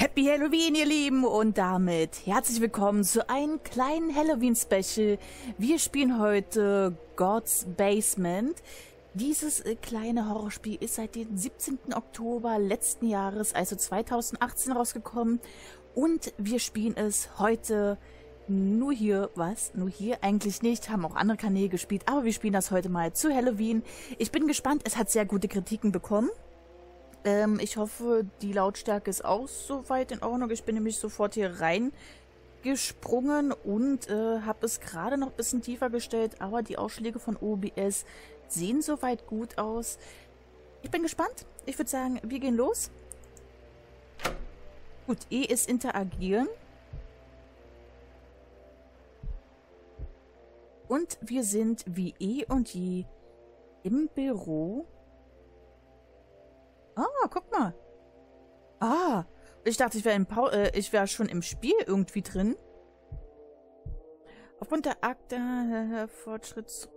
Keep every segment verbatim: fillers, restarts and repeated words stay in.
Happy Halloween, ihr Lieben, und damit herzlich willkommen zu einem kleinen Halloween-Special. Wir spielen heute God's Basement. Dieses äh, kleine Horrorspiel ist seit dem siebzehnten Oktober letzten Jahres, also zweitausendachtzehn, rausgekommen. Und wir spielen es heute nur hier, was? Nur hier? Eigentlich nicht, haben auch andere Kanäle gespielt, aber wir spielen das heute mal zu Halloween. Ich bin gespannt, es hat sehr gute Kritiken bekommen. Ähm, ich hoffe, die Lautstärke ist auch soweit in Ordnung. Ich bin nämlich sofort hier reingesprungen und äh, habe es gerade noch ein bisschen tiefer gestellt, aber die Ausschläge von O B S sehen soweit gut aus. Ich bin gespannt. Ich würde sagen, wir gehen los. Gut, E ist interagieren. Und wir sind wie eh und je im Büro. Ah, guck mal. Ah, ich dachte, ich wäre äh, ich wäre schon im Spiel irgendwie drin. Aufgrund der Akte äh, Fortschritts.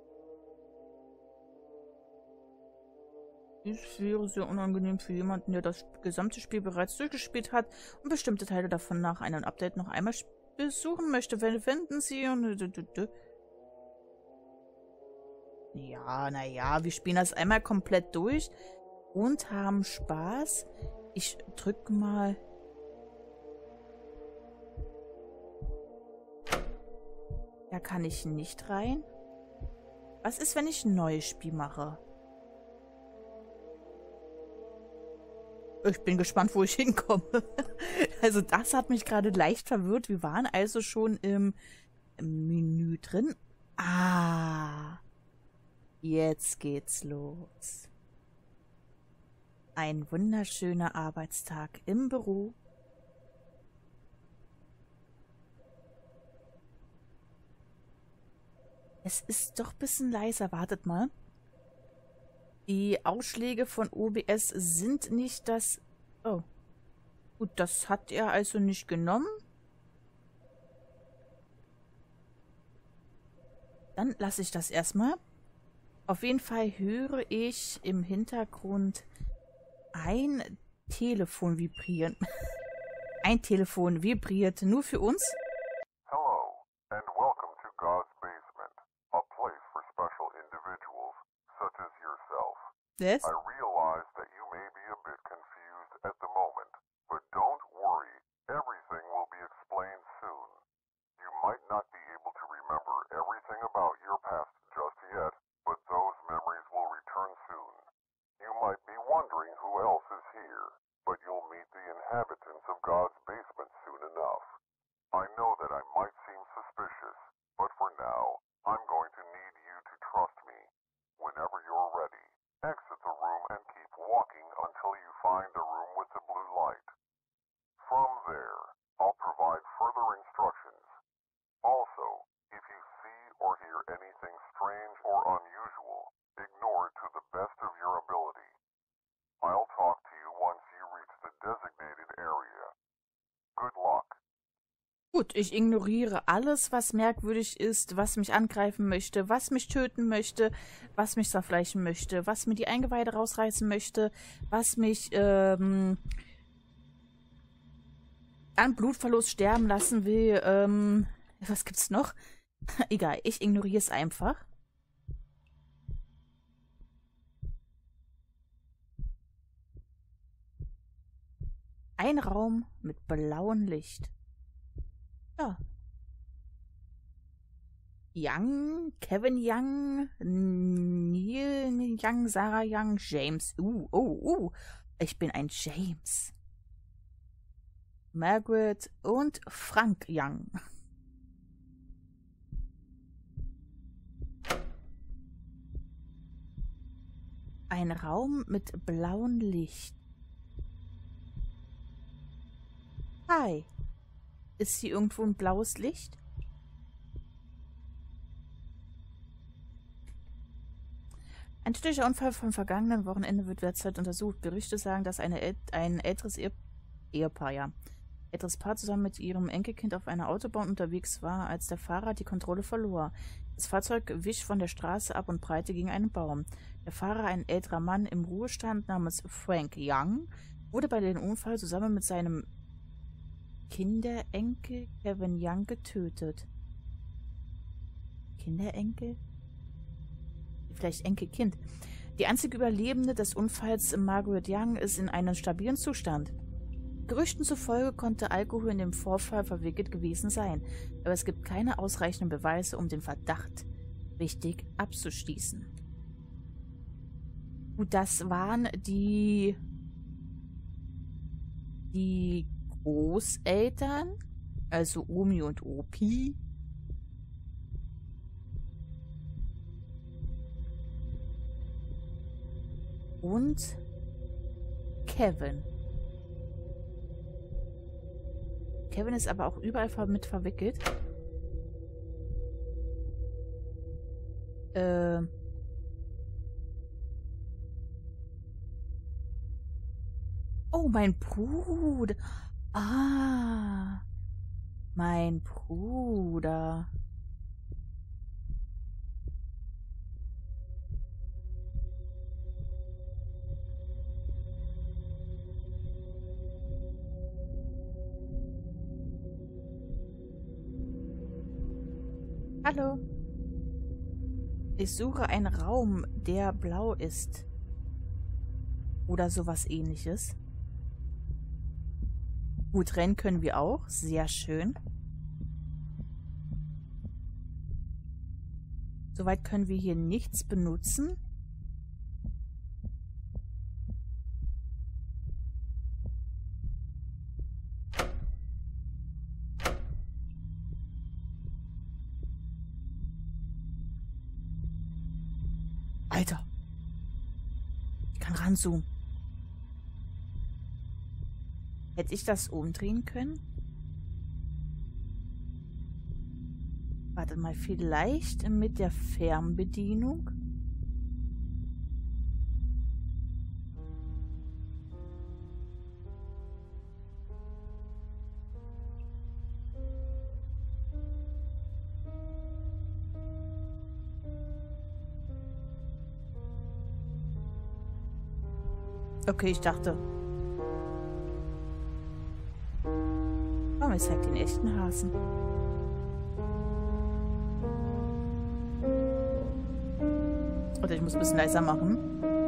Es wäre sehr unangenehm für jemanden, der das gesamte Spiel bereits durchgespielt hat und bestimmte Teile davon nach einem Update noch einmal besuchen möchte. Wenden Sie und... Ja, naja, wir spielen das einmal komplett durch und haben Spaß. Ich drücke mal... Da kann ich nicht rein. Was ist, wenn ich ein neues Spiel mache? Ich bin gespannt, wo ich hinkomme. Also das hat mich gerade leicht verwirrt. Wir waren also schon im, im Menü drin. Ah, jetzt geht's los. Ein wunderschöner Arbeitstag im Büro. Es ist doch ein bisschen leiser. Wartet mal. Die Ausschläge von O B S sind nicht das... Oh. Gut, das hat er also nicht genommen. Dann lasse ich das erstmal. Auf jeden Fall höre ich im Hintergrund ein Telefon vibrieren. Ein Telefon vibriert nur für uns. Hello and welcome to God's Basement, a place for special individuals such as yourself. Yes? I realize that you may be a bit confused at the moment, but don't worry, everything will be explained soon. You might not be able to remember everything about your past just yet, but those memories will return soon. You might be wondering who else is here, but you'll meet the inhabitants of God's basement soon enough. I know that I might seem suspicious, but for now, I'm going to need you to trust me. Whenever you're ready, exit the room and keep walking until you find the room with the blue light. From there, I'll provide further instructions. Also, if you see or hear anything strange or unusual, ignore it to the best of your ability. I'll talk to you once you reach the designated area. Good luck. Gut, ich ignoriere alles, was merkwürdig ist, was mich angreifen möchte, was mich töten möchte, was mich zerfleischen möchte, was mir die Eingeweide rausreißen möchte, was mich ähm, an Blutverlust sterben lassen will. Ähm, was gibt's noch? Egal, ich ignoriere es einfach. Ein Raum mit blauem Licht. Ja. Young, Kevin Young, Neil Young, Sarah Young, James. Uh, oh, uh. Ich bin ein James. Margaret und Frank Young. Ein Raum mit blauem Licht. Hi. Ist hier irgendwo ein blaues Licht? Ein tödlicher Unfall vom vergangenen Wochenende wird derzeit untersucht. Berichte sagen, dass eine äl ein älteres Ehe Ehepaar, ja, älteres Paar zusammen mit ihrem Enkelkind auf einer Autobahn unterwegs war, als der Fahrer die Kontrolle verlor. Das Fahrzeug wich von der Straße ab und prallte gegen einen Baum. Der Fahrer, ein älterer Mann im Ruhestand namens Frank Young, wurde bei dem Unfall zusammen mit seinem Kinderenkel Kevin Young getötet. Kinderenkel? Vielleicht Enkelkind. Die einzige Überlebende des Unfalls, Margaret Young, ist in einem stabilen Zustand. Gerüchten zufolge konnte Alkohol in dem Vorfall verwickelt gewesen sein, aber es gibt keine ausreichenden Beweise, um den Verdacht richtig abzuschließen. Gut, das waren die, die Großeltern, also Omi und Opi. Und Kevin. Kevin ist aber auch überall mit verwickelt. Äh. Oh, mein Bruder. Ah. Mein Bruder. Hallo. Ich suche einen Raum, der blau ist. Oder sowas ähnliches. Gut, rennen können wir auch. Sehr schön. Soweit können wir hier nichts benutzen. Alter. Ich kann ranzoomen. Hätte ich das umdrehen können? Warte mal, vielleicht mit der Fernbedienung? Okay, ich dachte. Komm, ich zeig den echten Hasen. Oder ich muss ein bisschen leiser machen.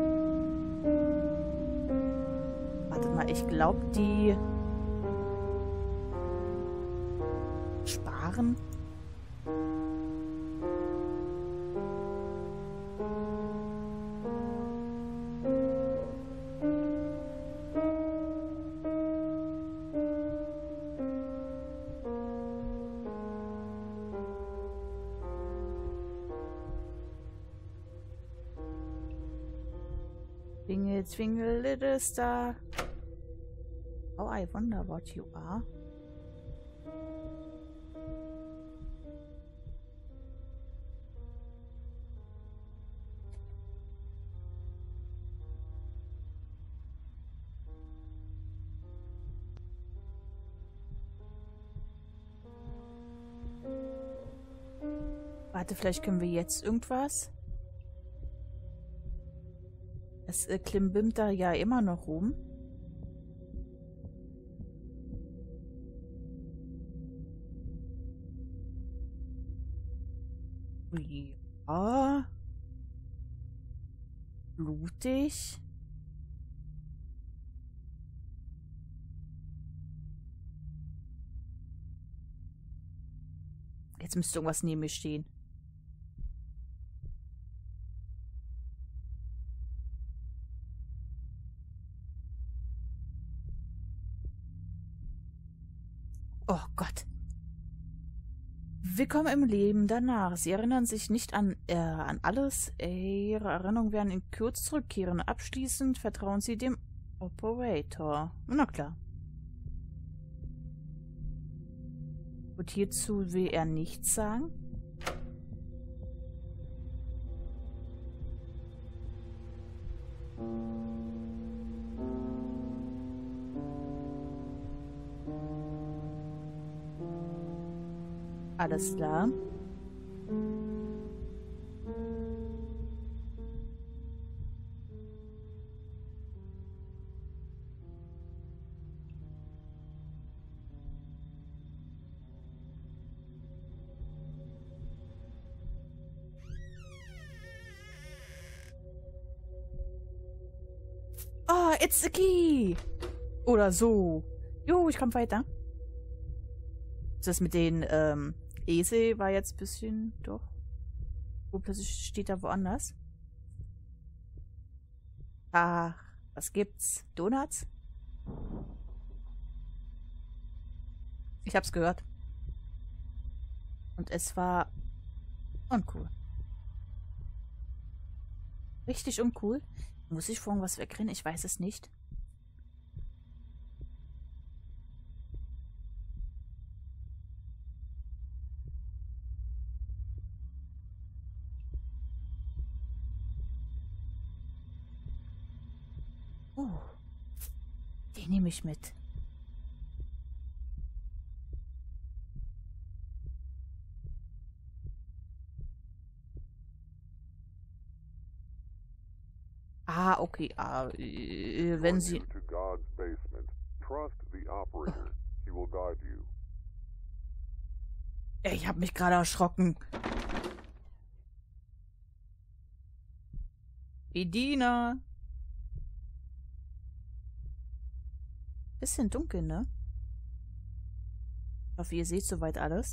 Warte mal, ich glaube, die sparen. Twinkle, twinkle, little star. Oh, I wonder what you are. Warte, vielleicht können wir jetzt irgendwas. Es äh, klimbimmt da ja immer noch rum. Ja. Blutig. Jetzt müsste irgendwas neben mir stehen. Oh Gott. Willkommen im Leben danach. Sie erinnern sich nicht an, äh, an alles. Ihre Erinnerungen werden in Kürze zurückkehren. Abschließend vertrauen Sie dem Operator. Na klar. Und hierzu will er nichts sagen. Alles klar. Oh, it's the key. Oder so. Jo, ich komm weiter. Das mit den ähm, Esel war jetzt ein bisschen, doch. Wo plötzlich steht da woanders. Ach, was gibt's? Donuts? Ich hab's gehört. Und es war uncool. Richtig uncool. Muss ich vor irgendwas wegrennen? Ich weiß es nicht. Oh, den nehme ich mit. Ah, okay. Ah, äh, wenn sie... To God's basement. Trust the operator. He will guide you. Ich habe mich gerade erschrocken. Bediener. Bisschen dunkel, ne? Ich hoffe, ihr seht soweit alles.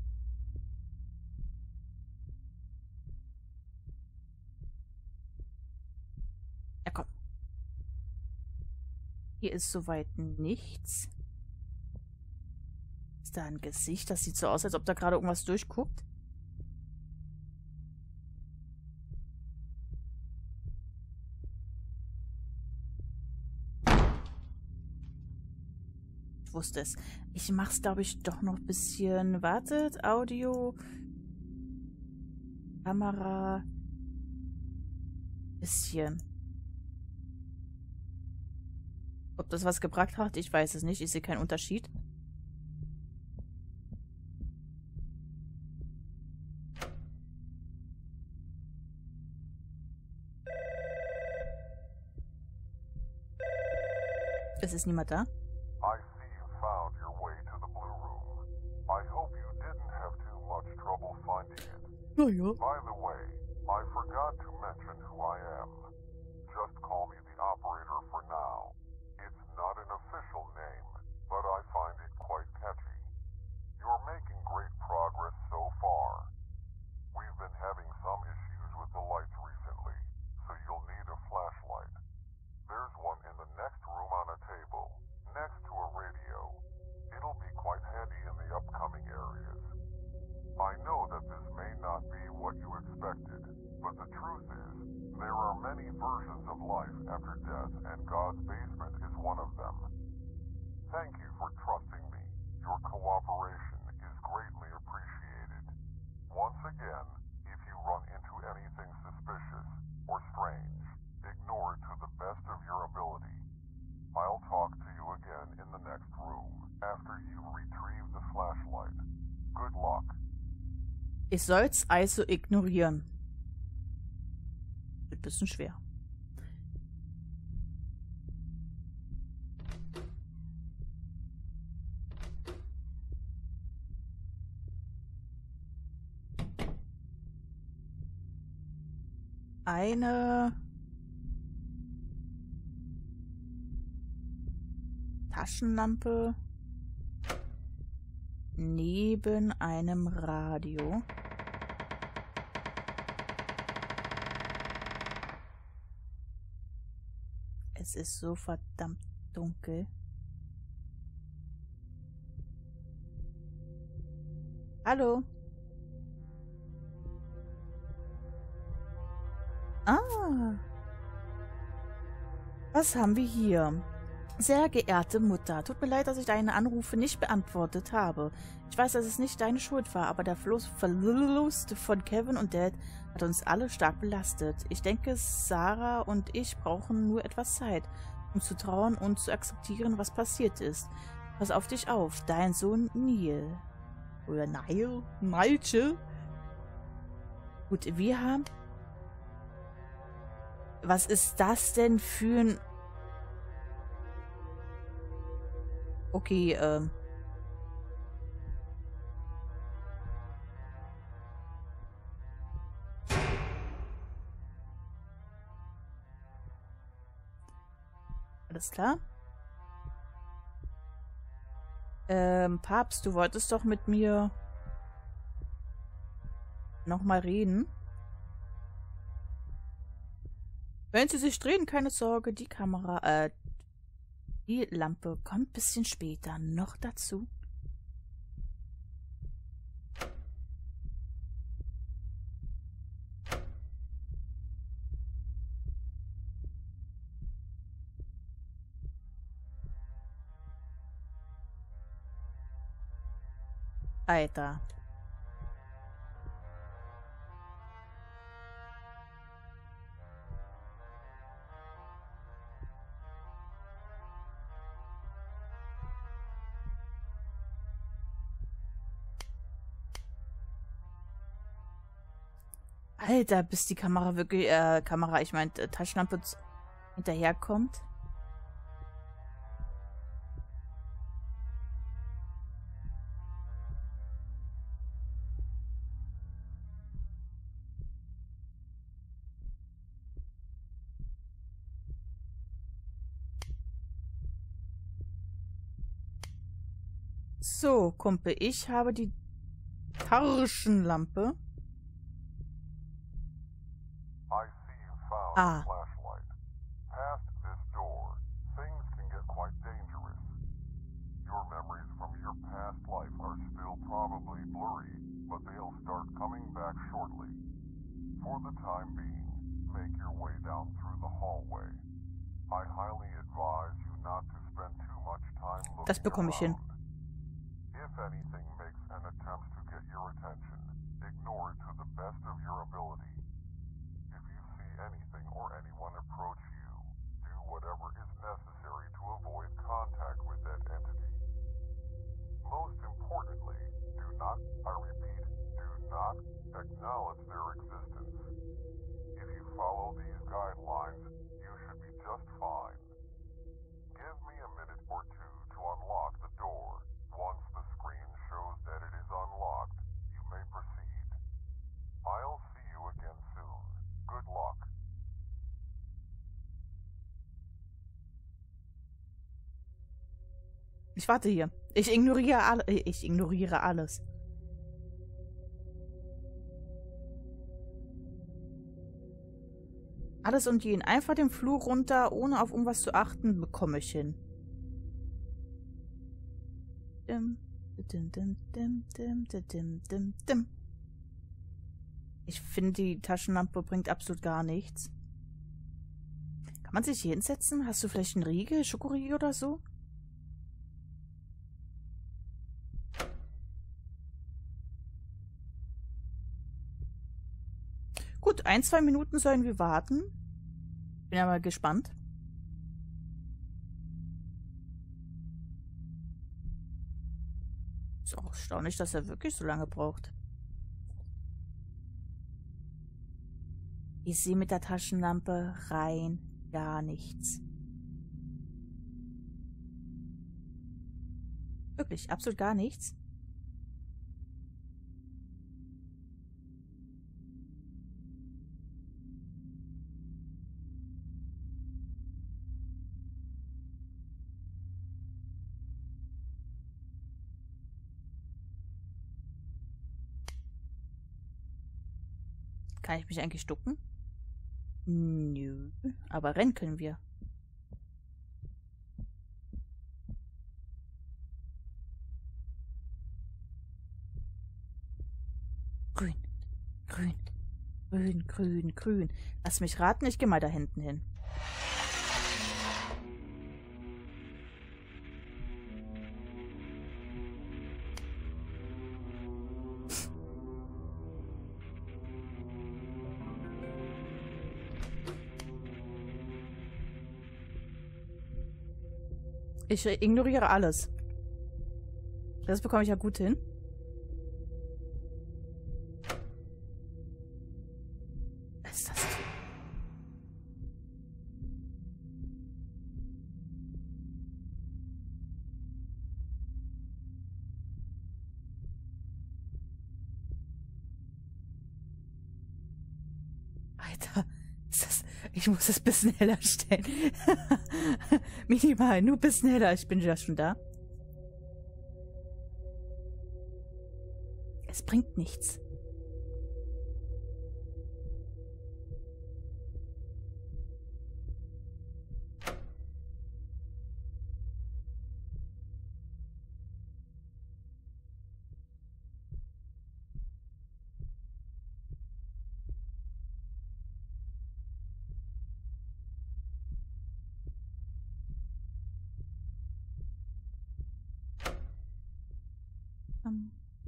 Ja, komm. Hier ist soweit nichts. Ist da ein Gesicht? Das sieht so aus, als ob da gerade irgendwas durchguckt. Ich wusste es. Ich mach's, glaube ich, doch noch ein bisschen. Wartet, Audio. Kamera. Bisschen. Ob das was gebracht hat, ich weiß es nicht. Ich sehe keinen Unterschied. Es ist niemand da. I see you found your way to the Blue Room. I hope you didn't have too much trouble finding it. Naja. By the way, I forgot to mention who I am. Just call me the operator for now. It's not an official name, but I find it quite catchy. You're making great progress so far. We've been having some issues with the lights recently, so you'll need a flashlight. There's one in the next room on a table, next to a radio. It'll be quite handy in the upcoming areas. I know that this may not be what you expected, but the truth is, there are many versions of life after death, and God's basement is one of them. Thank you for trusting me. Your cooperation is greatly appreciated. Once again, if you run into anything suspicious or strange, ignore it to the best of your ability. I'll talk to you again in the next room, after you retrieve the flashlight. Good luck. Ich soll's also ignorieren. Wird ein bisschen schwer. Eine Taschenlampe neben einem Radio. Es ist so verdammt dunkel. Hallo? Ah. Was haben wir hier? Sehr geehrte Mutter, tut mir leid, dass ich deine Anrufe nicht beantwortet habe. Ich weiß, dass es nicht deine Schuld war, aber der Verlust von Kevin und Dad hat uns alle stark belastet. Ich denke, Sarah und ich brauchen nur etwas Zeit, um zu trauen und zu akzeptieren, was passiert ist. Pass auf dich auf, dein Sohn Neil. Oder Neil? Nigel? Gut, wir haben... Was ist das denn für ein... Okay, ähm... Alles klar. Ähm, Papst, du wolltest doch mit mir nochmal reden. Wenn Sie sich drehen, keine Sorge, die Kamera, äh, die Lampe kommt ein bisschen später noch dazu. Alter. Alter, bis die Kamera wirklich, äh, Kamera, ich meine, äh, Taschenlampe hinterherkommt. So, Kumpel, ich habe die Taschenlampe. I see you found Ah. a flashlight. Past this door, things can get quite dangerous. Your memories from your past life are still probably blurry, but they'll start coming back shortly. For the time being, make your way down through the hallway. I highly advise you not to spend too much time looking Das bekomme ich hin. around. If anything makes an attempt to get your attention, ignore it to the best of your ability. If you see anything or anyone approach you, do whatever is necessary to avoid contact with that entity. Most importantly, do not, I repeat, do not acknowledge their existence. If you follow these guidelines, you should be just fine. Give me a minute or two to unlock the door. Once the screen shows that it is unlocked, you may proceed. I'll see you again soon. Good luck. Ich warte hier. Ich ignoriere alle, ich ignoriere alles. Alles und jeden. Einfach den Flur runter, ohne auf irgendwas zu achten, bekomme ich hin. Dim, dim, dim, dim, dim, dim, dim, dim. Ich finde, die Taschenlampe bringt absolut gar nichts. Kann man sich hier hinsetzen? Hast du vielleicht einen Riegel, Schokoriegel oder so? Gut, ein, zwei Minuten sollen wir warten. Bin ja mal gespannt. Ist auch erstaunlich, dass er wirklich so lange braucht. Ich sehe mit der Taschenlampe rein gar nichts. Wirklich, absolut gar nichts. Kann ich mich eigentlich ducken? Nö. Aber rennen können wir. Grün. Grün. Grün, grün, grün. Lass mich raten, ich gehe mal da hinten hin. Ich ignoriere alles. Das bekomme ich ja gut hin. Was ist das? Alter, ist das... Ich muss es ein bisschen heller stellen. Minimal, nur bis schneller. Ich bin ja schon da. Es bringt nichts. Um.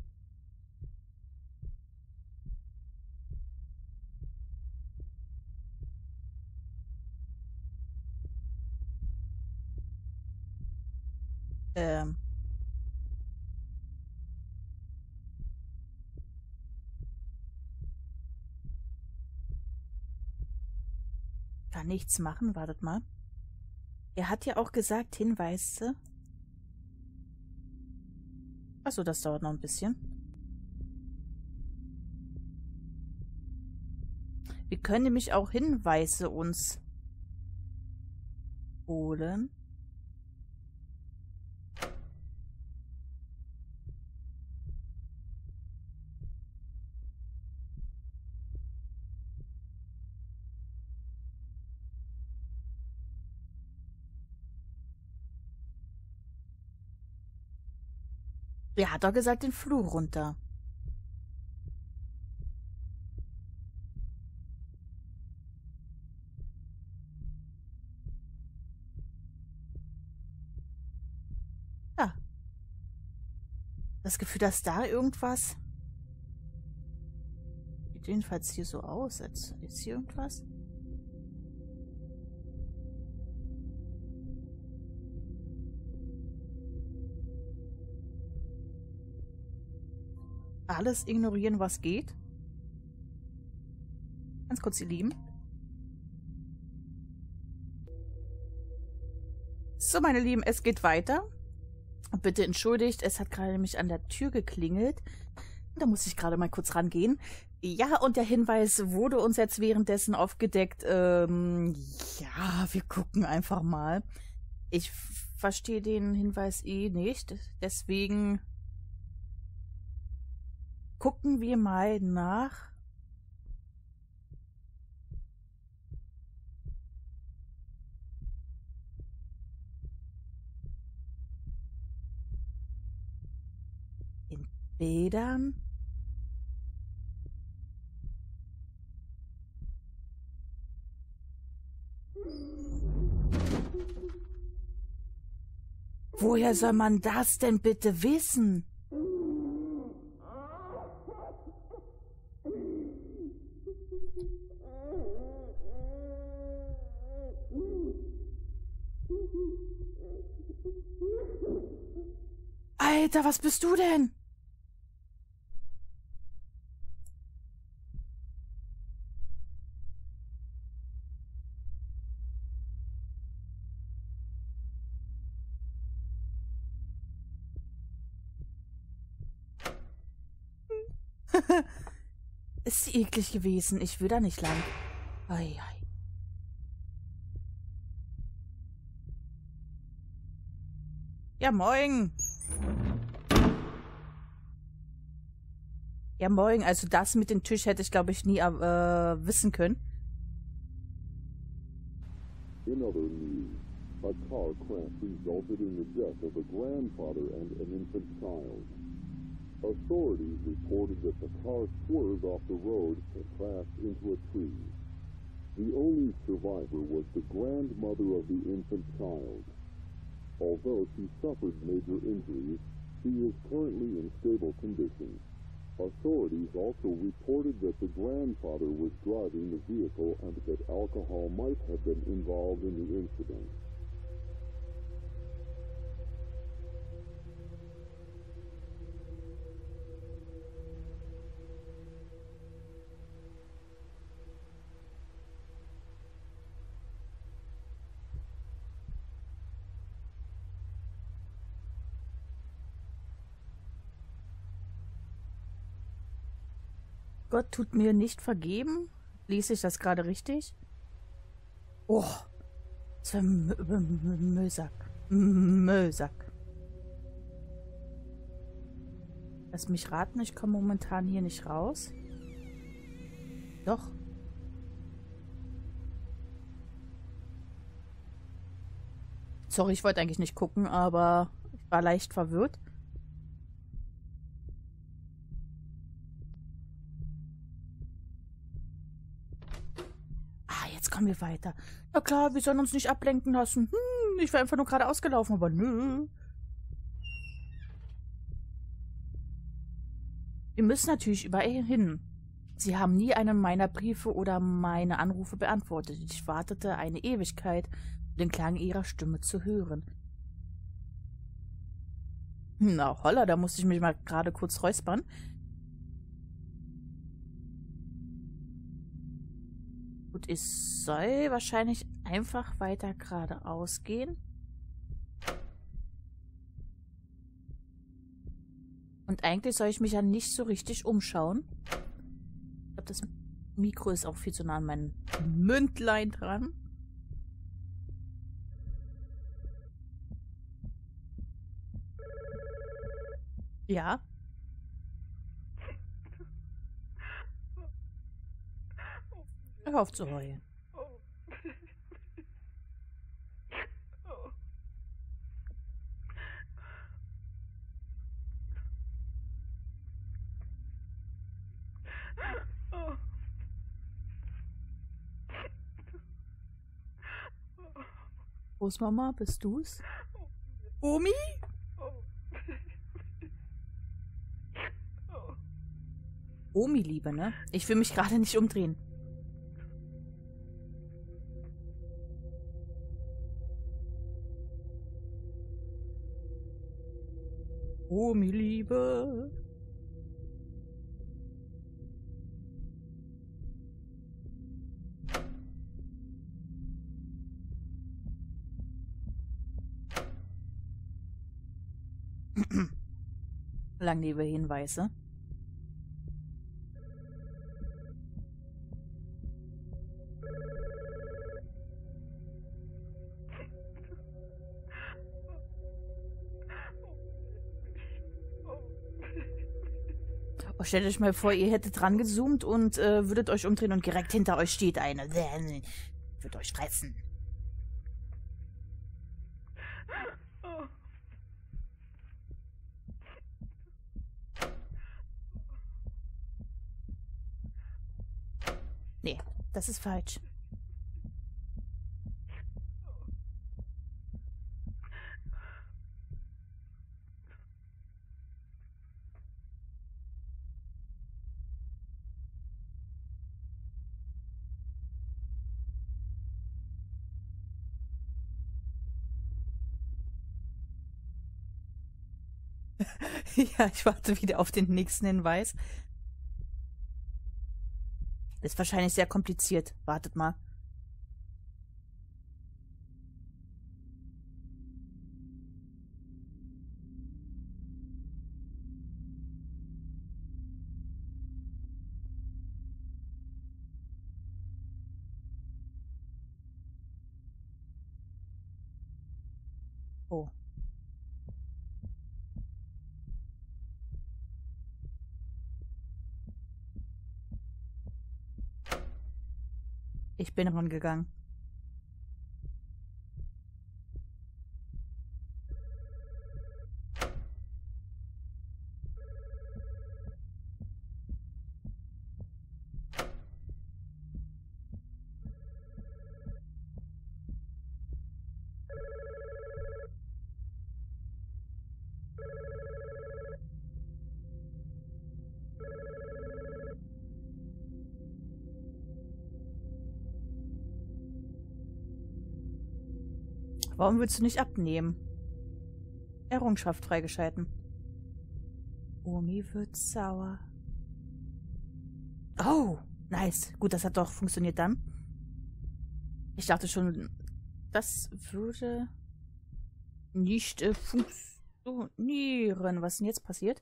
Ähm. Kann nichts machen, wartet mal. Er hat ja auch gesagt, Hinweise. Achso, das dauert noch ein bisschen. Wir können nämlich auch Hinweise uns holen. Er hat doch gesagt, den Flur runter. Ja. Das Gefühl, dass da irgendwas... Sieht jedenfalls hier so aus. Jetzt ist hier irgendwas? Alles ignorieren, was geht. Ganz kurz, ihr Lieben. So, meine Lieben, es geht weiter. Bitte entschuldigt, es hat gerade nämlich an der Tür geklingelt. Da muss ich gerade mal kurz rangehen. Ja, und der Hinweis wurde uns jetzt währenddessen aufgedeckt. Ähm, ja, wir gucken einfach mal. Ich verstehe den Hinweis eh nicht. Deswegen gucken wir mal nach. In Bädern. Woher soll man das denn bitte wissen? Alter, was bist du denn? Ist eklig gewesen. Ich will da nicht lang. Ei, ei. Ja, moin. Ja, moin. Also das mit dem Tisch hätte ich, glaube ich, nie äh, wissen können. In other news, a car crash resulted in the death of a grandfather and an infant child. Authorities reported that the car swerved off the road and crashed into a tree. The only survivor was the grandmother of the infant child. Although she suffered major injuries, she is currently in stable condition. Authorities also reported that the grandfather was driving the vehicle and that alcohol might have been involved in the incident. Gott tut mir nicht vergeben? Lese ich das gerade richtig? Oh, Was für ein Mü- Mü- Müllsack. Müllsack. Lass mich raten, ich komme momentan hier nicht raus. Doch. Sorry, ich wollte eigentlich nicht gucken, aber ich war leicht verwirrt. Ah, jetzt kommen wir weiter. Na klar, wir sollen uns nicht ablenken lassen. Hm, ich war einfach nur gerade ausgelaufen, aber nö. Wir müssen natürlich überall hin. Sie haben nie einen meiner Briefe oder meine Anrufe beantwortet. Ich wartete eine Ewigkeit, um den Klang ihrer Stimme zu hören. Na holla, da musste ich mich mal gerade kurz räuspern. Gut, ich soll wahrscheinlich einfach weiter geradeaus gehen. Und eigentlich soll ich mich ja nicht so richtig umschauen. Ich glaube, das Mikro ist auch viel zu nah an meinem Mündlein dran. Ja. Hör auf zu heulen. Großmama, bist du's? Omi? Omi, Liebe, ne? Ich will mich gerade nicht umdrehen. Omi, Liebe. Langlebe-Hinweise. Oh, stellt euch mal vor, ihr hättet dran gezoomt und äh, würdet euch umdrehen und direkt hinter euch steht eine. Wird euch fressen. Nee, das ist falsch. Ja, ich warte wieder auf den nächsten Hinweis. Ist wahrscheinlich sehr kompliziert. Wartet mal. Oh. Ich bin rangegangen. Warum willst du nicht abnehmen? Errungenschaft freigeschalten. Omi wird sauer. Oh, nice. Gut, das hat doch funktioniert dann. Ich dachte schon, das würde nicht äh, funktionieren. Was ist denn jetzt passiert?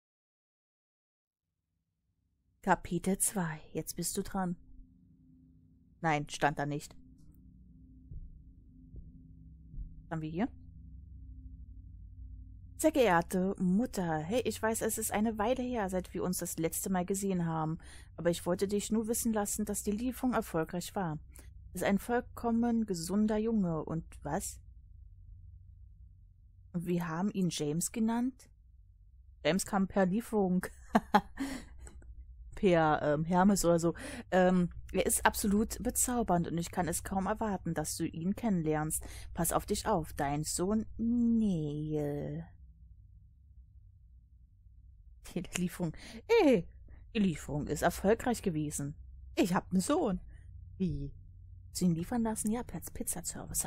Kapitel zwei. Jetzt bist du dran. Nein, stand da nicht. haben wir hier? Sehr geehrte Mutter, hey, ich weiß, es ist eine Weile her, seit wir uns das letzte Mal gesehen haben, aber ich wollte dich nur wissen lassen, dass die Lieferung erfolgreich war. Es ist ein vollkommen gesunder Junge. Und was? Wir haben ihn James genannt? James kam per Lieferung. per ähm, Hermes oder so. Ähm, er ist absolut bezaubernd und ich kann es kaum erwarten, dass du ihn kennenlernst. Pass auf dich auf, dein Sohn Neil. Die Lieferung. Ey, die Lieferung ist erfolgreich gewesen. Ich hab einen Sohn. Wie? Sie ihn liefern lassen? Ja, per Pizza-Service.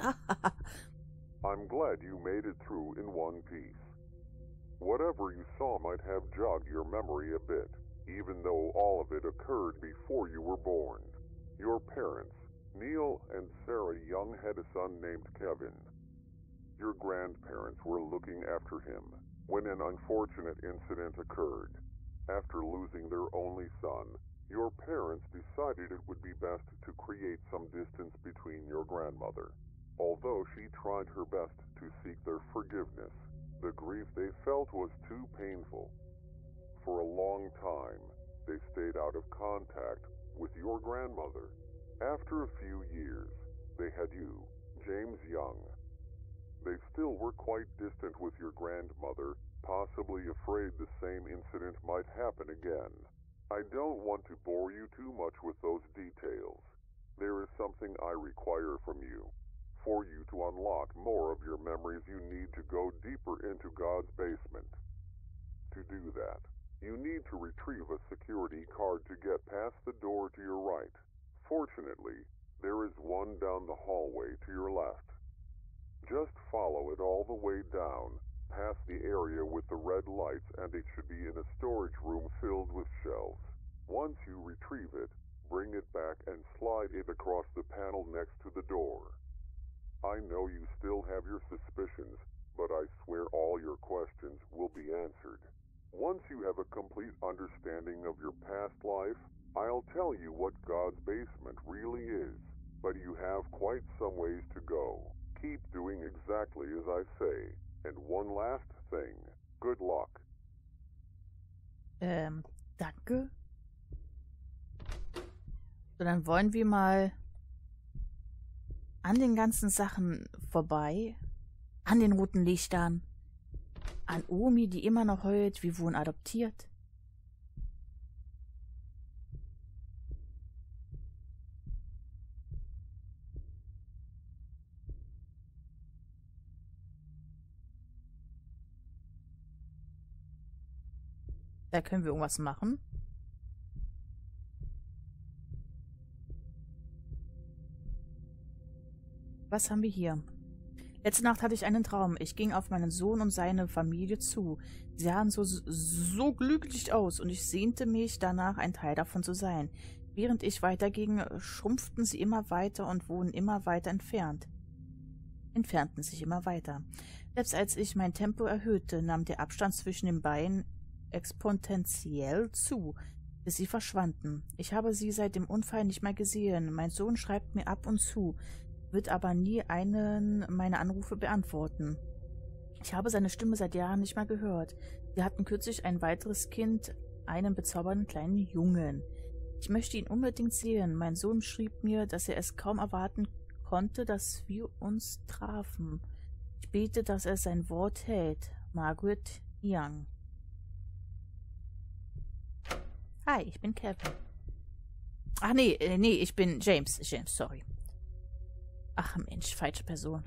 I'm glad you made it through in one piece. Whatever you saw might have jogged your memory a bit, even though all of it occurred before you were born. Your parents, Neil and Sarah Young, had a son named Kevin. Your grandparents were looking after him when an unfortunate incident occurred. After losing their only son, your parents decided it would be best to create some distance between your grandmother. Although she tried her best to seek their forgiveness, the grief they felt was too painful. For a long time, they stayed out of contact with your grandmother. After a few years, they had you, James Young. They still were quite distant with your grandmother, possibly afraid the same incident might happen again. I don't want to bore you too much with those details. There is something I require from you. For you to unlock more of your memories, you need to go deeper into God's basement. To do that, you need to retrieve a security card to get past the door to your right. Fortunately, there is one down the hallway to your left. Just follow it all the way down, past the area with the red lights, and it should be in a storage room filled with shelves. Once you retrieve it, bring it back and slide it across the panel next to the door. I know you still have your suspicions, but I swear all your questions will be answered. Once you have a complete understanding of your past life, I'll tell you what God's basement really is, but you have quite some ways to go. Keep doing exactly as I say. And one last thing. Good luck. Ähm, danke. So, dann wollen wir mal an den ganzen Sachen vorbei. An den roten Lichtern. An Omi, die immer noch heult. Wir wurden adoptiert. Da können wir irgendwas machen. Was haben wir hier? Letzte Nacht hatte ich einen Traum. Ich ging auf meinen Sohn und seine Familie zu. Sie sahen so, so glücklich aus und ich sehnte mich danach, ein Teil davon zu sein. Während ich weiterging, schrumpften sie immer weiter und wurden immer weiter entfernt. Entfernten sich immer weiter. Selbst als ich mein Tempo erhöhte, nahm der Abstand zwischen den beiden exponentiell zu, bis sie verschwanden. Ich habe sie seit dem Unfall nicht mehr gesehen. Mein Sohn schreibt mir ab und zu, wird aber nie einen meiner Anrufe beantworten. Ich habe seine Stimme seit Jahren nicht mehr gehört. Wir hatten kürzlich ein weiteres Kind, einen bezaubernden kleinen Jungen. Ich möchte ihn unbedingt sehen. Mein Sohn schrieb mir, dass er es kaum erwarten konnte, dass wir uns trafen. Ich bete, dass er sein Wort hält. Margaret Young. Hi, ich bin Kevin. Ach nee, äh, nee, ich bin James. James, sorry. Ach Mensch, falsche Person.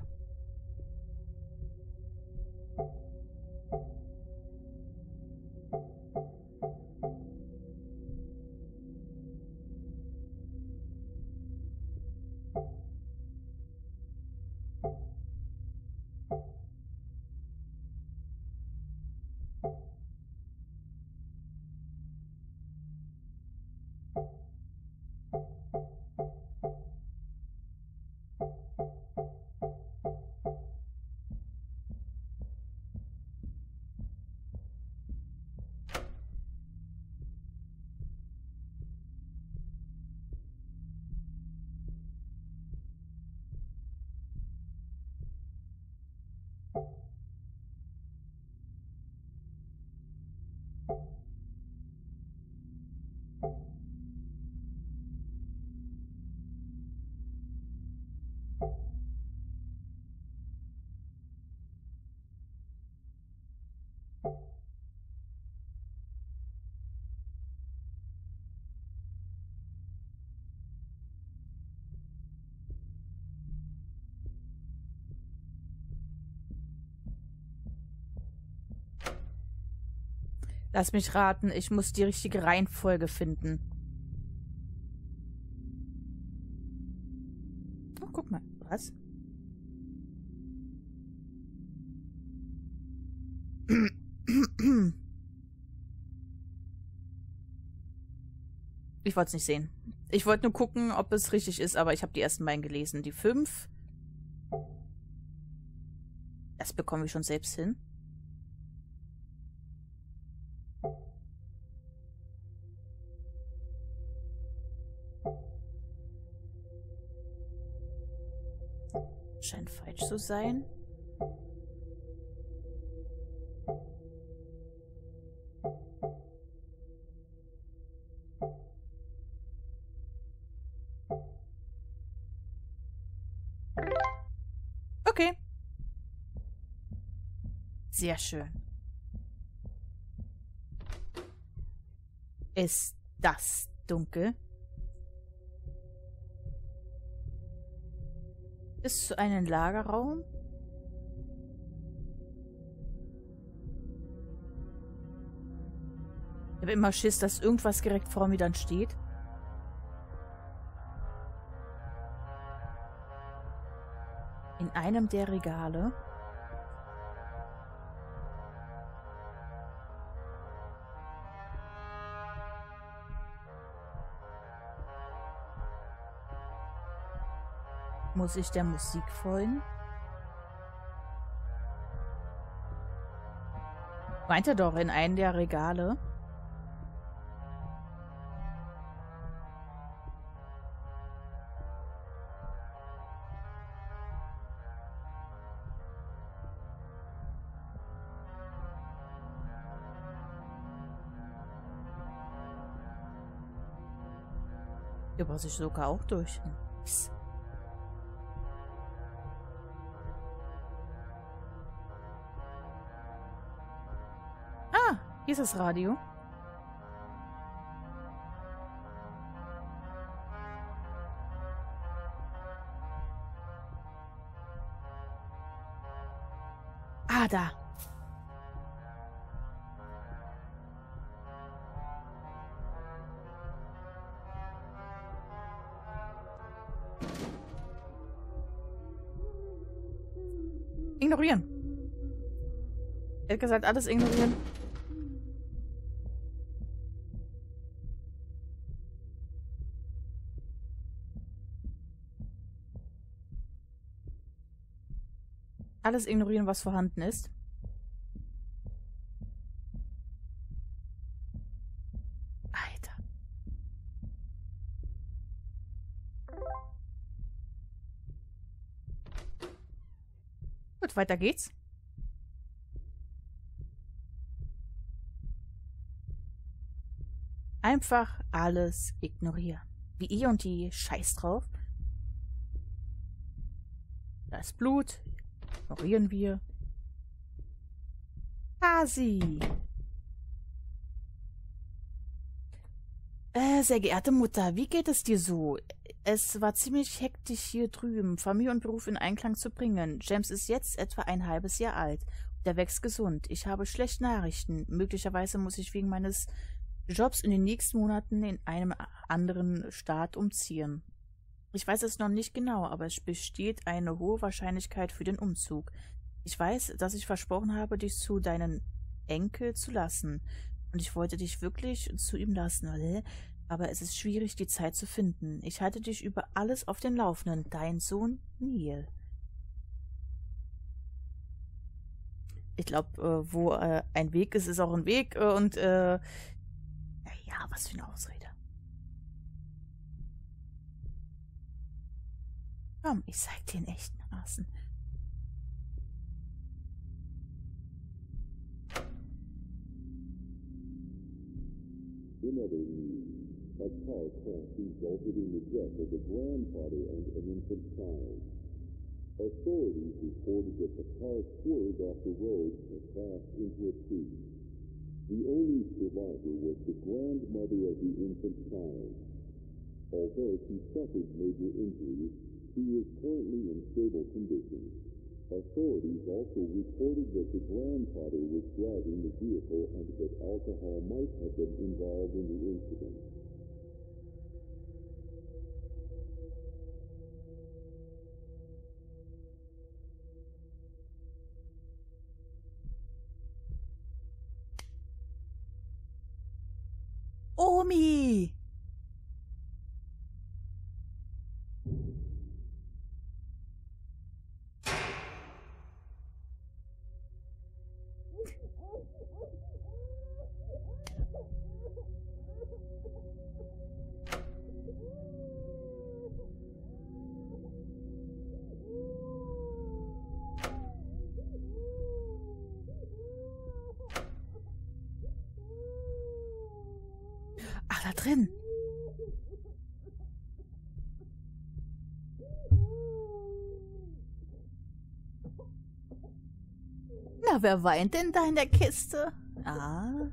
Lass mich raten, ich muss die richtige Reihenfolge finden. Oh, guck mal. Was? Ich wollte es nicht sehen. Ich wollte nur gucken, ob es richtig ist, aber ich habe die ersten beiden gelesen. Die fünf. Das bekomme ich schon selbst hin. Scheint falsch zu sein. Okay. Sehr schön. Ist das dunkel? Ist zu einem Lagerraum? Ich habe immer Schiss, dass irgendwas direkt vor mir dann steht. In einem der Regale. Muss ich der Musik folgen? Meint er doch in einem der Regale? Hier passe ich sogar auch durch. Nice. Ah, hier ist das Radio. Ah, da. Ignorieren. Er hat gesagt, alles ignorieren. Alles ignorieren, was vorhanden ist. Alter. Gut, weiter geht's. Einfach alles ignorieren. Wie eh und je, scheiß drauf. Da ist Blut. Ignorieren wir. Hasi. Äh, sehr geehrte Mutter, wie geht es dir so? Es war ziemlich hektisch hier drüben, Familie und Beruf in Einklang zu bringen. James ist jetzt etwa ein halbes Jahr alt. Der wächst gesund. Ich habe schlechte Nachrichten. Möglicherweise muss ich wegen meines Jobs in den nächsten Monaten in einem anderen Staat umziehen. Ich weiß es noch nicht genau, aber es besteht eine hohe Wahrscheinlichkeit für den Umzug. Ich weiß, dass ich versprochen habe, dich zu deinen Enkel zu lassen. Und ich wollte dich wirklich zu ihm lassen, aber es ist schwierig, die Zeit zu finden. Ich halte dich über alles auf den Laufenden. Dein Sohn Neil. Ich glaube, äh, wo äh, ein Weg ist, ist auch ein Weg. Äh, und, äh, ja, was für eine Ausrede. Komm, ich zeig dir den echten Hasen. In other news, a car crash resulted in the death of a grandfather and an infant child. Authorities reported that the car swerved off the road and crashed into a tree. The only survivor was the grandmother of the infant child. Although she suffered major injuries, she is currently in stable condition. Authorities also reported that the grandfather was driving the vehicle and that alcohol might have been involved in the incident. Omi! Ach, da drin. Na, wer weint denn da in der Kiste? Ah.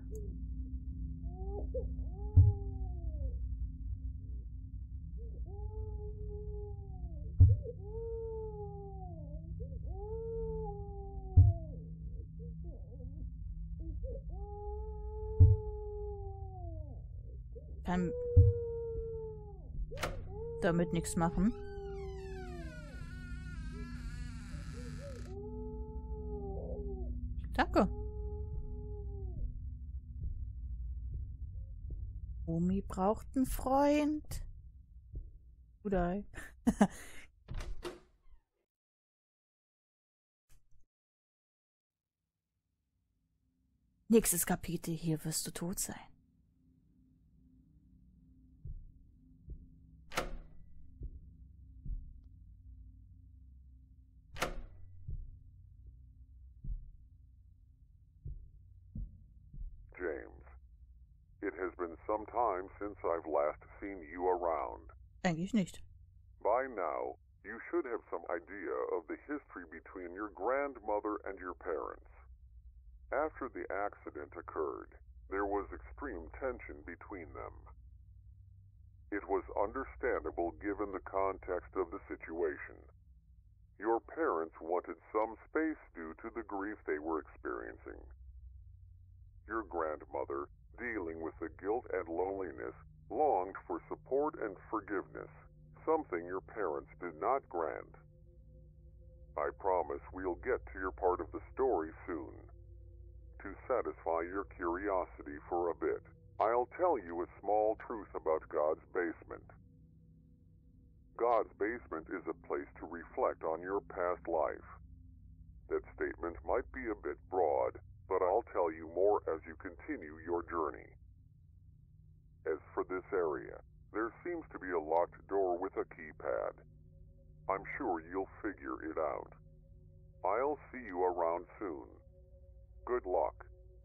Kann damit nichts machen. Danke. Omi braucht einen Freund. Oder? Nächstes Kapitel. Hier wirst du tot sein. It has been some time since I've last seen you around. Eigentlich nicht. By now, you should have some idea of the history between your grandmother and your parents. After the accident occurred, there was extreme tension between them. It was understandable given the context of the situation. Your parents wanted some space due to the grief they were experiencing. Your grandmother, dealing with the guilt and loneliness, longed for support and forgiveness, something your parents did not grant. I promise we'll get to your part of the story soon. To satisfy your curiosity for a bit, I'll tell you a small truth about God's basement. God's basement is a place to reflect on your past life. That statement might be a bit broad, but I'll tell you more as you continue your journey. As for this area, there seems to be a locked door with a keypad. I'm sure you'll figure it out. I'll see you around soon. Good luck.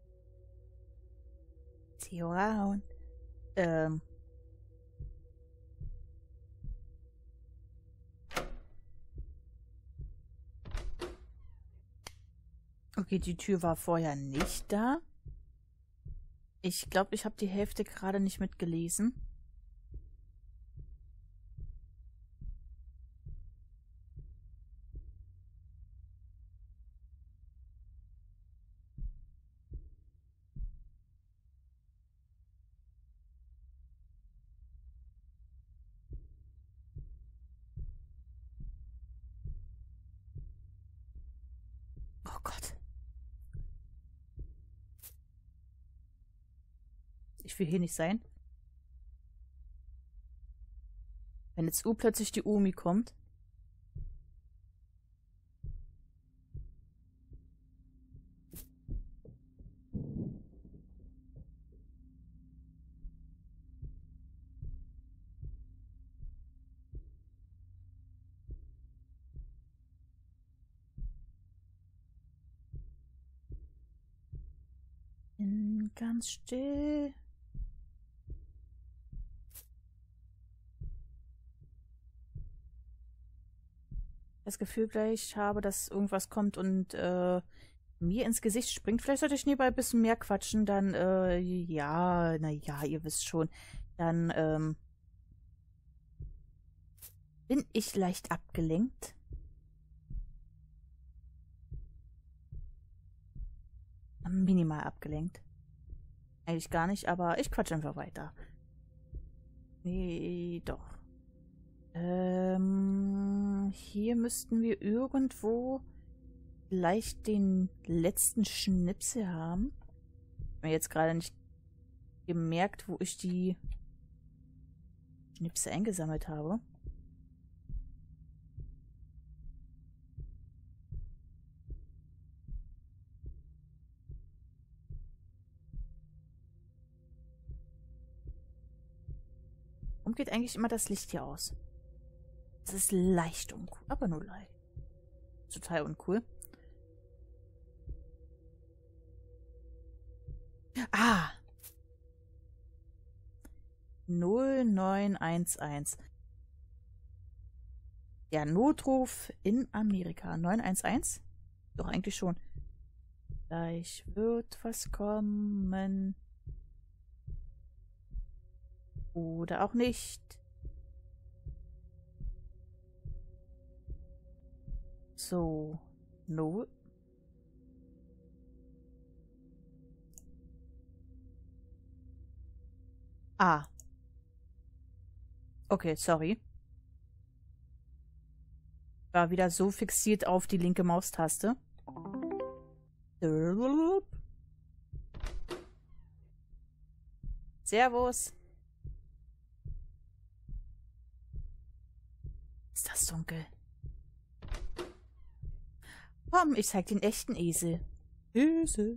See you around. Ähm. Okay, die Tür war vorher nicht da. Ich glaube, ich habe die Hälfte gerade nicht mitgelesen. Oh Gott. Ich will hier nicht sein. Wenn jetzt U plötzlich die Omi kommt. Bin ganz still. Das Gefühl gleich habe, dass irgendwas kommt und äh, mir ins Gesicht springt. Vielleicht sollte ich nebenbei ein bisschen mehr quatschen, dann, äh, ja, naja, ihr wisst schon. Dann, ähm, bin ich leicht abgelenkt. minimal abgelenkt. Eigentlich gar nicht, aber ich quatsch einfach weiter. Nee, doch. Ähm, hier müssten wir irgendwo vielleicht den letzten Schnipsel haben. Ich habe mir jetzt gerade nicht gemerkt, wo ich die Schnipsel eingesammelt habe. Warum geht eigentlich immer das Licht hier aus? Das ist leicht uncool, aber nur leicht. Total uncool. Ah! null neun eins eins. Der Notruf in Amerika. neun eins eins? Doch, eigentlich schon. Gleich wird was kommen. Oder auch nicht. So. No. Ah. Okay, sorry. War wieder so fixiert auf die linke Maustaste. Servus. Ist das dunkel? Komm, ich zeig den echten Esel. Esel.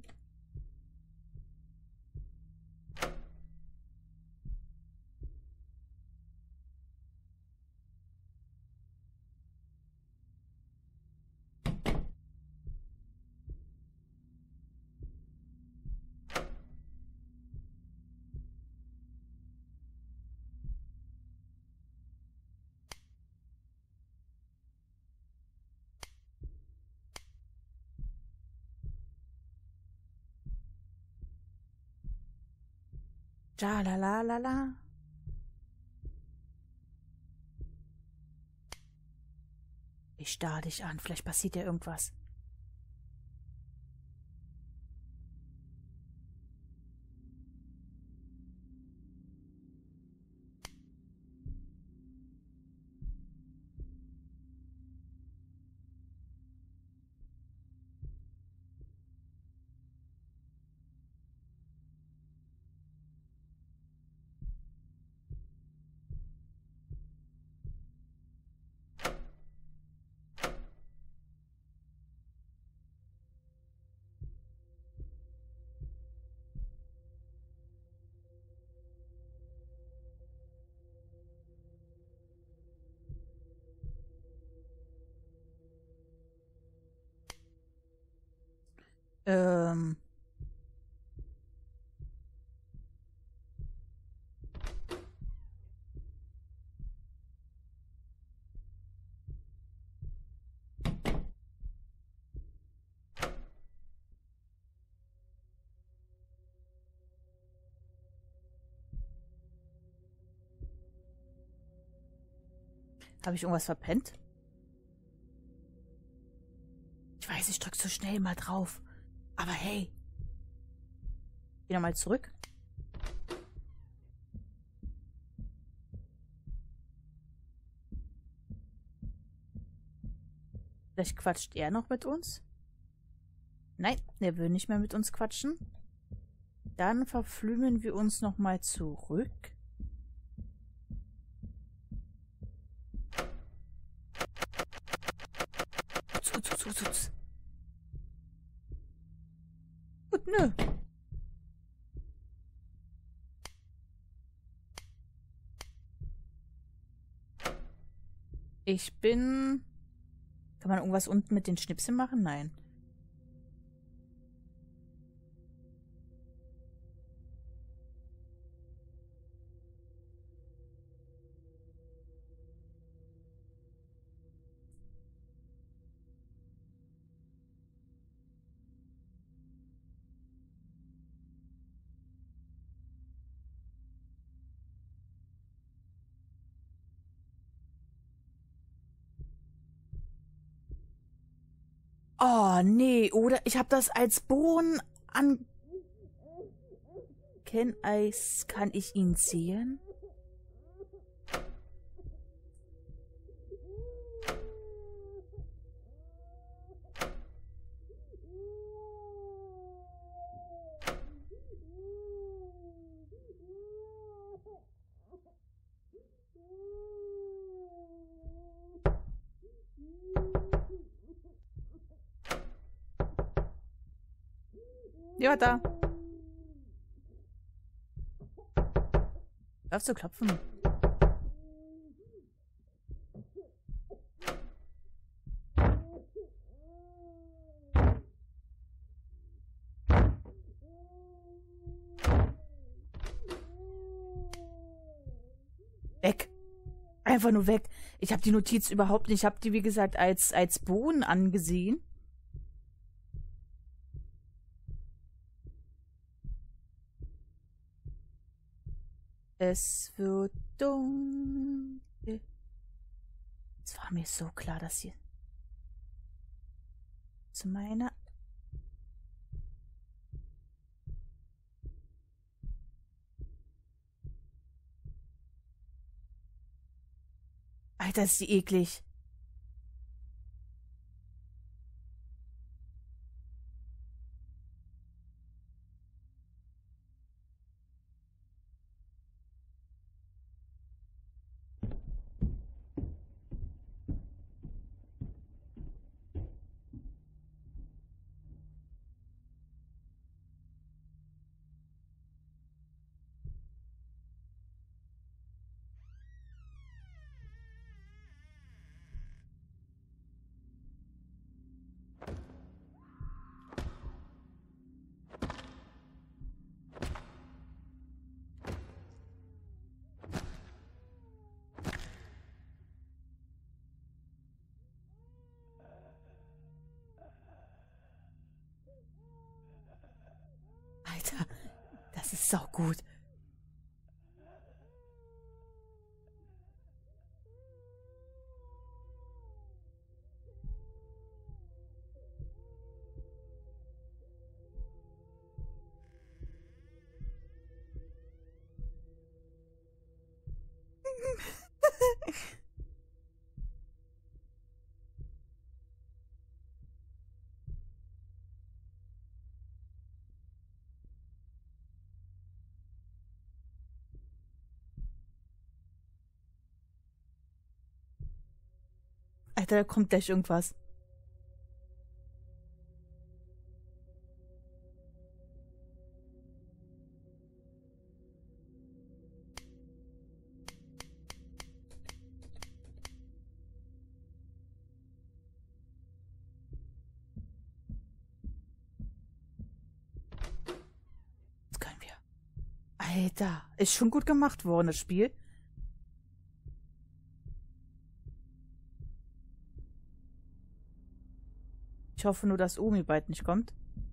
Ja, la la la la. Ich starr dich an, vielleicht passiert ja irgendwas. Ähm. Habe ich irgendwas verpennt? Ich weiß, ich drück so schnell mal drauf. Aber hey. Geh nochmal zurück. Vielleicht quatscht er noch mit uns? Nein, er will nicht mehr mit uns quatschen. Dann verflümen wir uns nochmal zurück. Utz, utz, utz, utz. Gut, nö. Ich bin... Kann man irgendwas unten mit den Schnipseln machen? Nein. Oh, nee. Oder ich habe das als Bohnen an... Can I... Kann ich ihn sehen? Ja, da. Darfst du klopfen? Weg. Einfach nur weg. Ich habe die Notiz überhaupt nicht. Ich habe die, wie gesagt, als, als Bohnen angesehen. Es wird dunkel. Es war mir so klar, dass hier zu meiner... Alter, ist die eklig. Alter, das ist saugut. Alter, da kommt gleich irgendwas. Das können wir. Alter, ist schon gut gemacht worden, das Spiel. Ich hoffe nur, dass Omi bald nicht kommt.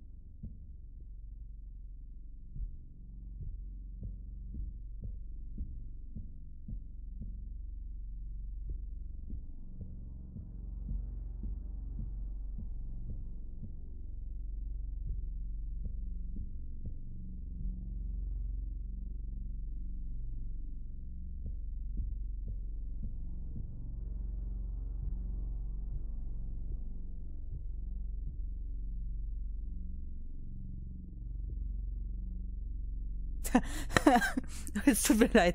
Es tut mir leid.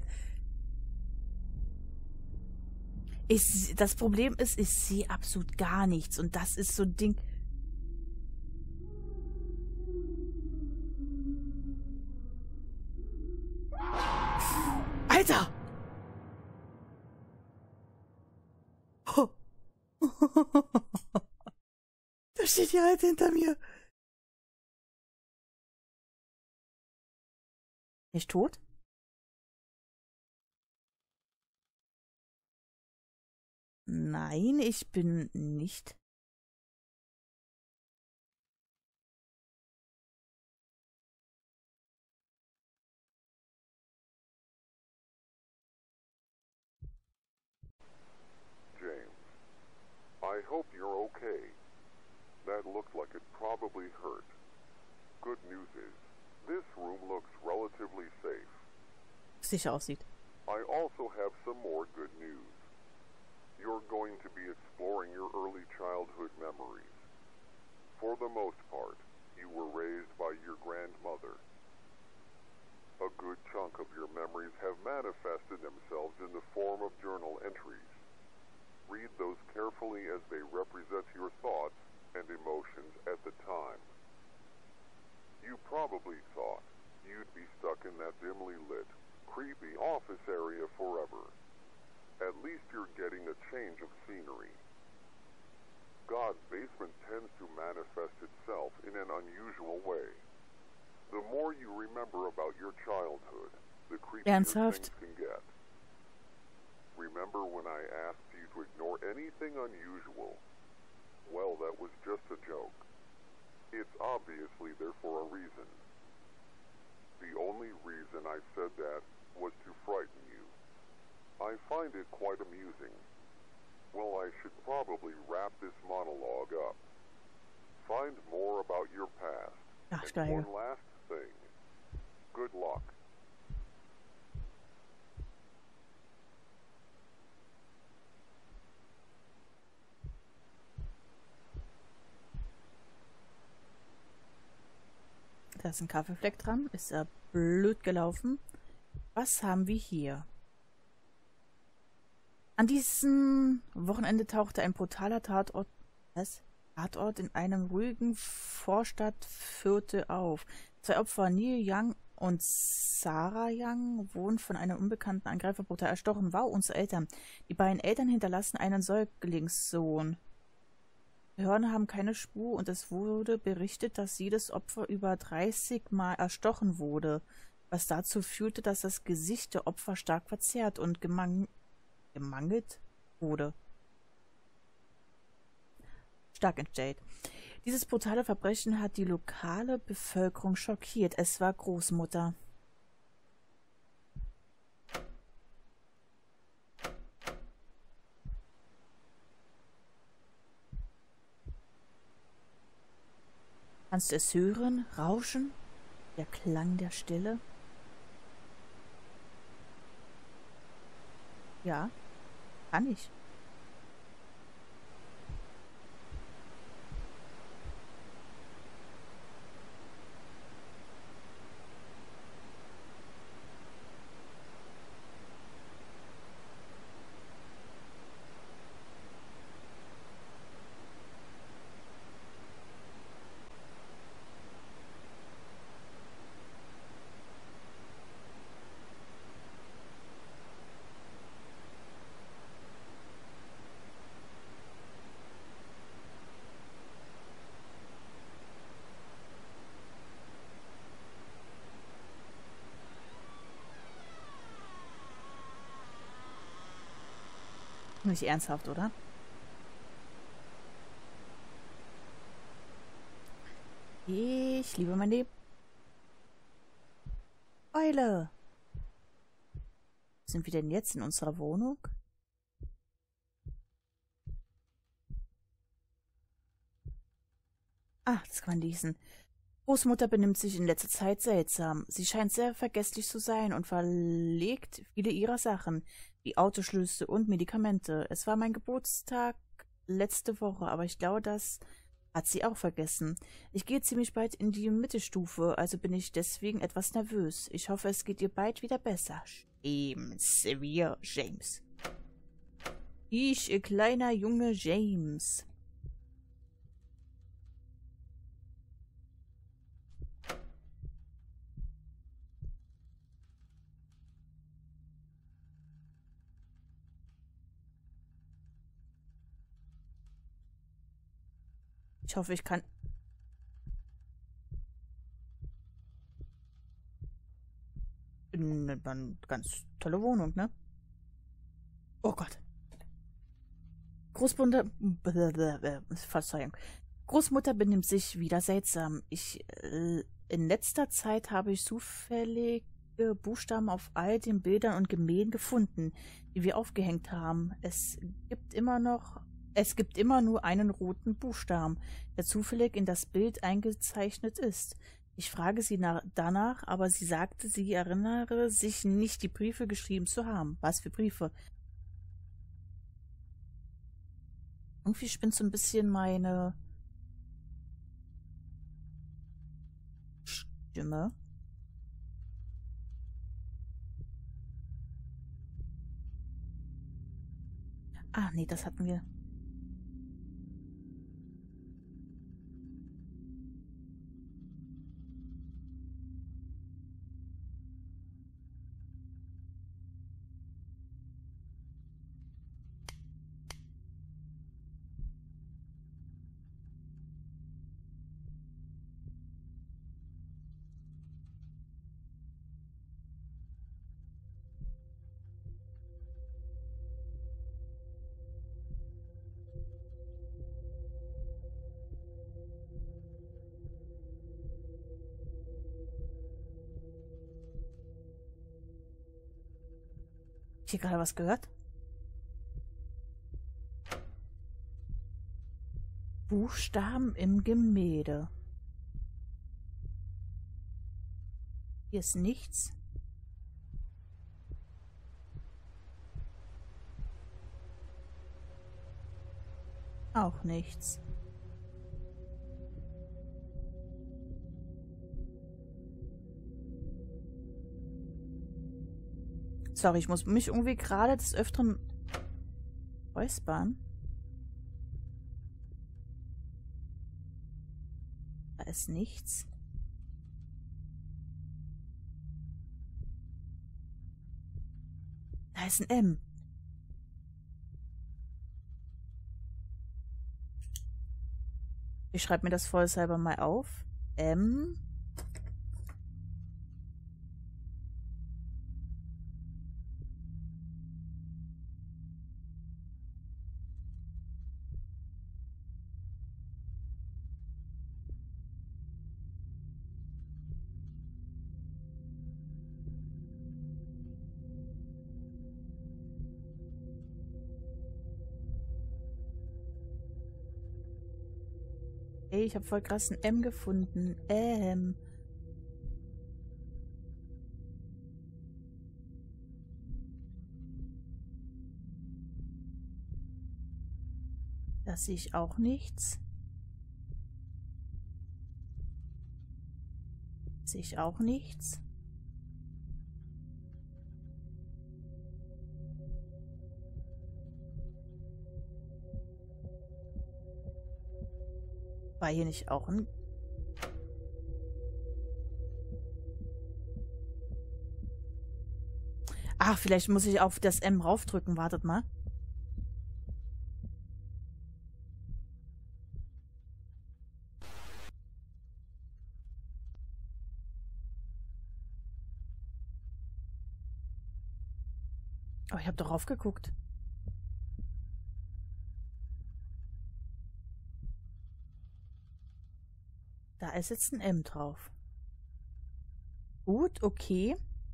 Ich, das Problem ist, ich sehe absolut gar nichts. Und das ist so ein Ding. Alter! Oh. Da steht die Alte hinter mir. Nicht tot? Nein, ich bin nicht. James, I hope you're okay. That looked like it probably hurt. Good news This room looks relatively safe. Sicher aussieht. I also have some more good news. You're going to be exploring your early childhood memories. For the most part, you were raised by your grandmother. A good chunk of your memories have manifested themselves in the form of journal entries. Read those carefully as they represent your thoughts and emotions at the time. You probably thought you'd be stuck in that dimly lit, creepy office area forever. At least you're getting a change of scenery. God's basement tends to manifest itself in an unusual way. The more you remember about your childhood, the creepier Ernsthaft? things can get. Remember when I asked you to ignore anything unusual? Well, that was just a joke. It's obviously there for a reason. The only reason I said that was to frighten you. I find it quite amusing. Well, I should probably wrap this monologue up. Find more about your past. Ach, And Steiger. one last thing. Good luck. Da ist ein Kaffeefleck dran. Ist ja blöd gelaufen. Was haben wir hier? An diesem Wochenende tauchte ein brutaler Tatort, was? Tatort in einem ruhigen Vorstadtviertel auf. Zwei Opfer, Neil Young und Sarah Young, wurden von einem unbekannten Angreifer brutal erstochen. Wow, unsere Eltern. Die beiden Eltern hinterlassen einen Säuglingssohn. Behörden haben keine Spur und es wurde berichtet, dass jedes Opfer über dreißig Mal erstochen wurde, was dazu führte, dass das Gesicht der Opfer stark verzerrt und gemang gemangelt wurde. Stark entstellt. Dieses brutale Verbrechen hat die lokale Bevölkerung schockiert. Es war Großmutter. Kannst du es hören? Rauschen? Der Klang der Stille? Ja, kann ich. Nicht ernsthaft, oder? Ich liebe mein Leben. Eule! Sind wir denn jetzt in unserer Wohnung? Ah, das kann man lesen. Großmutter benimmt sich in letzter Zeit seltsam. Sie scheint sehr vergesslich zu sein und verlegt viele ihrer Sachen, wie Autoschlüssel und Medikamente. Es war mein Geburtstag letzte Woche, aber ich glaube, das hat sie auch vergessen. Ich gehe ziemlich bald in die Mittelstufe, also bin ich deswegen etwas nervös. Ich hoffe, es geht ihr bald wieder besser. James, wir James. Ich, äh, kleiner Junge James. Ich hoffe, ich kann... Eine ganz tolle Wohnung, ne? Oh Gott. Großmutter... Verzeihung. Großmutter benimmt sich wieder seltsam. Ich... Äh, in letzter Zeit habe ich zufällige Buchstaben auf all den Bildern und Gemälden gefunden, die wir aufgehängt haben. Es gibt immer noch... Es gibt immer nur einen roten Buchstaben, der zufällig in das Bild eingezeichnet ist. Ich frage sie nach, danach, aber sie sagte, sie erinnere sich nicht, die Briefe geschrieben zu haben. Was für Briefe? Irgendwie spinnt so ein bisschen meine Stimme. Ah, nee, das hatten wir. Ich hier gerade was gehört? Buchstaben im Gemälde. Hier ist nichts. Auch nichts. Sorry, ich muss mich irgendwie gerade des Öfteren räuspern. Da ist nichts. Da ist ein M. Ich schreibe mir das vollselber mal auf. M. Ey, ich habe voll krass ein M gefunden. Ähm. Da sehe ich auch nichts. Sehe ich auch nichts. War hier nicht auch ein... Ach, vielleicht muss ich auf das M raufdrücken. Wartet mal. Oh, ich habe doch raufgeguckt. Da ist jetzt ein M drauf. Gut, okay.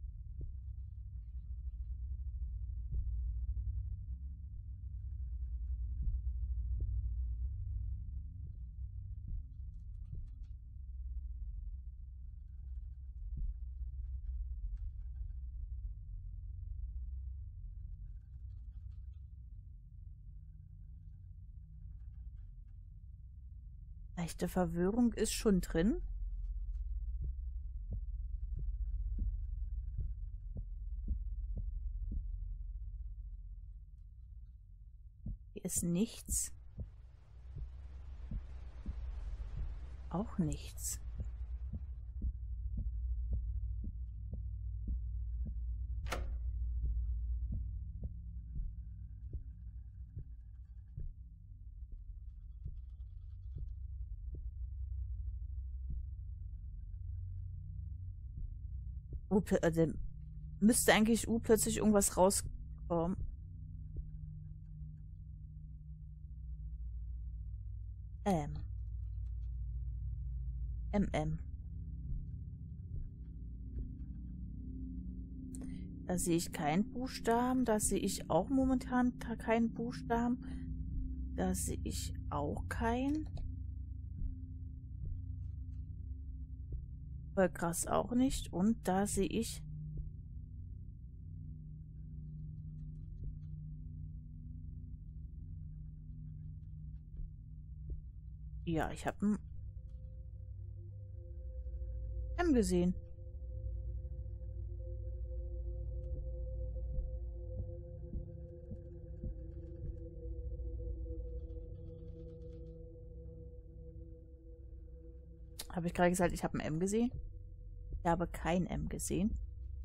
Leichte Verwirrung ist schon drin. Hier ist nichts. Auch nichts. U, also müsste eigentlich U plötzlich irgendwas rauskommen. M. M M. Da sehe ich keinen Buchstaben. Da sehe ich auch momentan keinen Buchstaben. Da sehe ich auch keinen. Vollgras auch nicht. Und da sehe ich... Ja, ich habe ein M gesehen. Habe ich gerade gesagt, ich habe ein M gesehen? Ich habe kein M gesehen.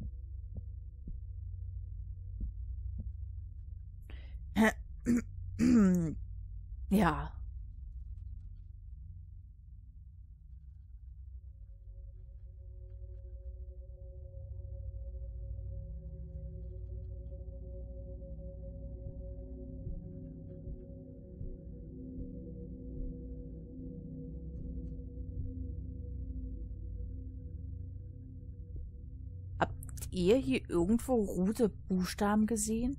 Ja. Habt ihr hier irgendwo rote Buchstaben gesehen?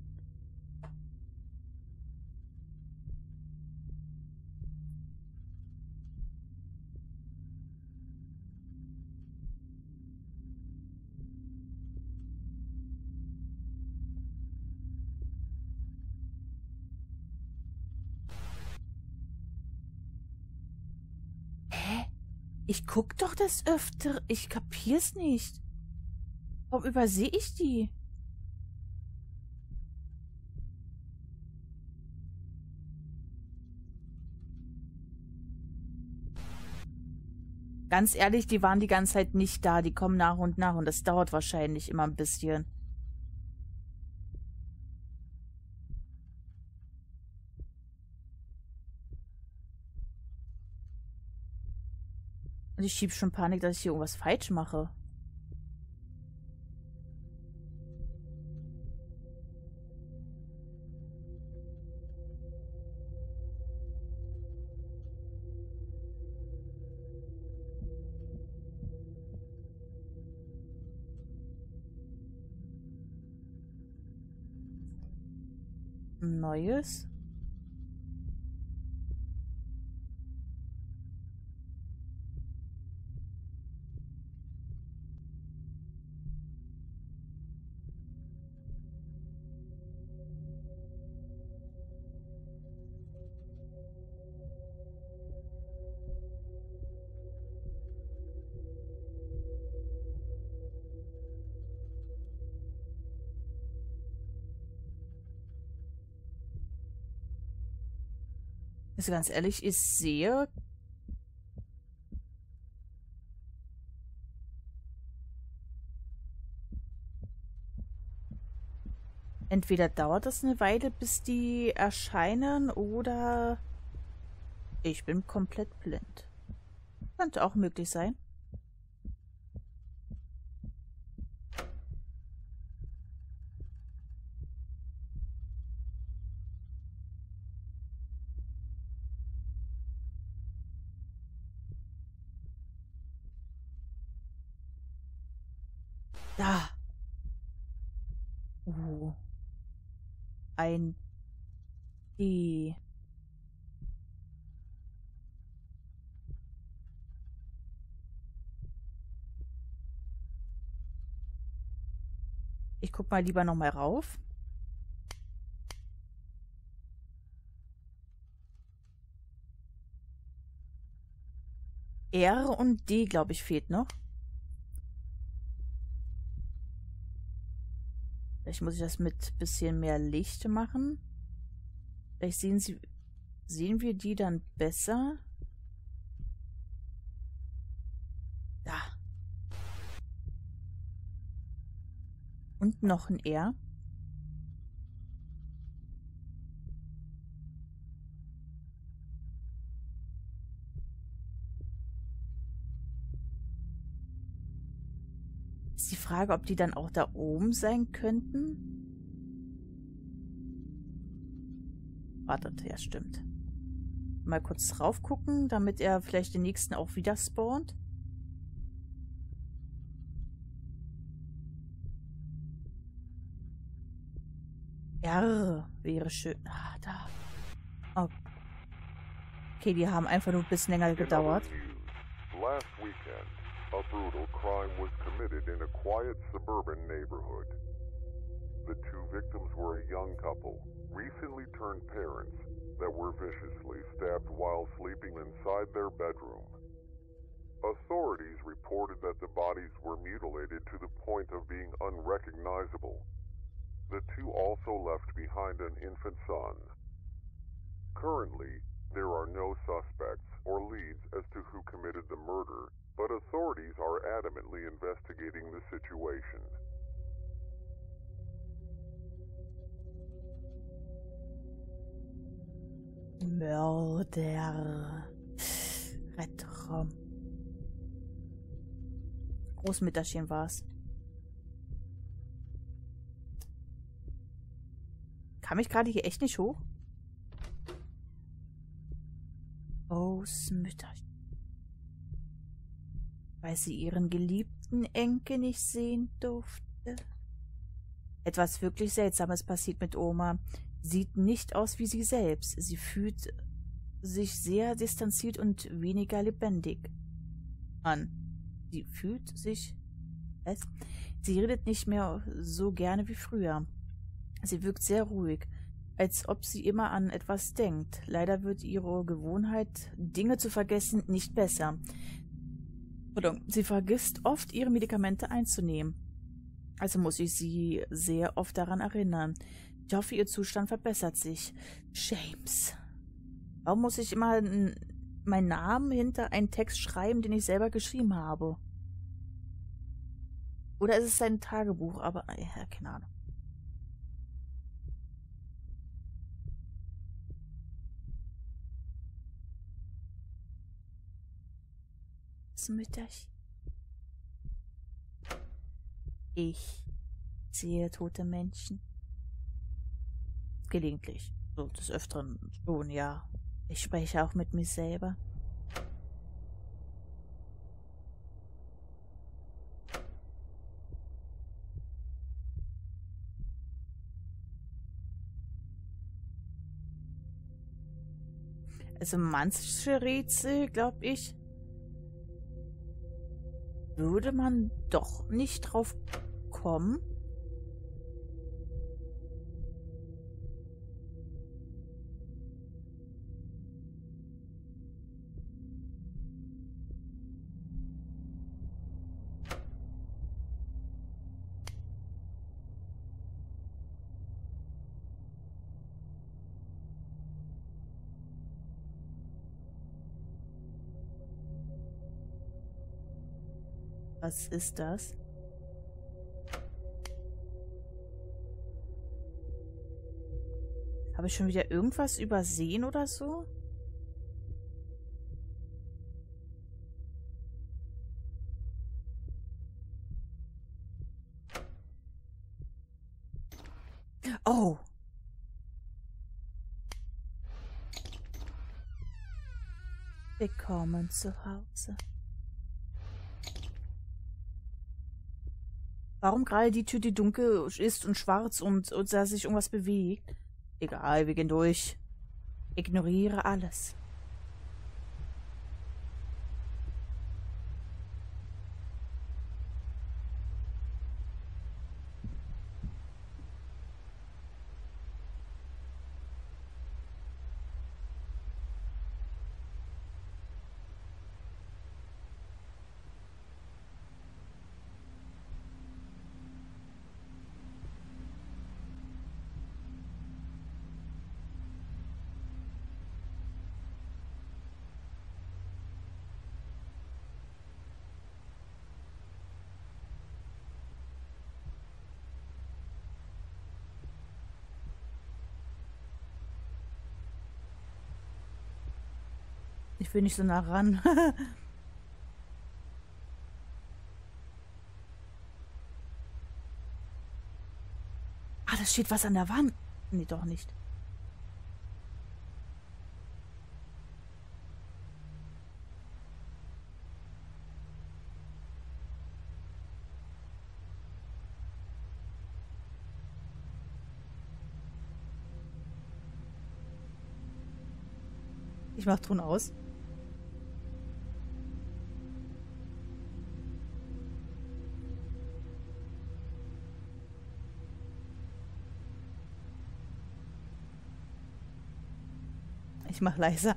Hä? Ich guck doch das öfter. Ich kapier's nicht. Warum übersehe ich die? Ganz ehrlich, die waren die ganze Zeit nicht da. Die kommen nach und nach und das dauert wahrscheinlich immer ein bisschen. Und ich schiebe schon Panik, dass ich hier irgendwas falsch mache. Neues. Also ganz ehrlich, ich sehe... Entweder dauert es eine Weile, bis die erscheinen, oder ich bin komplett blind. Könnte auch möglich sein. Da. Oh. Ein E. Ich guck mal lieber noch mal rauf. R und D, glaube ich, fehlt noch. Vielleicht muss ich das mit ein bisschen mehr Licht machen. Vielleicht sehen sie, sehen wir die dann besser. Da. Und noch ein R. Ist die Frage, ob die dann auch da oben sein könnten? Wartet, ja, stimmt. Mal kurz drauf gucken, damit er vielleicht den nächsten auch wieder spawnt. R wäre schön. Ah, da. Oh. Okay, die haben einfach nur ein bisschen länger gedauert. Last weekend, a brutal crime was committed in a quiet suburban neighborhood. The two victims were a young couple, recently turned parents, that were viciously stabbed while sleeping inside their bedroom. Authorities reported that the bodies were mutilated to the point of being unrecognizable. The two also left behind an infant son. Currently, there are no suspects or leads as to who committed the murder, but authorities are adamantly investigating the situation. Mörder. Rettraum. Großmütterchen war's. Kam ich gerade hier echt nicht hoch? Großmütterchen. Weil sie ihren geliebten Enkel nicht sehen durfte. Etwas wirklich Seltsames passiert mit Oma. Sieht nicht aus wie sie selbst. Sie fühlt sich sehr distanziert und weniger lebendig an. Sie fühlt sich... Was? Sie redet nicht mehr so gerne wie früher. Sie wirkt sehr ruhig, als ob sie immer an etwas denkt. Leider wird ihre Gewohnheit, Dinge zu vergessen, nicht besser. Pardon, sie vergisst oft, ihre Medikamente einzunehmen. Also muss ich sie sehr oft daran erinnern. Ich hoffe, ihr Zustand verbessert sich. James. Warum muss ich immer meinen Namen hinter einen Text schreiben, den ich selber geschrieben habe? Oder ist es sein Tagebuch? Aber, ja, keine Ahnung. Das Mütterchen. Ich sehe tote Menschen. Gelegentlich. So des Öfteren schon, ja. Ich spreche auch mit mir selber. Also manche Rätsel, glaube ich, würde man doch nicht drauf kommen. Was ist das? Habe ich schon wieder irgendwas übersehen oder so? Oh! Willkommen zu Hause. Warum gerade die Tür, die dunkel ist und schwarz und, und da sich irgendwas bewegt? Egal, wir gehen durch. Ignoriere alles. Ich will nicht so nah ran. Ah, da steht was an der Wand. Nee, doch nicht. Ich mach Ton aus. Ich mach leiser.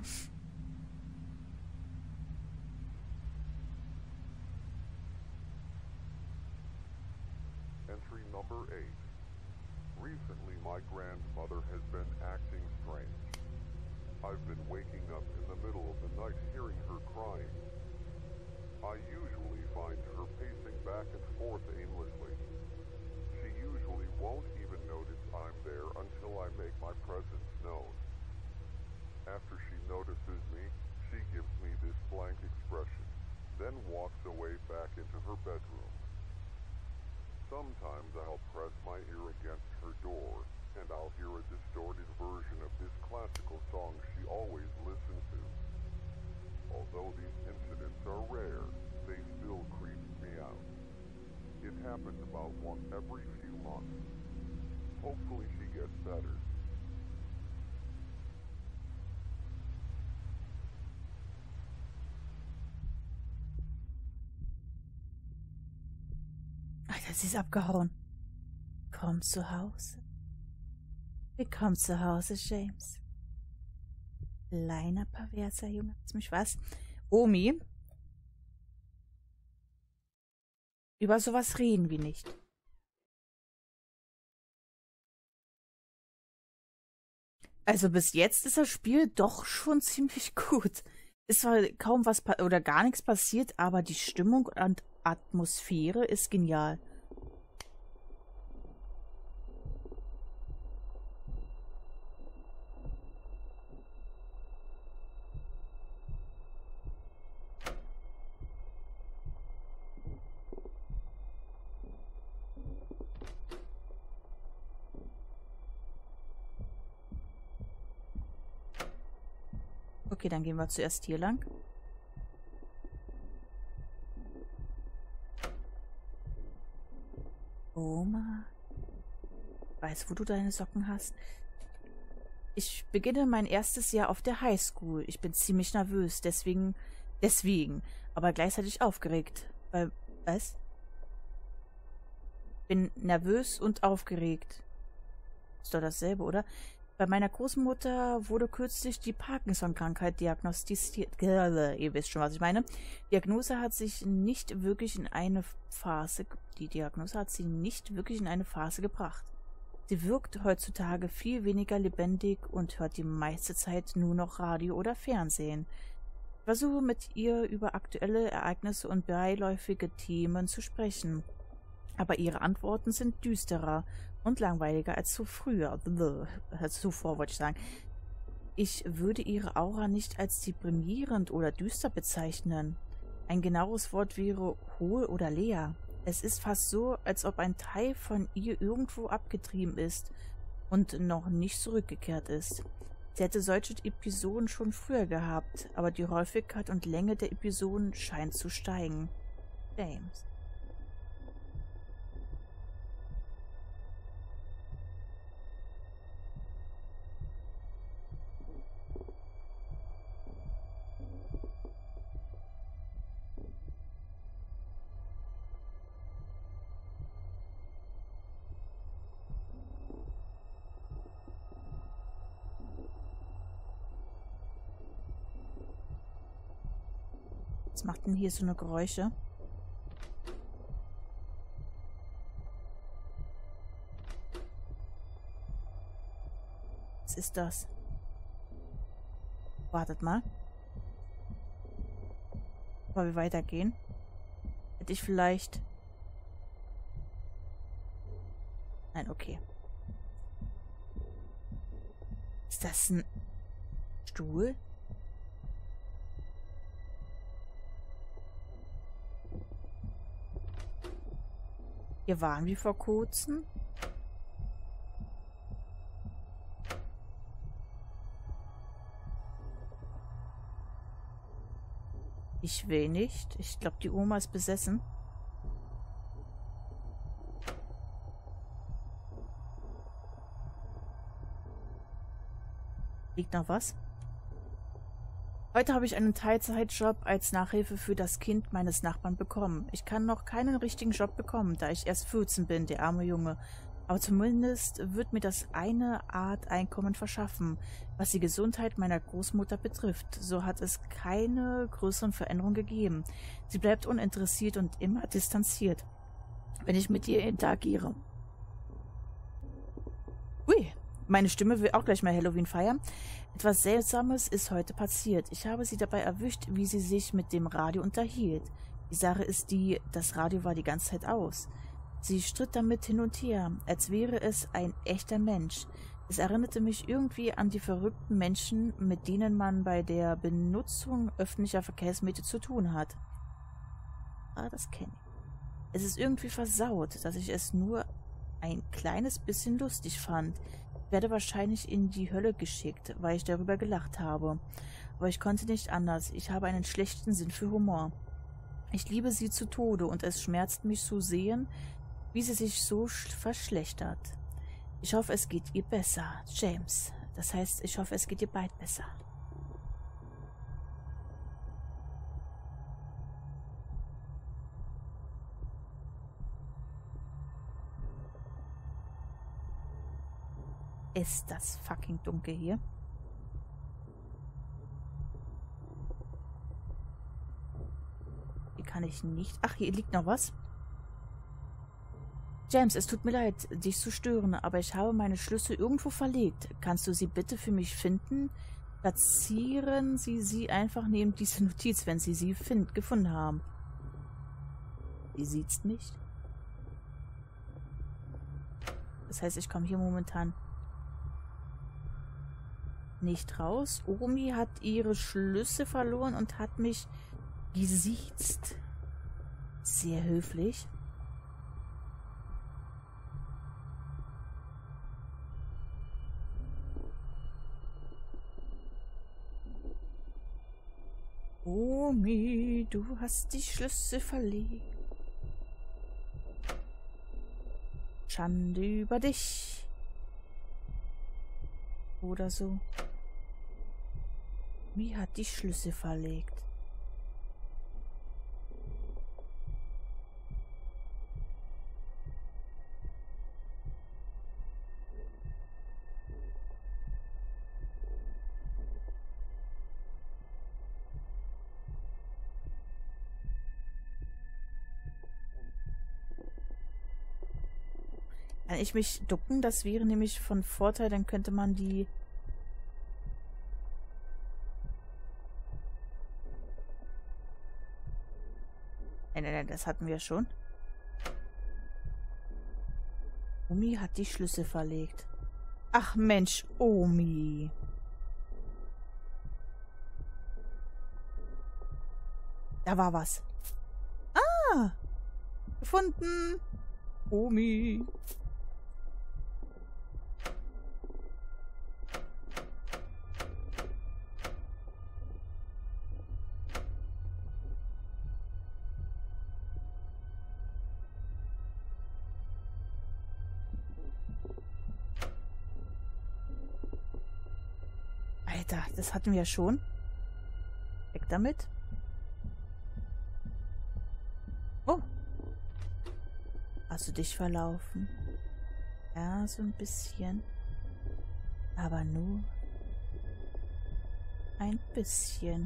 Entry number eight. Recently, my grandmother has been acting strange. I've been waking up in the middle of the night hearing her crying. I usually find her pacing back and forth aimlessly. She usually won't even notice I'm there until I make my presence known. After she notices me, she gives me this blank expression, then walks away back into her bedroom. Sometimes I'll press my ear against her door, and I'll hear a distorted version of this classical song she always listened to. Although these incidents are rare, they still creep me out. It happens about once every few months. Hopefully she gets better. Alter, sie ist abgehauen. Komm zu Hause. Willkommen zu Hause, James. Kleiner perverser Junge. Jetzt mich was? Omi. Über sowas reden wir nicht. Also bis jetzt ist das Spiel doch schon ziemlich gut. Ist zwar kaum was oder gar nichts passiert, aber die Stimmung und Atmosphäre ist genial. Okay, dann gehen wir zuerst hier lang. Oma. Ich weiß, wo du deine Socken hast. Ich beginne mein erstes Jahr auf der Highschool. Ich bin ziemlich nervös, deswegen, deswegen, aber gleichzeitig aufgeregt. Weil, was? Bin nervös und aufgeregt. Ist doch dasselbe, oder? Bei meiner Großmutter wurde kürzlich die Parkinson-Krankheit diagnostiziert. Ihr wisst schon, was ich meine. Diagnose hat sich nicht wirklich in eine Phase, die Diagnose hat sie nicht wirklich in eine Phase gebracht. Sie wirkt heutzutage viel weniger lebendig und hört die meiste Zeit nur noch Radio oder Fernsehen. Ich versuche mit ihr über aktuelle Ereignisse und beiläufige Themen zu sprechen. Aber ihre Antworten sind düsterer und langweiliger als zu früher. Als zuvor, wollte ich sagen. Ich würde ihre Aura nicht als deprimierend oder düster bezeichnen. Ein genaues Wort wäre hohl oder leer. Es ist fast so, als ob ein Teil von ihr irgendwo abgetrieben ist und noch nicht zurückgekehrt ist. Sie hätte solche Episoden schon früher gehabt, aber die Häufigkeit und Länge der Episoden scheint zu steigen. James. Was macht denn hier so eine Geräusche? Was ist das? Wartet mal. Bevor wir weitergehen, hätte ich vielleicht... Nein, okay. Ist das ein Stuhl? Hier waren wir vor kurzem. Ich will nicht. Ich glaube, die Oma ist besessen. Liegt noch was? Heute habe ich einen Teilzeitjob als Nachhilfe für das Kind meines Nachbarn bekommen. Ich kann noch keinen richtigen Job bekommen, da ich erst vierzehn bin, der arme Junge. Aber zumindest wird mir das eine Art Einkommen verschaffen, was die Gesundheit meiner Großmutter betrifft. So hat es keine größeren Veränderungen gegeben. Sie bleibt uninteressiert und immer distanziert, wenn ich mit ihr interagiere. Ui, meine Stimme will auch gleich mal Halloween feiern. Etwas Seltsames ist heute passiert. Ich habe sie dabei erwischt, wie sie sich mit dem Radio unterhielt. Die Sache ist die, das Radio war die ganze Zeit aus. Sie stritt damit hin und her, als wäre es ein echter Mensch. Es erinnerte mich irgendwie an die verrückten Menschen, mit denen man bei der Benutzung öffentlicher Verkehrsmittel zu tun hat. Ah, das kenne ich. Es ist irgendwie versaut, dass ich es nur ein kleines bisschen lustig fand. Ich werde wahrscheinlich in die Hölle geschickt, weil ich darüber gelacht habe. Aber ich konnte nicht anders. Ich habe einen schlechten Sinn für Humor. Ich liebe sie zu Tode und es schmerzt mich zu sehen, wie sie sich so verschlechtert. Ich hoffe, es geht ihr besser. James. Das heißt, ich hoffe, es geht ihr bald besser. Ist das fucking dunkel hier? Hier kann ich nicht... Ach, hier liegt noch was. James, es tut mir leid, dich zu stören, aber ich habe meine Schlüssel irgendwo verlegt. Kannst du sie bitte für mich finden? Platzieren Sie sie einfach neben diese Notiz, wenn Sie sie find, gefunden haben. Sie sieht's nicht. Das heißt, ich komme hier momentan nicht raus. Omi hat ihre Schlüssel verloren und hat mich gesiezt. Sehr höflich. Omi, du hast die Schlüssel verlegt. Schande über dich. Oder so. Omi hat die Schlüssel verlegt. Kann ich mich ducken? Das wäre nämlich von Vorteil, dann könnte man die... Nein, nein, nein, das hatten wir schon. Omi hat die Schlüssel verlegt. Ach Mensch, Omi. Da war was. Ah! Gefunden. Omi. Alter, das hatten wir ja schon. Weg damit. Oh. Hast du dich verlaufen? Ja, so ein bisschen. Aber nur ein bisschen.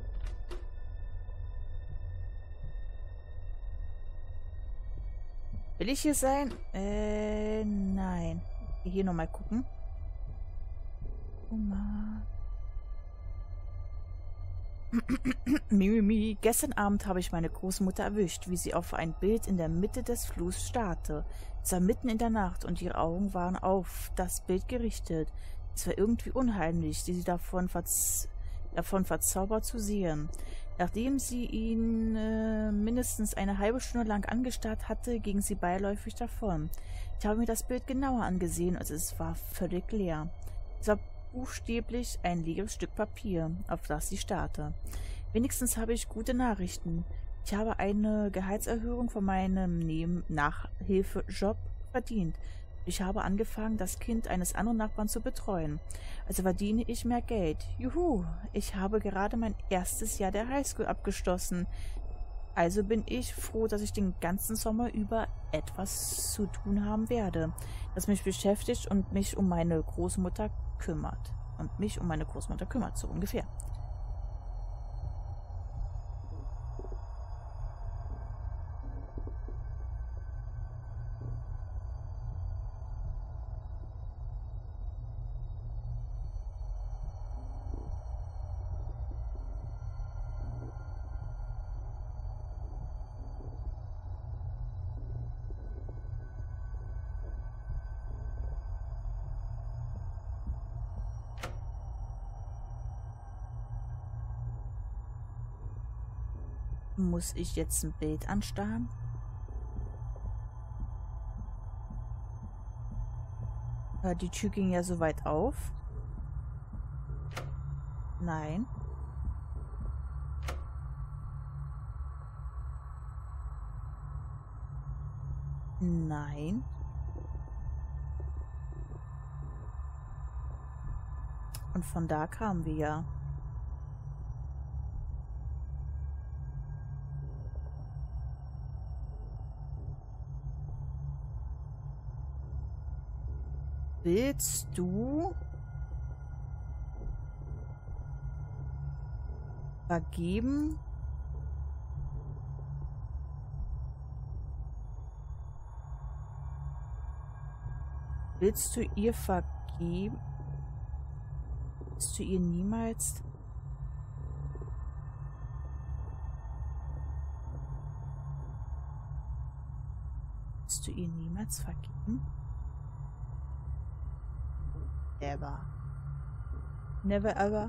Will ich hier sein? Äh, nein. Hier nochmal gucken. Oh Mann. Mimi, gestern Abend habe ich meine Großmutter erwischt, wie sie auf ein Bild in der Mitte des Flurs starrte. Es war mitten in der Nacht und ihre Augen waren auf das Bild gerichtet. Es war irgendwie unheimlich, sie davon, verz davon verzaubert zu sehen. Nachdem sie ihn äh, mindestens eine halbe Stunde lang angestarrt hatte, ging sie beiläufig davon. Ich habe mir das Bild genauer angesehen und es war völlig leer. Es war buchstäblich ein leeres Stück Papier, auf das sie starrte. Wenigstens habe ich gute Nachrichten. Ich habe eine Gehaltserhöhung von meinem Neben- Nachhilfejob verdient. Ich habe angefangen, das Kind eines anderen Nachbarn zu betreuen. Also verdiene ich mehr Geld. Juhu, ich habe gerade mein erstes Jahr der Highschool abgeschlossen. Also bin ich froh, dass ich den ganzen Sommer über etwas zu tun haben werde, das mich beschäftigt und mich um meine Großmutter kümmert. Und mich um meine Großmutter kümmert, so ungefähr. Muss ich jetzt ein Bild anstarren? Ja, die Tür ging ja so weit auf. Nein. Nein. Und von da kamen wir ja. Willst du vergeben? Willst du ihr vergeben? Willst du ihr niemals... Willst du ihr niemals vergeben? Never. Never ever.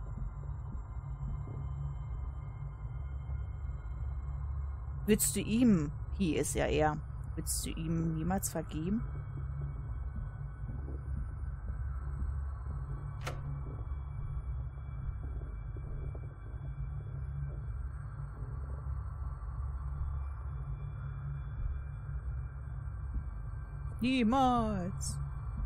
Willst du ihm, hier ist ja er, willst du ihm niemals vergeben? Niemals.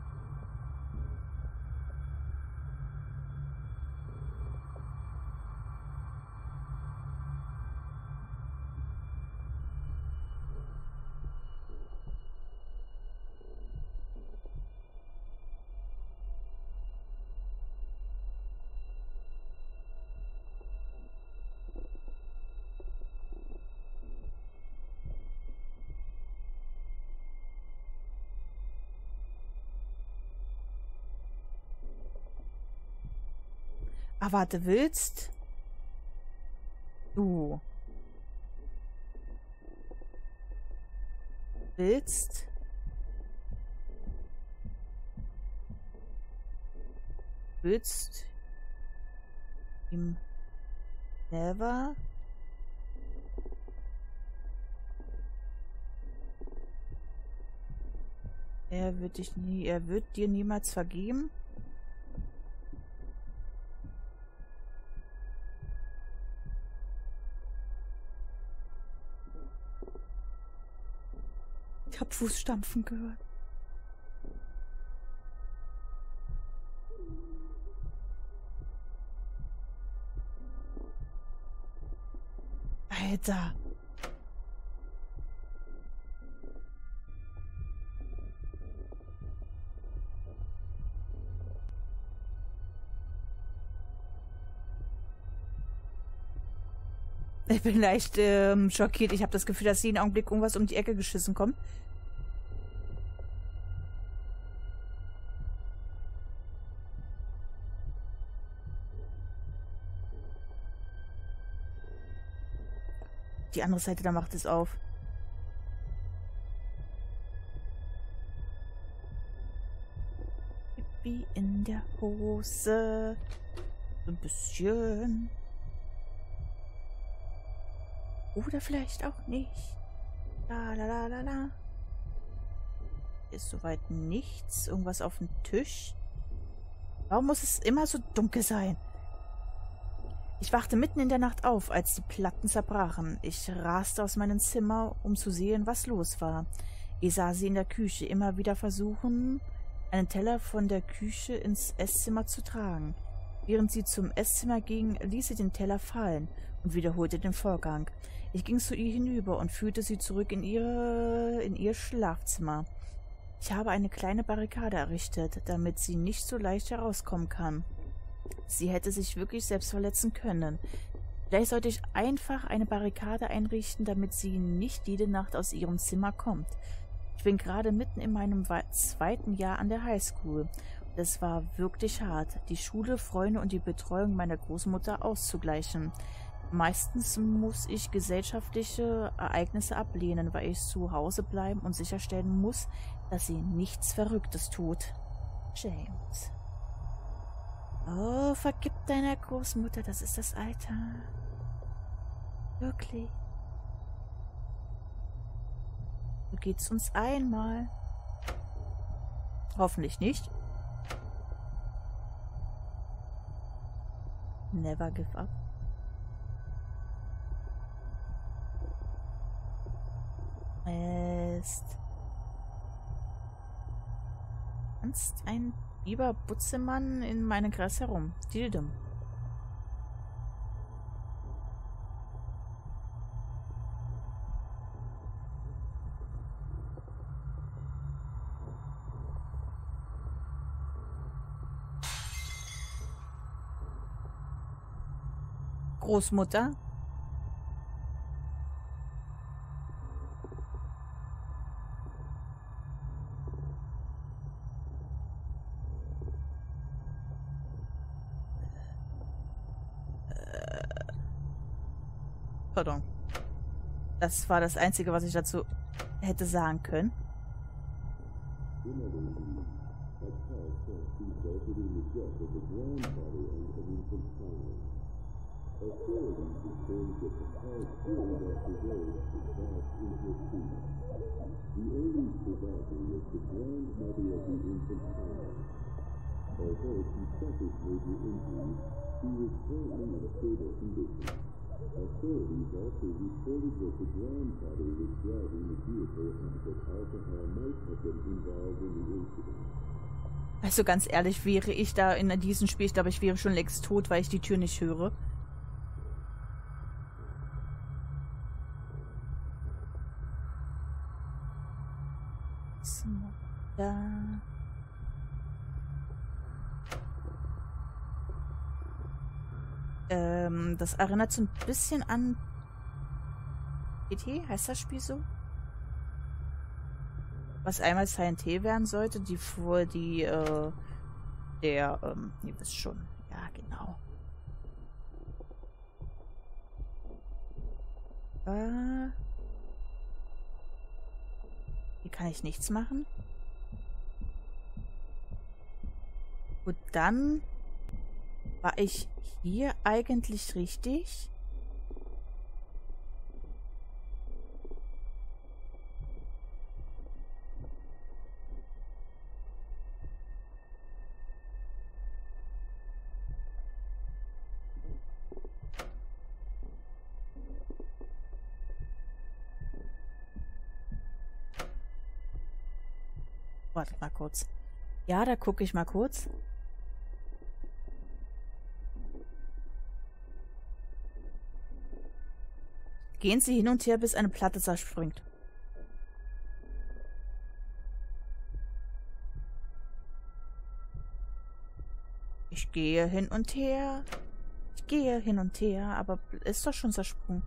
Ah, warte, willst du willst willst ihm never er wird dich nie, er wird dir niemals vergeben? Ich hab Fußstampfen gehört. Alter. Ich bin leicht ähm, schockiert. Ich habe das Gefühl, dass jeden Augenblick irgendwas um die Ecke geschissen kommt. Die andere Seite, da macht es auf. Wie in der Hose. So ein bisschen. Oder vielleicht auch nicht. La la la la la. Ist soweit nichts. Irgendwas auf dem Tisch. Warum muss es immer so dunkel sein? Ich wachte mitten in der Nacht auf, als die Platten zerbrachen. Ich raste aus meinem Zimmer, um zu sehen, was los war. Ich sah sie in der Küche immer wieder versuchen, einen Teller von der Küche ins Esszimmer zu tragen. Während sie zum Esszimmer ging, ließ sie den Teller fallen und wiederholte den Vorgang. Ich ging zu ihr hinüber und führte sie zurück in ihre, in ihr Schlafzimmer. Ich habe eine kleine Barrikade errichtet, damit sie nicht so leicht herauskommen kann. Sie hätte sich wirklich selbst verletzen können. Vielleicht sollte ich einfach eine Barrikade einrichten, damit sie nicht jede Nacht aus ihrem Zimmer kommt. Ich bin gerade mitten in meinem zweiten Jahr an der Highschool. Es war wirklich hart, die Schule, Freunde und die Betreuung meiner Großmutter auszugleichen. Meistens muss ich gesellschaftliche Ereignisse ablehnen, weil ich zu Hause bleiben und sicherstellen muss, dass sie nichts Verrücktes tut. James. Oh, vergib deiner Großmutter, das ist das Alter. Wirklich. So geht's uns einmal. Hoffentlich nicht. Never give up. Ist. Tanzt ein lieber Butzemann in meinem Gras herum. Dildem. Großmutter? Pardon. Das war das Einzige, was ich dazu hätte sagen können. Although she suffered major injuries, she was currently in stable condition. Authorities also reported that the grandfather was driving the vehicle and that alcohol might have been involved in the incident. Also ganz ehrlich, wäre ich da in diesem Spiel, ich glaube, ich wäre schon längst tot, weil ich die Tür nicht höre. So, da. Ähm, das erinnert so ein bisschen an E T, heißt das Spiel so? Was einmal Silent Hill werden sollte, die vor die, äh, der, ähm, ihr wisst schon. Ja, genau. Äh. Hier kann ich nichts machen. Gut, dann war ich hier eigentlich richtig? Wartet mal kurz. Ja, da gucke ich mal kurz. Gehen Sie hin und her, bis eine Platte zerspringt. Ich gehe hin und her. Ich gehe hin und her, aber ist doch schon zersprungen.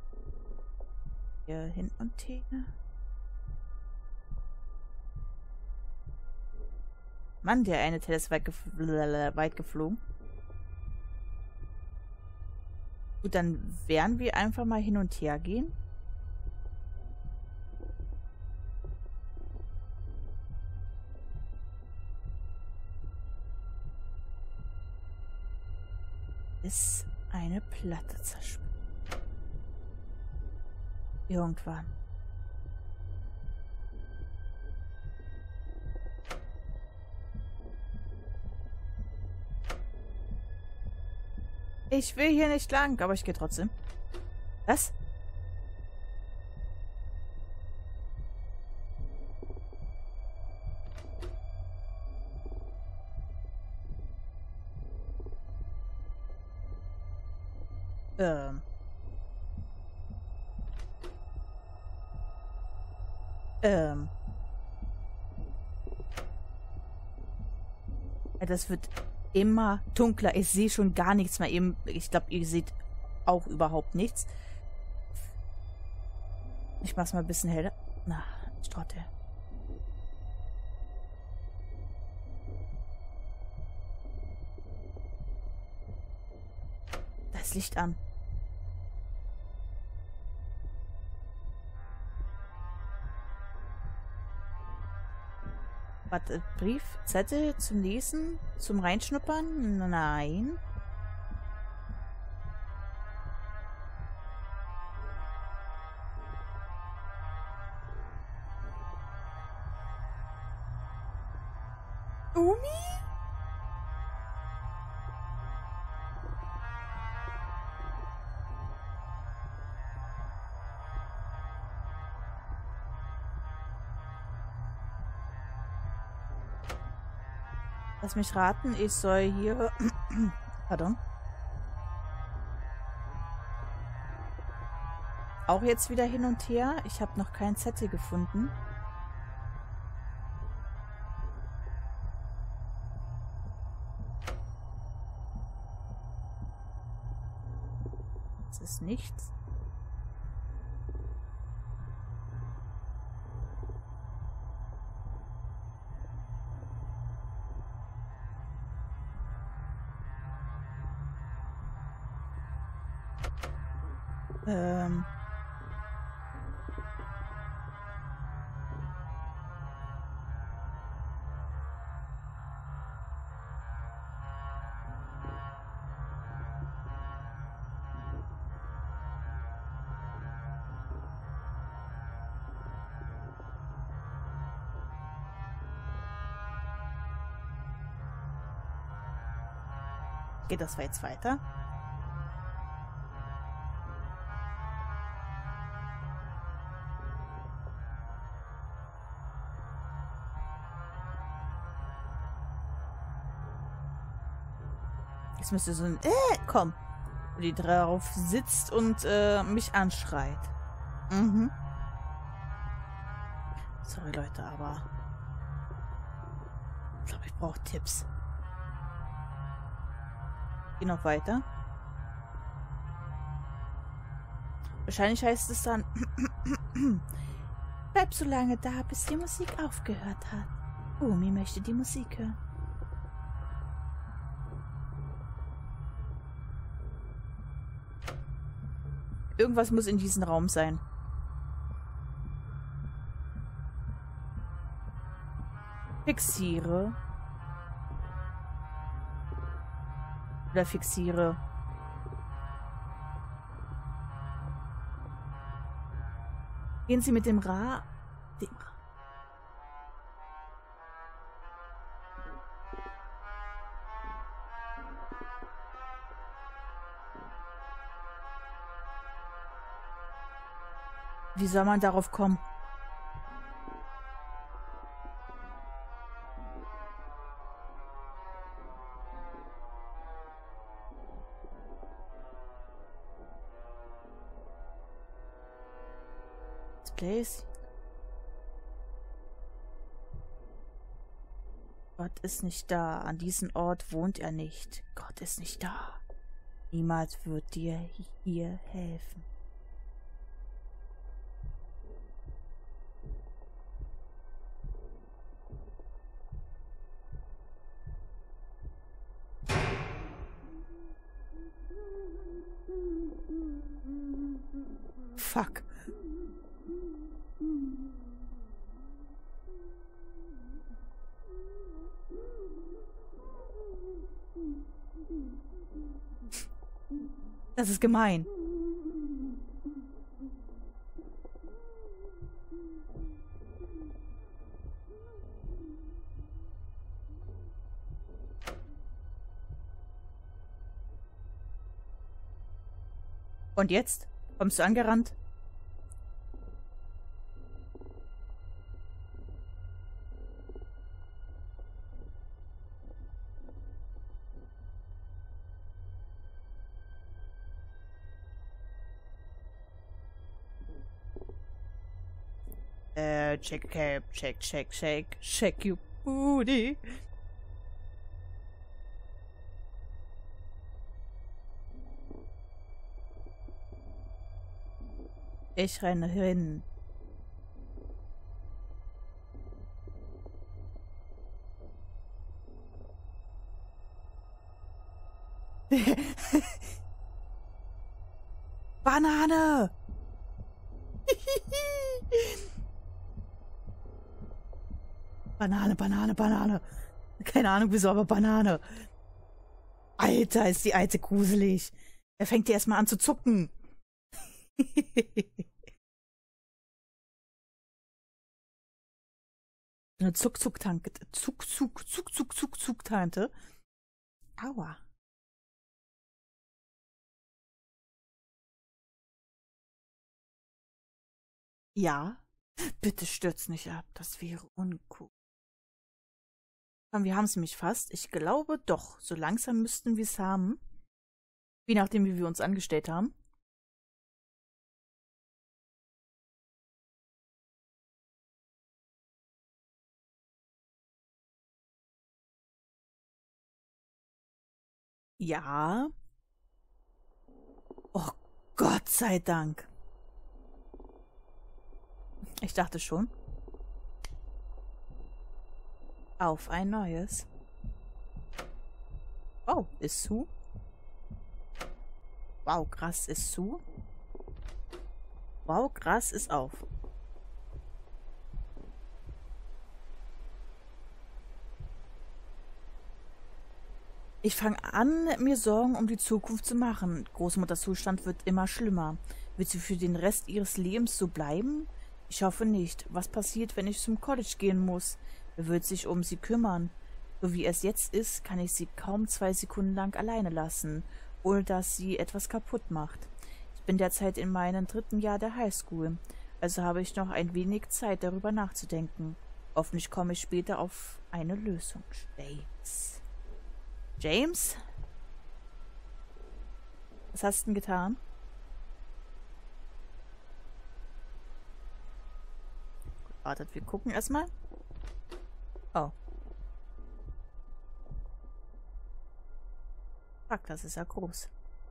Hier hin und her. Mann, der eine Teil ist weit, gef weit geflogen. Gut, dann werden wir einfach mal hin und her gehen. Ist eine Platte zerspringt. Irgendwann. Ich will hier nicht lang, aber ich gehe trotzdem. Was? Ähm. Ähm. Ja, das wird immer dunkler. Ich sehe schon gar nichts mehr. Eben, ich glaube, ihr seht auch überhaupt nichts. Ich mach's mal ein bisschen heller. Na, Strotte. Das Licht an. Warte, Brief, Zettel zum Lesen, zum Reinschnuppern? Nein. Umi? Lass mich raten, ich soll hier... Pardon. Auch jetzt wieder hin und her. Ich habe noch keinen Zettel gefunden. Das ist nichts. Ähm. Geht das jetzt weiter? Jetzt müsste so ein äh, komm, wo die drauf sitzt und äh, mich anschreit. Mhm. Sorry Leute, aber ich glaube, ich brauche Tipps. Geh noch weiter. Wahrscheinlich heißt es dann bleib so lange da, bis die Musik aufgehört hat. Umi möchte die Musik hören. Irgendwas muss in diesem Raum sein. Fixiere. Oder fixiere. Gehen Sie mit dem Ra... Dem Ra Wie soll man darauf kommen? Place. Gott ist nicht da. An diesem Ort wohnt er nicht. Gott ist nicht da. Niemals wird dir hier helfen. Fuck. Das ist gemein. Und jetzt? Kommst du angerannt? Äh, check, check, check, check, check, check your booty. Ich renne hin. Banane! Banane, Banane, Banane. Keine Ahnung wieso, aber Banane. Alter, ist die Alte gruselig. Er fängt ja erstmal an zu zucken. Eine Zuck-Zuck-Tante. Zuck-Zuck, Zuck-Zuck, Zuck-Zuck-Tante. Aua. Ja, bitte stürz nicht ab, das wäre uncool. Komm, wir haben es nämlich fast. Ich glaube doch, so langsam müssten wir es haben. Je nachdem, wie wir uns angestellt haben. Ja. Oh, Gott sei Dank. Ich dachte schon. Auf ein neues. Oh, ist zu. Wow, krass, ist zu. Wow, krass, ist auf. Ich fange an, mir Sorgen um die Zukunft zu machen. Großmutters Zustand wird immer schlimmer. Wird sie für den Rest ihres Lebens so bleiben? Ich hoffe nicht. Was passiert, wenn ich zum College gehen muss? Wer wird sich um sie kümmern? So wie es jetzt ist, kann ich sie kaum zwei Sekunden lang alleine lassen, ohne dass sie etwas kaputt macht. Ich bin derzeit in meinem dritten Jahr der Highschool, also habe ich noch ein wenig Zeit, darüber nachzudenken. Hoffentlich komme ich später auf eine Lösung. James. James? Was hast du denn getan? Wartet, wir gucken erstmal. Oh. Fuck, das ist ja groß.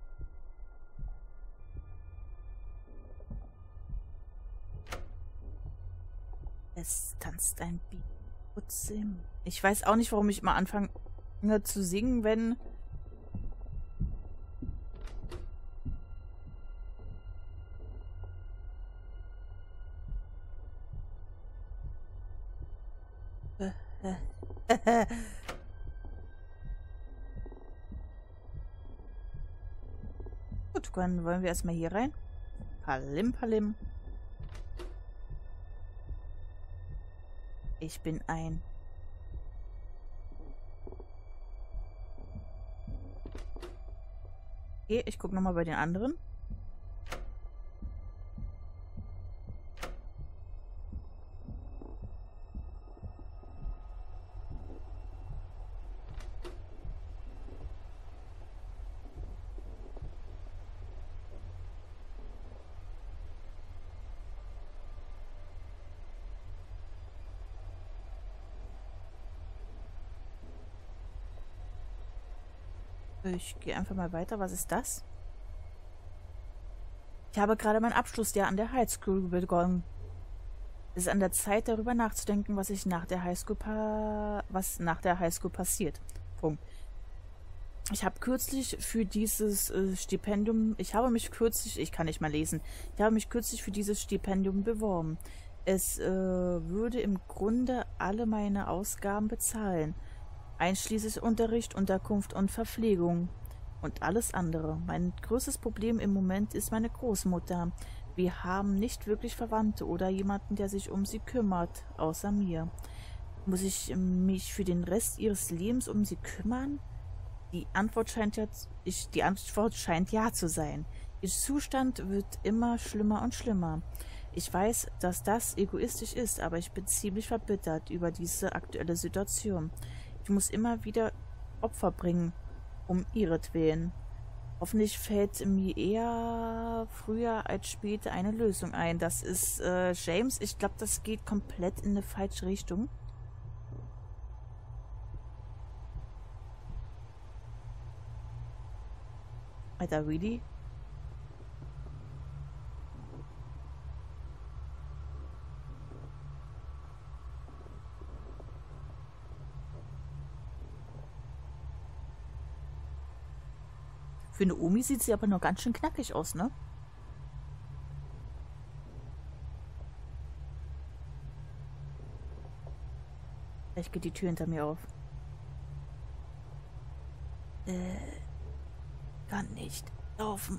Es tanzt ein Beat. Ich weiß auch nicht, warum ich immer anfange zu singen, wenn... Gut, dann wollen wir erstmal hier rein. Palim, palim. Ich bin ein... Okay, ich gucke nochmal bei den anderen. Ich gehe einfach mal weiter. Was ist das? Ich habe gerade mein Abschlussjahr an der Highschool begonnen. Es ist an der Zeit, darüber nachzudenken, was ich nach der Highschool pa was nach der Highschool passiert. Punkt. Ich habe kürzlich für dieses äh, Stipendium, ich habe mich kürzlich, ich kann nicht mal lesen, ich habe mich kürzlich für dieses Stipendium beworben. Es äh, würde im Grunde alle meine Ausgaben bezahlen. Einschließlich Unterricht, Unterkunft und Verpflegung und alles andere. Mein größtes Problem im Moment ist meine Großmutter. Wir haben nicht wirklich Verwandte oder jemanden, der sich um sie kümmert, außer mir. Muss ich mich für den Rest ihres Lebens um sie kümmern? Die Antwort scheint ja, ich, die Antwort scheint ja zu sein. Ihr Zustand wird immer schlimmer und schlimmer. Ich weiß, dass das egoistisch ist, aber ich bin ziemlich verbittert über diese aktuelle Situation. Ich muss immer wieder Opfer bringen, um ihretwillen. Hoffentlich fällt mir eher früher als später eine Lösung ein. Das ist äh, James. Ich glaube, das geht komplett in eine falsche Richtung. Alter, really? Für eine Omi sieht sie aber noch ganz schön knackig aus, ne? Vielleicht geht die Tür hinter mir auf. Äh, kann nicht laufen.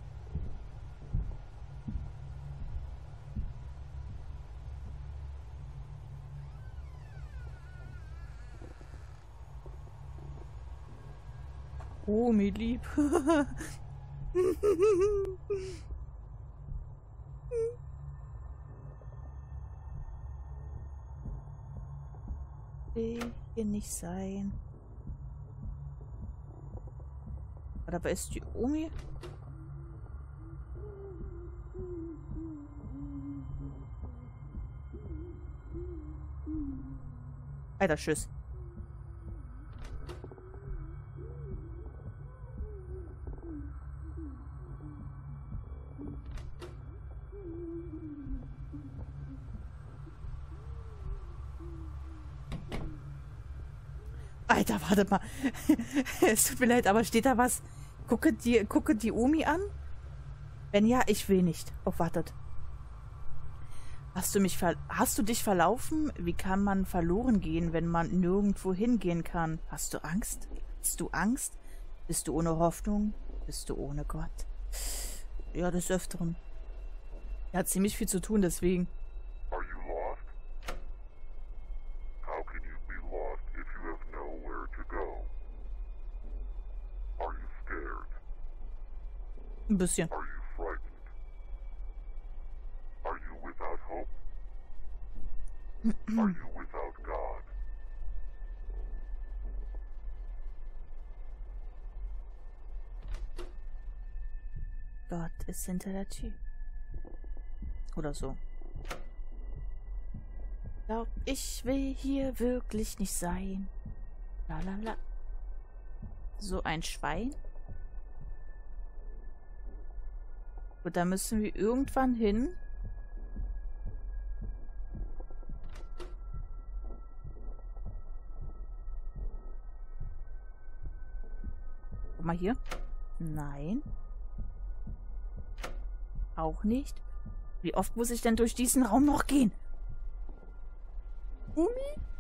Oh, mir lieb. Will hier nicht sein. Aber ist die Omi? Alter, tschüss. Alter, warte mal. Es tut mir leid, aber steht da was? Gucke die, gucke die Omi an? Wenn ja, ich will nicht. Oh, wartet. Hast du mich ver hast du dich verlaufen? Wie kann man verloren gehen, wenn man nirgendwo hingehen kann? Hast du Angst? Hast du Angst? Bist du ohne Hoffnung? Bist du ohne Gott? Ja, des Öfteren. Er hat ziemlich viel zu tun, deswegen. Are you lost? How can you be lost if you have nowhere to go? Are you scared? Ein bisschen. Are you frightened? Are you without hope? Are you without God? Gott ist hinter der Tür. Oder so. Glaub, ich will hier wirklich nicht sein. Lalala. So ein Schwein. Gut, da müssen wir irgendwann hin. Guck mal hier. Nein. Auch nicht. Wie oft muss ich denn durch diesen Raum noch gehen? Omi?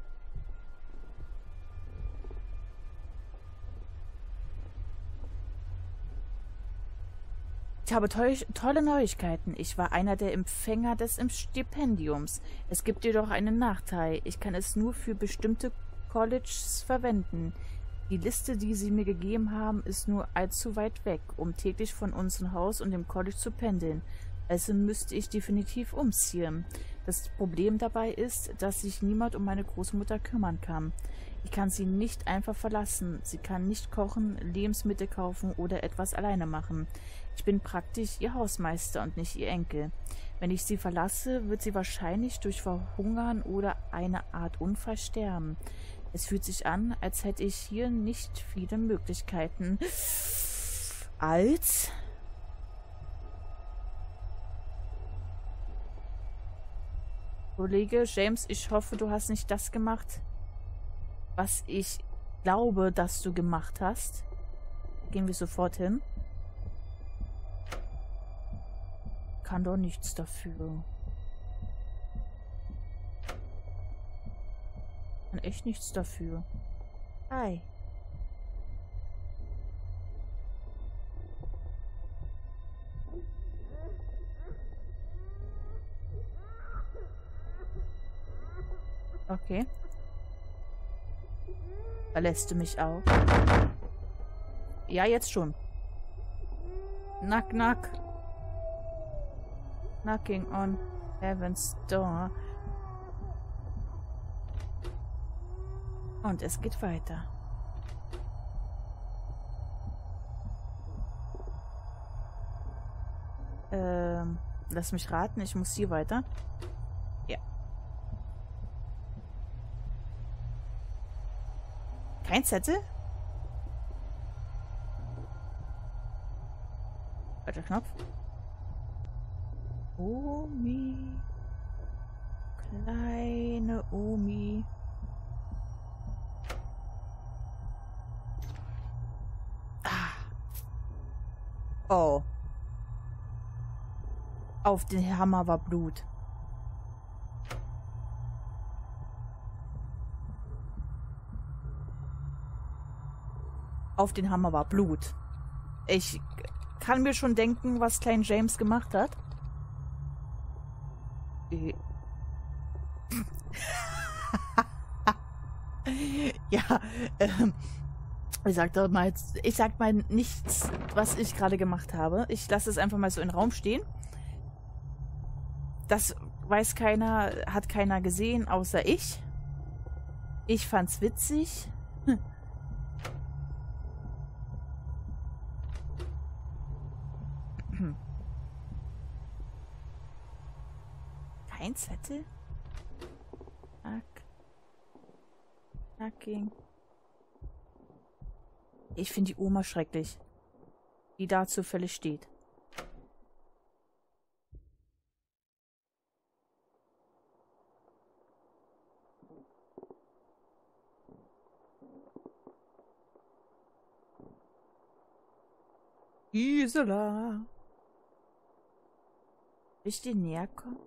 Ich habe to tolle Neuigkeiten. Ich war einer der Empfänger des Stipendiums. Es gibt jedoch einen Nachteil. Ich kann es nur für bestimmte Colleges verwenden. Die Liste, die sie mir gegeben haben, ist nur allzu weit weg, um täglich von unserem Haus und dem College zu pendeln. Also müsste ich definitiv umziehen. Das Problem dabei ist, dass sich niemand um meine Großmutter kümmern kann. Ich kann sie nicht einfach verlassen. Sie kann nicht kochen, Lebensmittel kaufen oder etwas alleine machen. Ich bin praktisch ihr Hausmeister und nicht ihr Enkel. Wenn ich sie verlasse, wird sie wahrscheinlich durch Verhungern oder eine Art Unfall sterben. Es fühlt sich an, als hätte ich hier nicht viele Möglichkeiten. Als... Kollege James, ich hoffe, du hast nicht das gemacht, was ich glaube, dass du gemacht hast. Gehen wir sofort hin. Kann doch nichts dafür. Kann echt nichts dafür. Hi. Okay. Verlässt du mich auch? Ja, jetzt schon. Knock, knock. Knocking on heaven's door. Und es geht weiter. Ähm, lass mich raten, ich muss hier weiter. Ja. Kein Zettel? Falscher Knopf. Omi. Kleine Omi. Ah. Oh. Auf den Hammer war Blut. Auf den Hammer war Blut. Ich kann mir schon denken, was Klein James gemacht hat. Äh. Ja, ähm, ich sag doch mal, ich sag mal nichts, was ich gerade gemacht habe. Ich lasse es einfach mal so in den Raum stehen. Das weiß keiner, hat keiner gesehen, außer ich. Ich fand's witzig. Hm. Hm. Kein Zettel? Knack. Knacking. Ich finde die Oma schrecklich, die da zufällig steht. Gisela. Will ich dir näher kommen?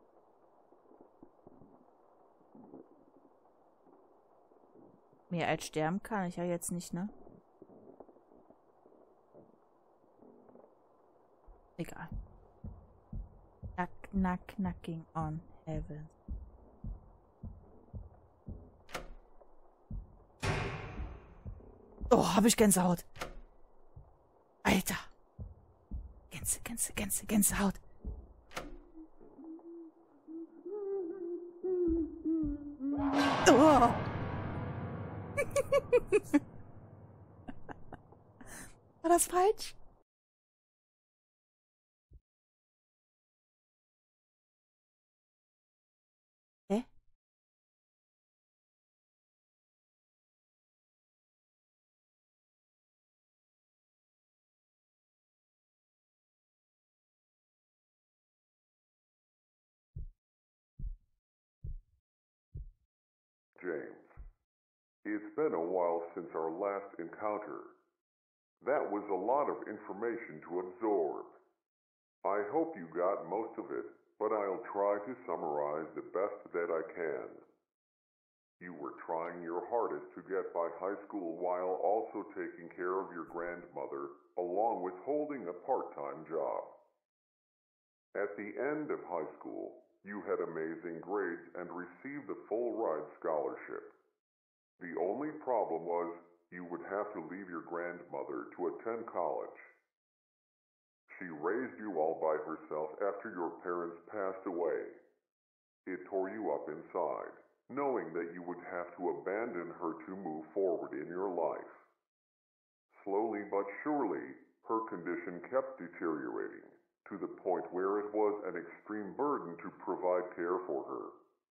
Mehr als sterben kann ich ja jetzt nicht, ne? Egal. Knack, knack, knacking on heaven. Oh, habe ich Gänsehaut. Alter. Gänse, Gänse, Gänse, Gänsehaut. Oh. War das falsch? Hä? James, it's been a while since our last encounter. That was a lot of information to absorb. I hope you got most of it, but I'll try to summarize the best that I can. You were trying your hardest to get by high school while also taking care of your grandmother, along with holding a part-time job. At the end of high school, you had amazing grades and received a full-ride scholarship. The only problem was you would have to leave your grandmother to attend college. She raised you all by herself after your parents passed away. It tore you up inside, knowing that you would have to abandon her to move forward in your life. Slowly but surely, her condition kept deteriorating, to the point where it was an extreme burden to provide care for her.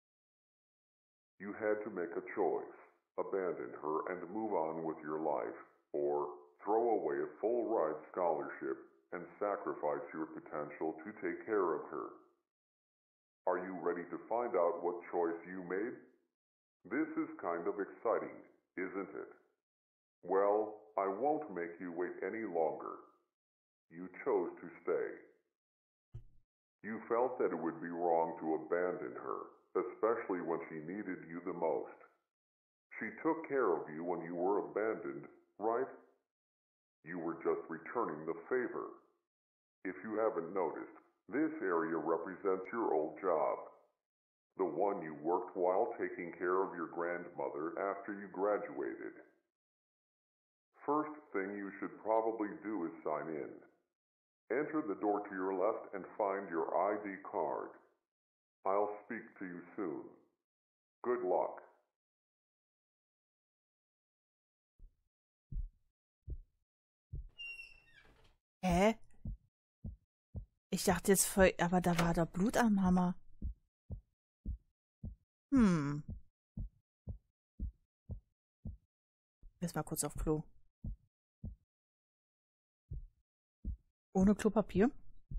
You had to make a choice, abandon her and move on with your life, or throw away a full-ride scholarship and sacrifice your potential to take care of her. Are you ready to find out what choice you made? This is kind of exciting, isn't it? Well, I won't make you wait any longer. You chose to stay. You felt that it would be wrong to abandon her, especially when she needed you the most. She took care of you when you were abandoned, right? You were just returning the favor. If you haven't noticed, this area represents your old job. The one you worked while taking care of your grandmother after you graduated. First thing you should probably do is sign in. Enter the door to your left and find your I D card. I'll speak to you soon. Good luck. Hä? Ich dachte jetzt voll, aber da war doch Blut am Hammer. Hm. Jetzt mal kurz auf Klo. Ohne Klopapier?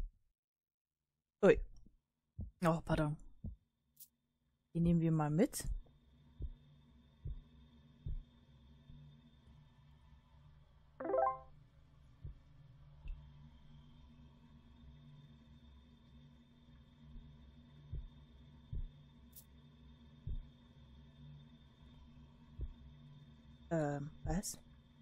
Ui. Oh, pardon. Die nehmen wir mal mit. Ähm, was?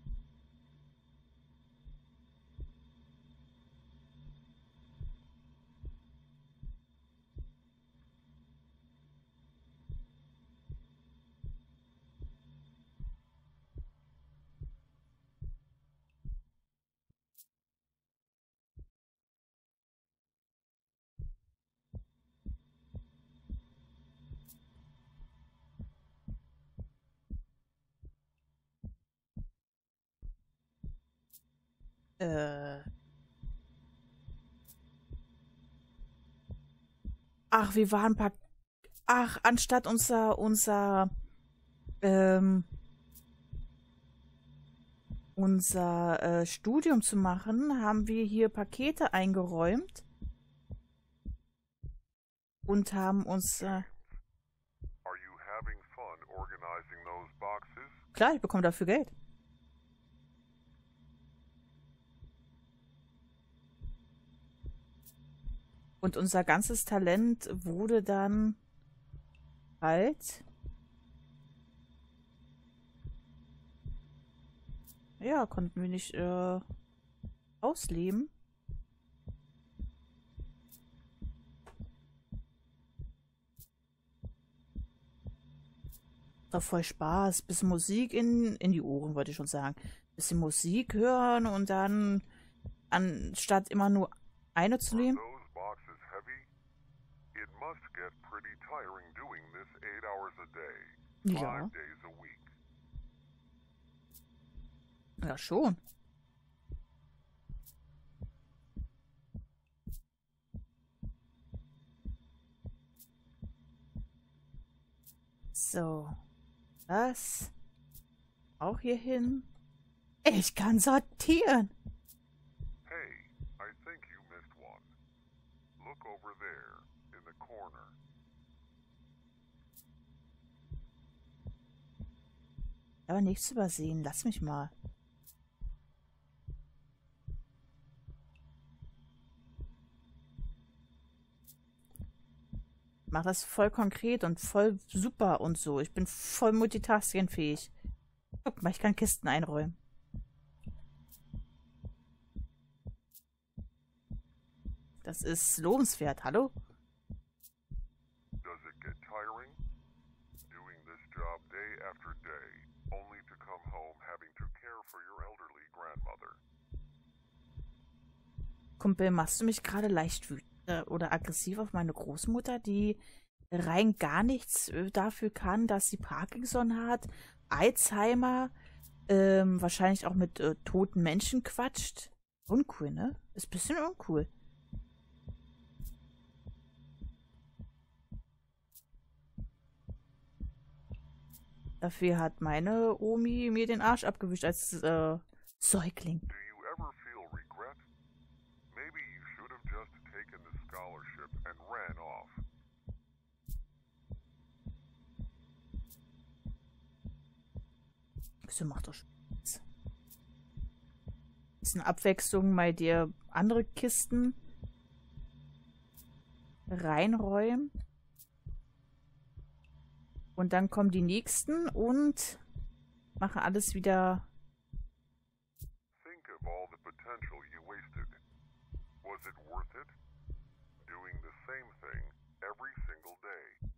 Äh. Ach, wir waren ein paar. Ach, anstatt unser, unser, ähm, unser äh, Studium zu machen, haben wir hier Pakete eingeräumt und haben uns. Äh, Are you having fun organizing those boxes? klar, ich bekomme dafür Geld. Und unser ganzes Talent wurde dann halt. Ja, konnten wir nicht äh, ausleben. Doch voll Spaß. Bisschen Musik in, in die Ohren, wollte ich schon sagen. Bisschen Musik hören und dann, anstatt immer nur eine zu nehmen. Those boxes heavy? It must get pretty tiring doing this eight hours a day, Ja. five days a week. Ja, schon. So. Das. Auch hier hin. Ich kann sortieren. Hey, I think you missed one. Look over there, in the corner. Aber nichts übersehen. Lass mich mal. Mach das voll konkret und voll super und so. Ich bin voll multitaskingfähig. Guck mal, ich kann Kisten einräumen. Das ist lobenswert. Hallo? Does it get tiring? Doing this job day after day, only to come home having to care for your elderly grandmother. Kumpel, machst du mich gerade leicht wütend äh, oder aggressiv auf meine Großmutter, die rein gar nichts äh, dafür kann, dass sie Parkinson hat, Alzheimer, ähm, wahrscheinlich auch mit äh, toten Menschen quatscht? Uncool, ne? Ist ein bisschen uncool. Dafür hat meine Omi mir den Arsch abgewischt als äh, Säugling. Do you ever feel regret? Maybe you should have just taken the scholarship and ran off. Das macht doch Spaß. Ist eine Abwechslung, mal dir andere Kisten reinräumen. Und dann kommen die nächsten und machen alles wieder. Think of all the potential you wasted. Was it worth it? Doing the same thing every single day.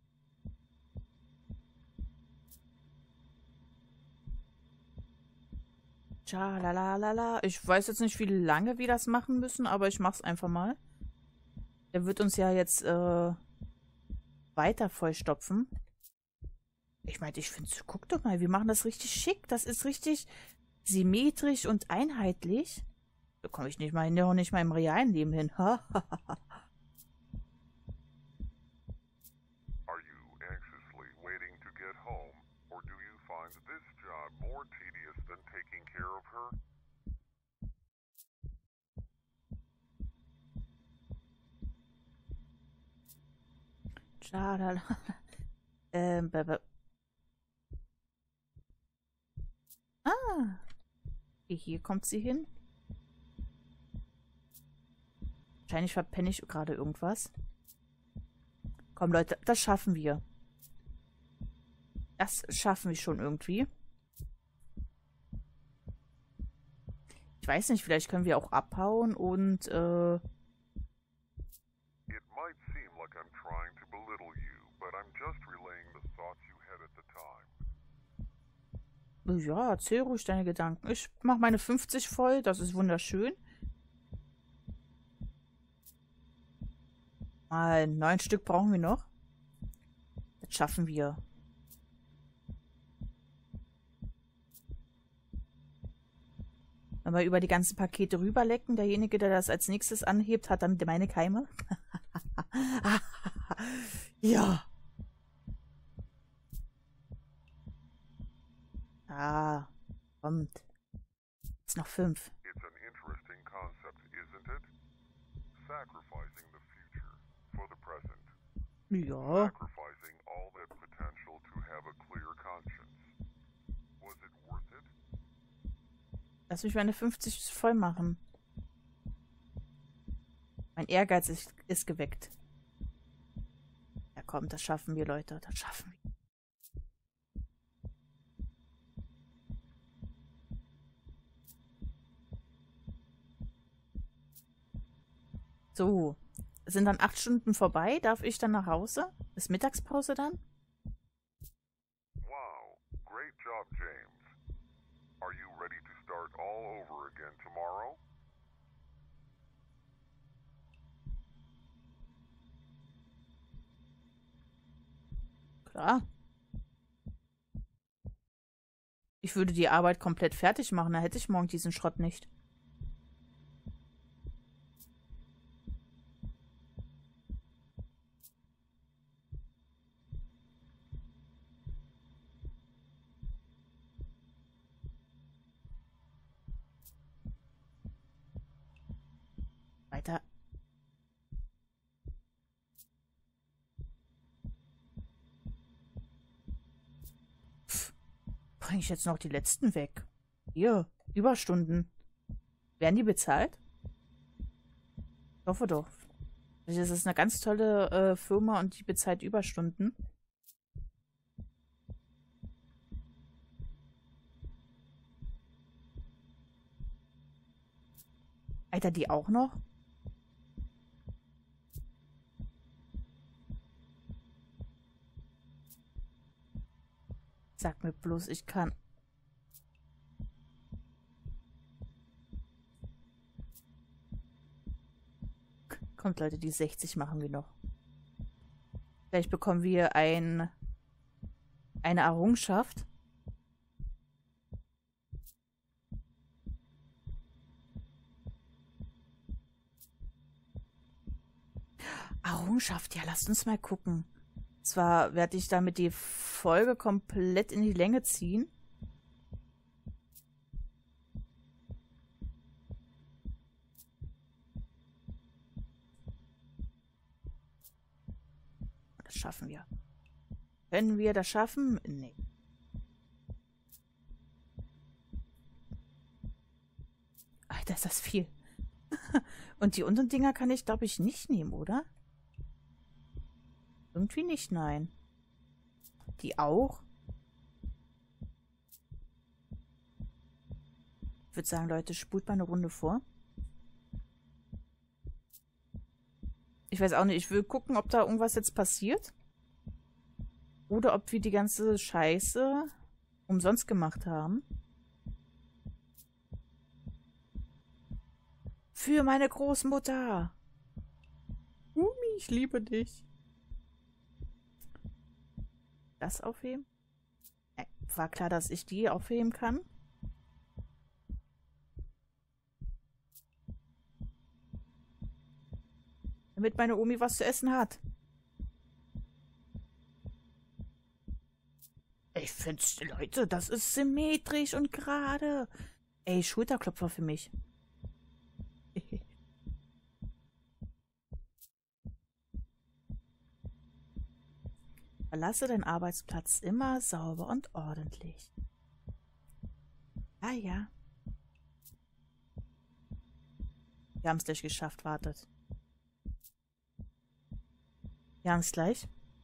Tja, la la la la. Ich weiß jetzt nicht, wie lange wir das machen müssen, aber ich mach's einfach mal. Der wird uns ja jetzt äh, weiter vollstopfen. Ich meine, ich finde, guck doch mal, wir machen das richtig schick. Das ist richtig symmetrisch und einheitlich. Da komme ich nicht mal, noch nicht mal im realen Leben hin. tedious than taking care of her? Schade. ähm, b -b Ah. Hier kommt sie hin. Wahrscheinlich verpenne ich gerade irgendwas. Komm, Leute, das schaffen wir. Das schaffen wir schon irgendwie. Ich weiß nicht, vielleicht können wir auch abhauen und, äh... It might seem like I'm trying to belittle you, but I'm just relaying the thoughts you had at the time. Ja, erzähl ruhig deine Gedanken. Ich mach meine fünfzig voll, das ist wunderschön. Mal neun Stück brauchen wir noch. Das schaffen wir. Wenn wir über die ganzen Pakete rüberlecken, derjenige, der das als nächstes anhebt, hat dann meine Keime. Ja. Ah, kommt. Ist noch fünf. It's an interesting concept, isn't it? Sacrificing the future for the present. Ja. Sacrificing all that potential to have a clear conscience. Was it worth it? Lass mich meine fünfzig voll machen. Mein Ehrgeiz ist, ist geweckt. Ja komm, das schaffen wir, Leute. Das schaffen wir. So. Sind dann acht Stunden vorbei? Darf ich dann nach Hause? Ist Mittagspause dann? Wow, great job, James. Are you ready to start all over again tomorrow? Klar. Ich würde die Arbeit komplett fertig machen, da hätte ich morgen diesen Schrott nicht. Weiter. Pff, bringe ich jetzt noch die letzten weg? Hier, Überstunden. Werden die bezahlt? Ich hoffe doch. Das ist eine ganz tolle äh, Firma und die bezahlt Überstunden. Alter, die auch noch? Sag mir bloß, ich kann. Kommt, Leute, die sechzig machen wir noch. Vielleicht bekommen wir ein eine Errungenschaft. Errungenschaft, ja, lasst uns mal gucken. Zwar werde ich damit die Folge komplett in die Länge ziehen. Das schaffen wir. Können wir das schaffen? Nee. Alter, ist das viel. Und die unteren Dinger kann ich, glaube ich, nicht nehmen, oder? Irgendwie nicht, nein. Die auch? Ich würde sagen, Leute, spult mal eine Runde vor. Ich weiß auch nicht, ich will gucken, ob da irgendwas jetzt passiert. Oder ob wir die ganze Scheiße umsonst gemacht haben. Für meine Großmutter. Umi, ich liebe dich. Das aufheben? Äh, war klar, dass ich die aufheben kann. Damit meine Omi was zu essen hat. Ich find's, Leute, das ist symmetrisch und gerade. Ey, Schulterklopfer für mich. Verlasse deinen Arbeitsplatz immer sauber und ordentlich. Ah ja. Wir haben es gleich geschafft, wartet. Wir haben es gleich.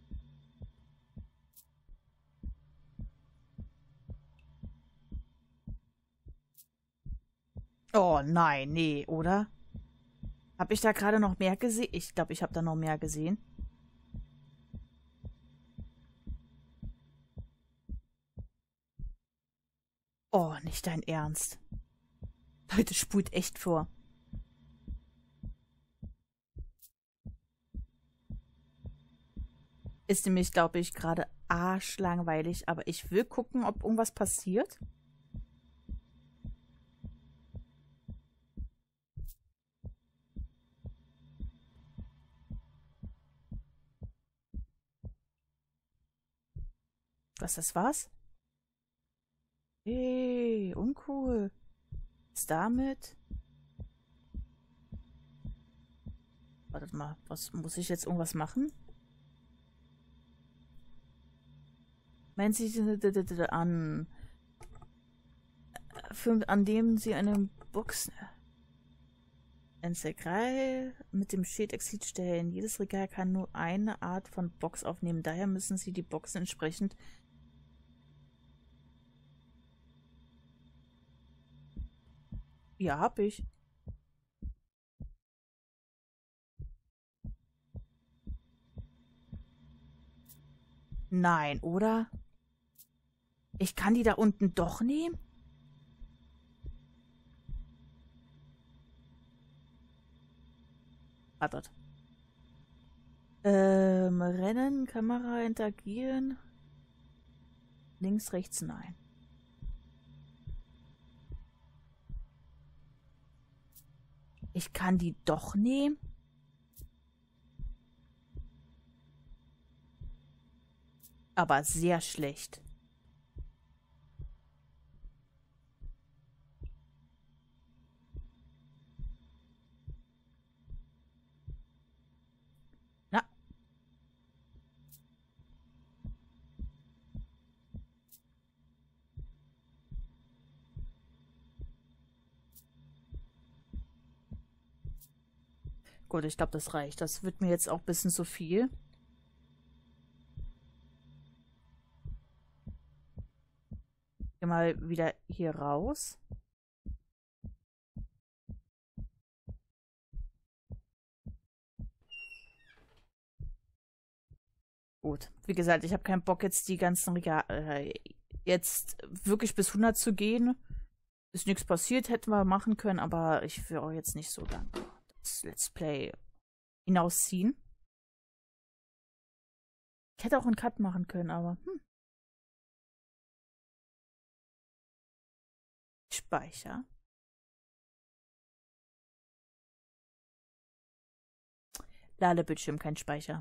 Oh nein, nee, oder? Habe ich da gerade noch mehr gesehen? Ich glaube, ich habe da noch mehr gesehen. Oh, nicht dein Ernst. Leute, spult echt vor. Ist nämlich, glaube ich, gerade arschlangweilig, aber ich will gucken, ob irgendwas passiert. Was, das war's? Hey, uncool. Was damit? Wartet mal, was muss ich jetzt irgendwas machen? Meinen Sie an, an dem Sie eine Box, ein Regal mit dem Schild Exit stellen. Jedes Regal kann nur eine Art von Box aufnehmen. Daher müssen Sie die Boxen entsprechend ja, hab ich. Nein, oder? Ich kann die da unten doch nehmen? Wartet. Ähm, Rennen, Kamera, interagieren. Links, rechts, nein. Ich kann die doch nehmen? Aber sehr schlecht. Na. Gut, ich glaube, das reicht. Das wird mir jetzt auch ein bisschen zu viel. Geh mal wieder hier raus. Gut, wie gesagt, ich habe keinen Bock jetzt die ganzen Regale äh, jetzt wirklich bis hundert zu gehen. Ist nichts passiert, hätten wir machen können, aber ich will auch jetzt nicht so lange das Let's Play hinausziehen. Ich hätte auch einen Cut machen können, aber hm. Speicher. Ladebildschirm, kein Speicher.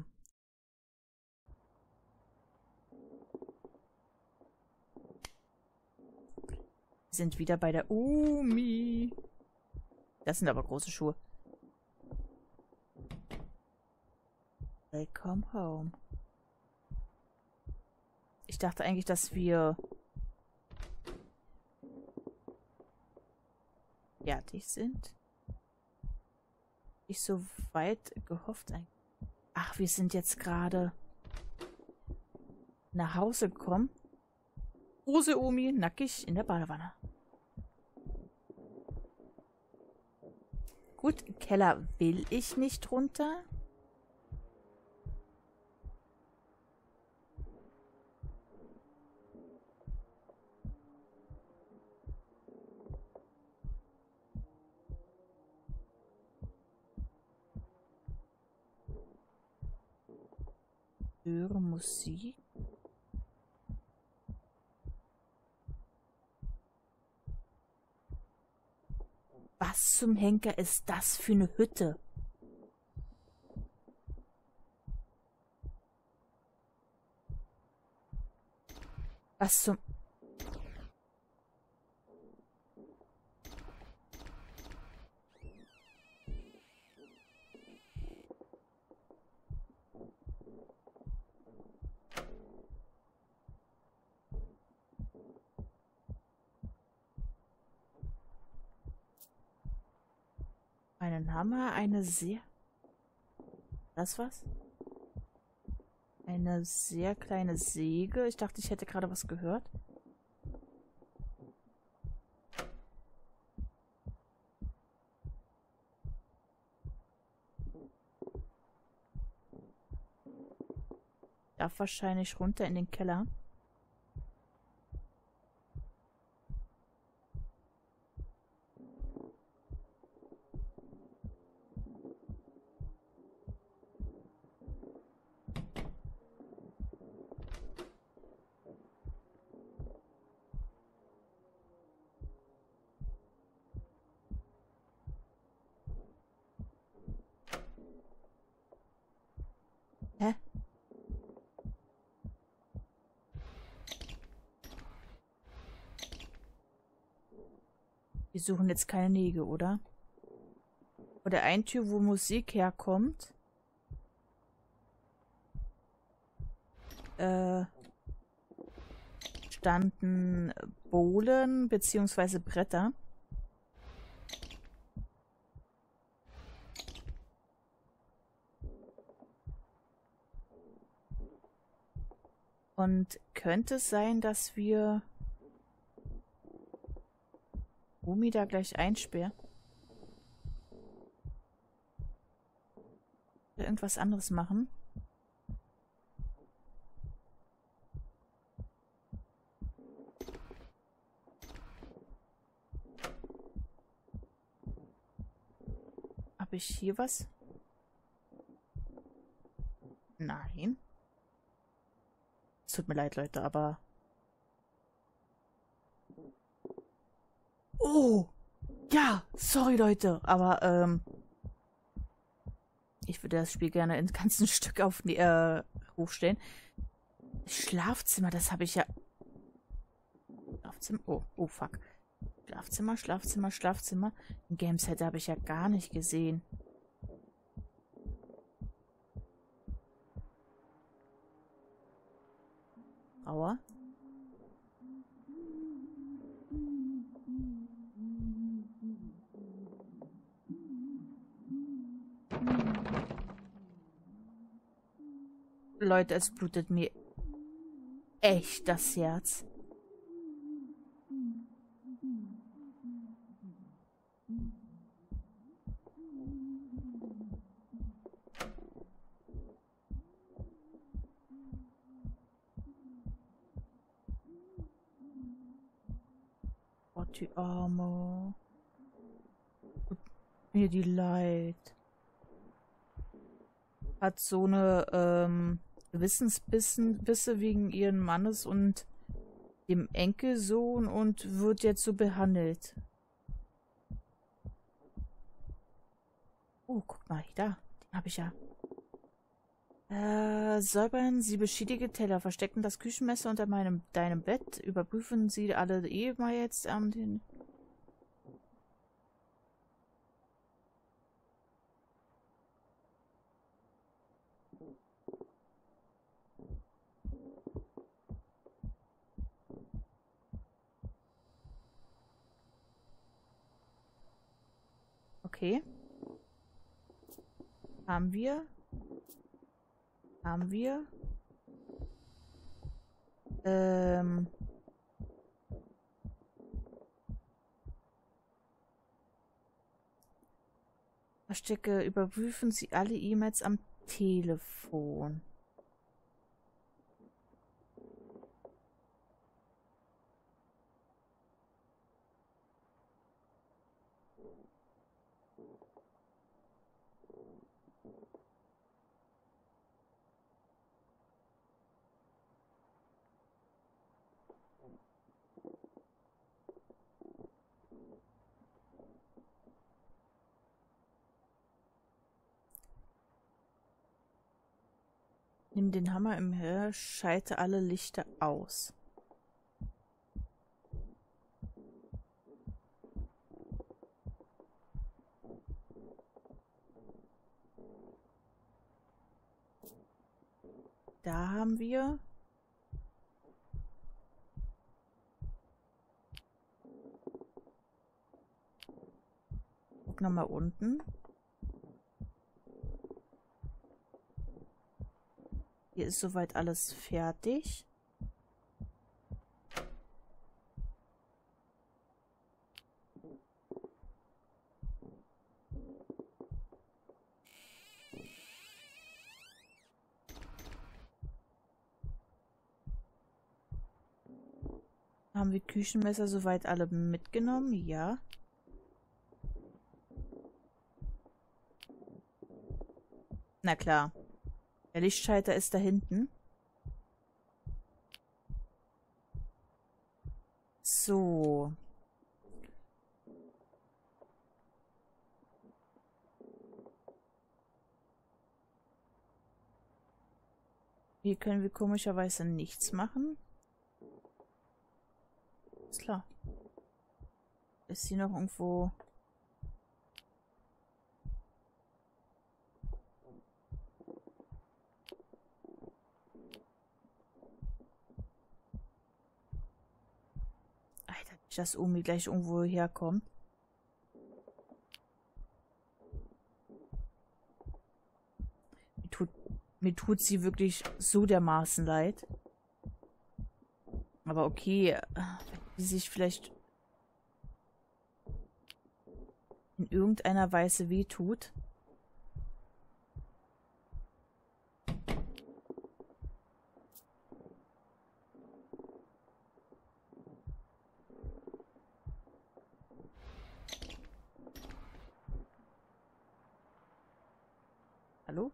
Wir sind wieder bei der Umi. Das sind aber große Schuhe. Welcome home. Ich dachte eigentlich, dass wir fertig sind. Nicht so weit gehofft eigentlich. Ach, wir sind jetzt gerade nach Hause gekommen. Große Omi, nackig in der Badewanne. Gut, Keller will ich nicht runter. Höre Musik. Was zum Henker ist das für eine Hütte? Was zum... Einen Hammer, eine sehr... Das was? Eine sehr kleine Säge. Ich dachte, ich hätte gerade was gehört. Darf wahrscheinlich runter in den Keller. Hä? Wir suchen jetzt keine Nägel, oder? Oder ein Tür, wo Musik herkommt. Äh, standen Bohlen beziehungsweise Bretter. Und könnte es sein, dass wir Umi da gleich einsperren? Oder irgendwas anderes machen? Habe ich hier was? Nein. Es tut mir leid, Leute, aber... Oh! Ja! Sorry, Leute, aber, ähm... ich würde das Spiel gerne in ganzen Stück auf die, äh, hochstellen. Schlafzimmer, das habe ich ja... Schlafzimmer? Oh, oh, fuck. Schlafzimmer, Schlafzimmer, Schlafzimmer. Ein Gameset habe ich ja gar nicht gesehen. Aua. Leute, es blutet mir echt das Herz. Oh, die Arme. Tut mir die leid. Hat so eine ähm, Gewissensbisse wegen ihren Mannes und dem Enkelsohn und wird jetzt so behandelt. Oh, guck mal, da. Den habe ich ja. Äh, säubern Sie beschädigte Teller, verstecken das Küchenmesser unter meinem, deinem Bett, überprüfen Sie alle eh mal jetzt an ähm, den... Okay. Haben wir? Haben wir? Ähm. Verstecke, überprüfen Sie alle E-Mails am Telefon. Nimm den Hammer im Hör, schalte alle Lichter aus. Da haben wir... Guck nochmal unten. Hier ist soweit alles fertig. Haben wir Küchenmesser soweit alle mitgenommen? Ja. Na klar. Der Lichtschalter ist da hinten. So. Hier können wir komischerweise nichts machen. Ist klar. Ist hier noch irgendwo... Alter, nicht, dass Omi gleich irgendwo herkommt. Mir tut, mir tut sie wirklich so dermaßen leid. Aber okay, wenn sie sich vielleicht in irgendeiner Weise wehtut. Hallo?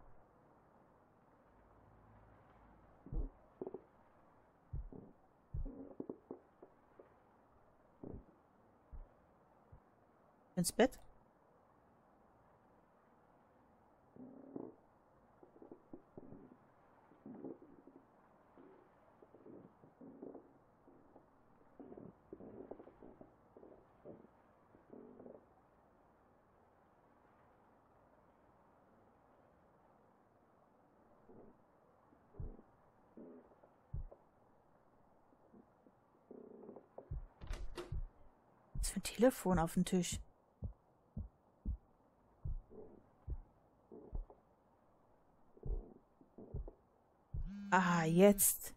Ins Bett? Was für ein Telefon auf dem Tisch? Ah, jetzt.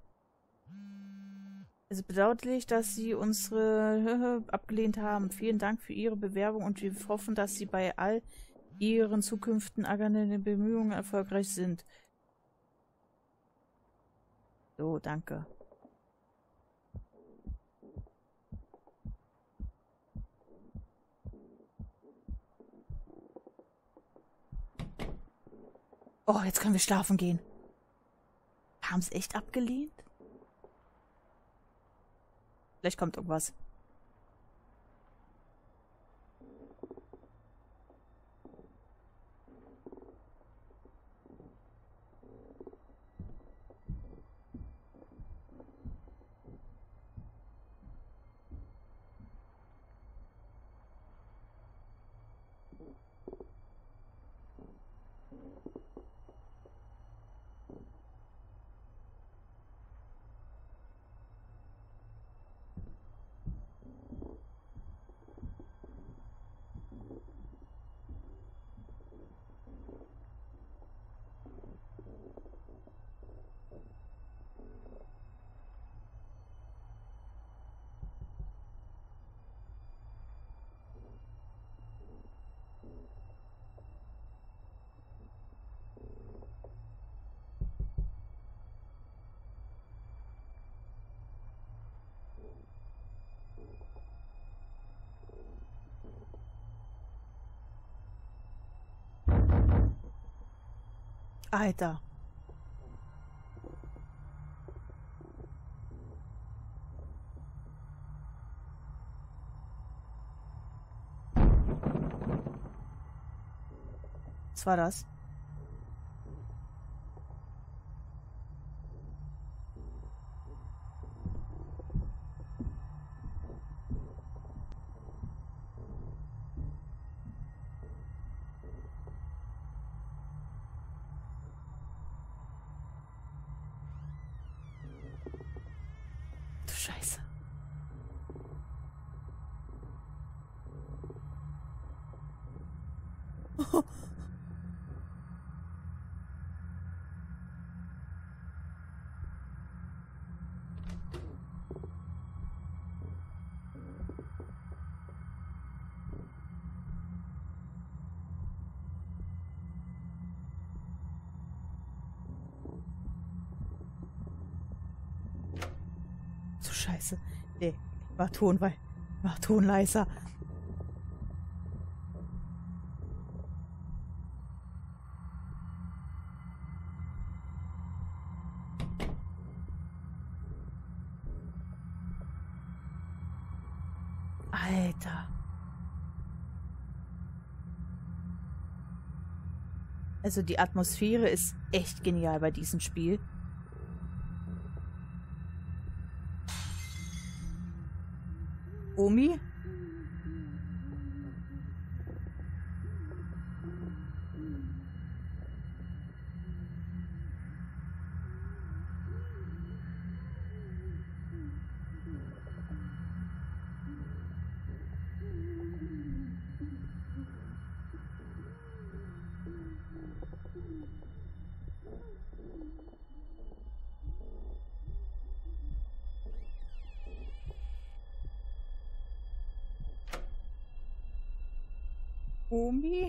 Es ist bedauerlich, dass Sie unsere abgelehnt haben. Vielen Dank für Ihre Bewerbung und wir hoffen, dass Sie bei all Ihren zukünftigen agierenden Bemühungen erfolgreich sind. So, danke. Oh, jetzt können wir schlafen gehen. Haben sie echt abgelehnt? Vielleicht kommt irgendwas. Alter. Was war das? Scheiße. So scheiße. Nee, mach Ton, weil. Mach Ton leiser. Alter. Also die Atmosphäre ist echt genial bei diesem Spiel. Omi? Omi?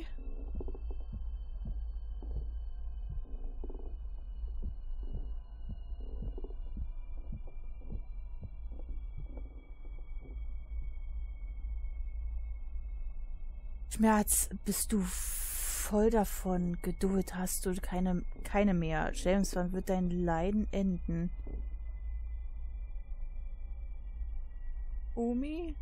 Schmerz, bist du voll davon. Geduld hast du keine, keine mehr. James, wann wird dein Leiden enden? Omi?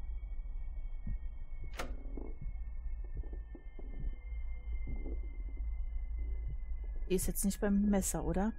Die ist jetzt nicht beim Messer, oder?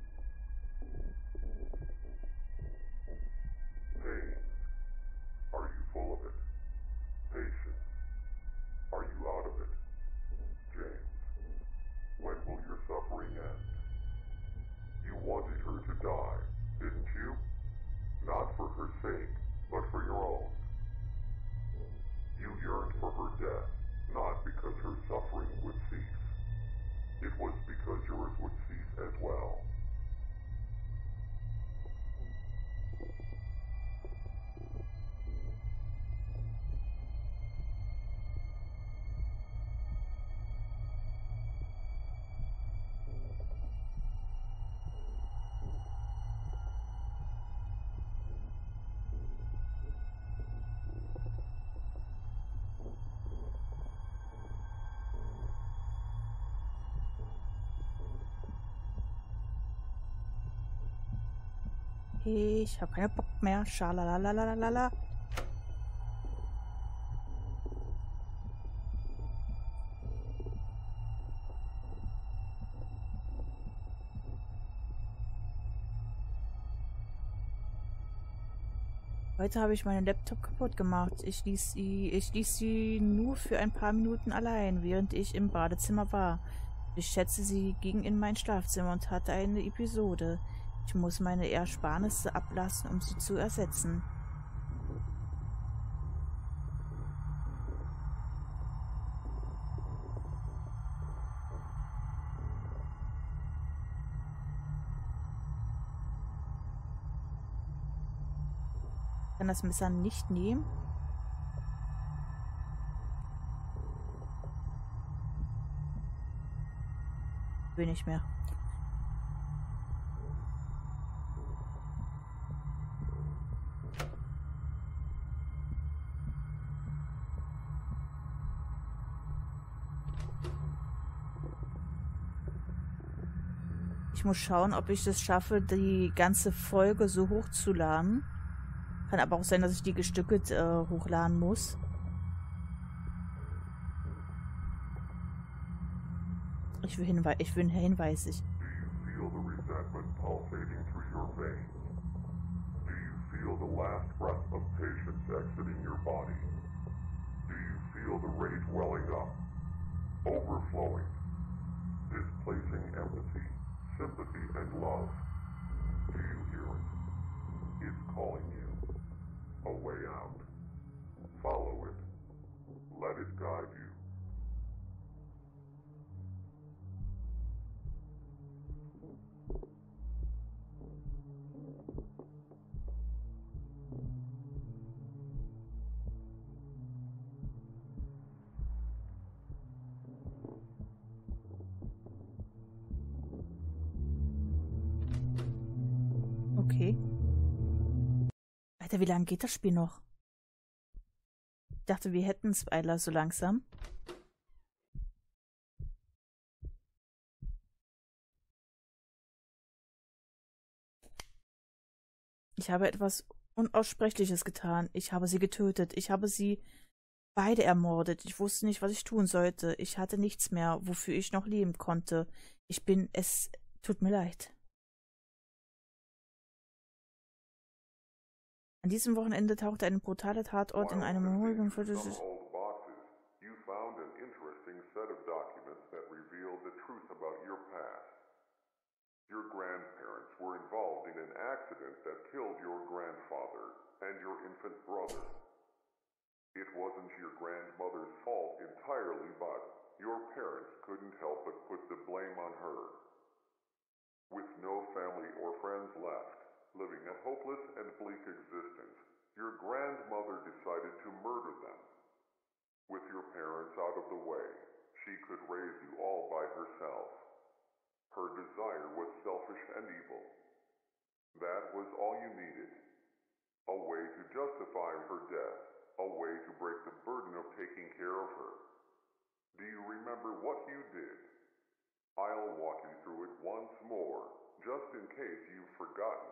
Pain. Are you full of it? Patience. Are you out of it? James, when will your suffering end? You wanted her to die, didn't you? Not for her sake, but for your own. You yearned for her death, not because her suffering would cease. It was because yours would cease as well. Ich habe keinen Bock mehr. Schalalalalala. Heute habe ich meinen Laptop kaputt gemacht. Ich ließ sie, ich ließ sie nur für ein paar Minuten allein, während ich im Badezimmer war. Ich schätze, sie ging in mein Schlafzimmer und hatte eine Episode. Ich muss meine Ersparnisse ablassen, um sie zu ersetzen. Ich kann das Messer nicht nehmen. Will nicht mehr. Ich muss schauen, ob ich es schaffe, die ganze Folge so hochzuladen. Kann aber auch sein, dass ich die gestückelt äh, hochladen muss. Ich will Hinweis, ich will Hinweis. Ich Do you feel the resentment pulsating through your veins? Do you feel the last breath of patience exiting your body? Do you feel the rage welling up, overflowing, displacing empathy, sympathy, and love? Do you hear it? It's calling you. Alter, wie lange geht das Spiel noch? Ich dachte, wir hätten es Eiler so langsam. Ich habe etwas Unaussprechliches getan. Ich habe sie getötet. Ich habe sie beide ermordet. Ich wusste nicht, was ich tun sollte. Ich hatte nichts mehr, wofür ich noch leben konnte. Ich bin... Es tut mir leid. An diesem Wochenende tauchte ein brutaler Tatort in einem ruhigen Viertel. Your grandparents were involved in an accident that killed your grandfather and your infant brother. It wasn't your grandmother's fault entirely, but your parents couldn't help but put the blame on her. With no family or friends left, living a hopeless and bleak existence, your grandmother decided to murder them. With your parents out of the way, she could raise you all by herself. Her desire was selfish and evil. That was all you needed. A way to justify her death. A way to break the burden of taking care of her. Do you remember what you did? I'll walk you through it once more, just in case you've forgotten.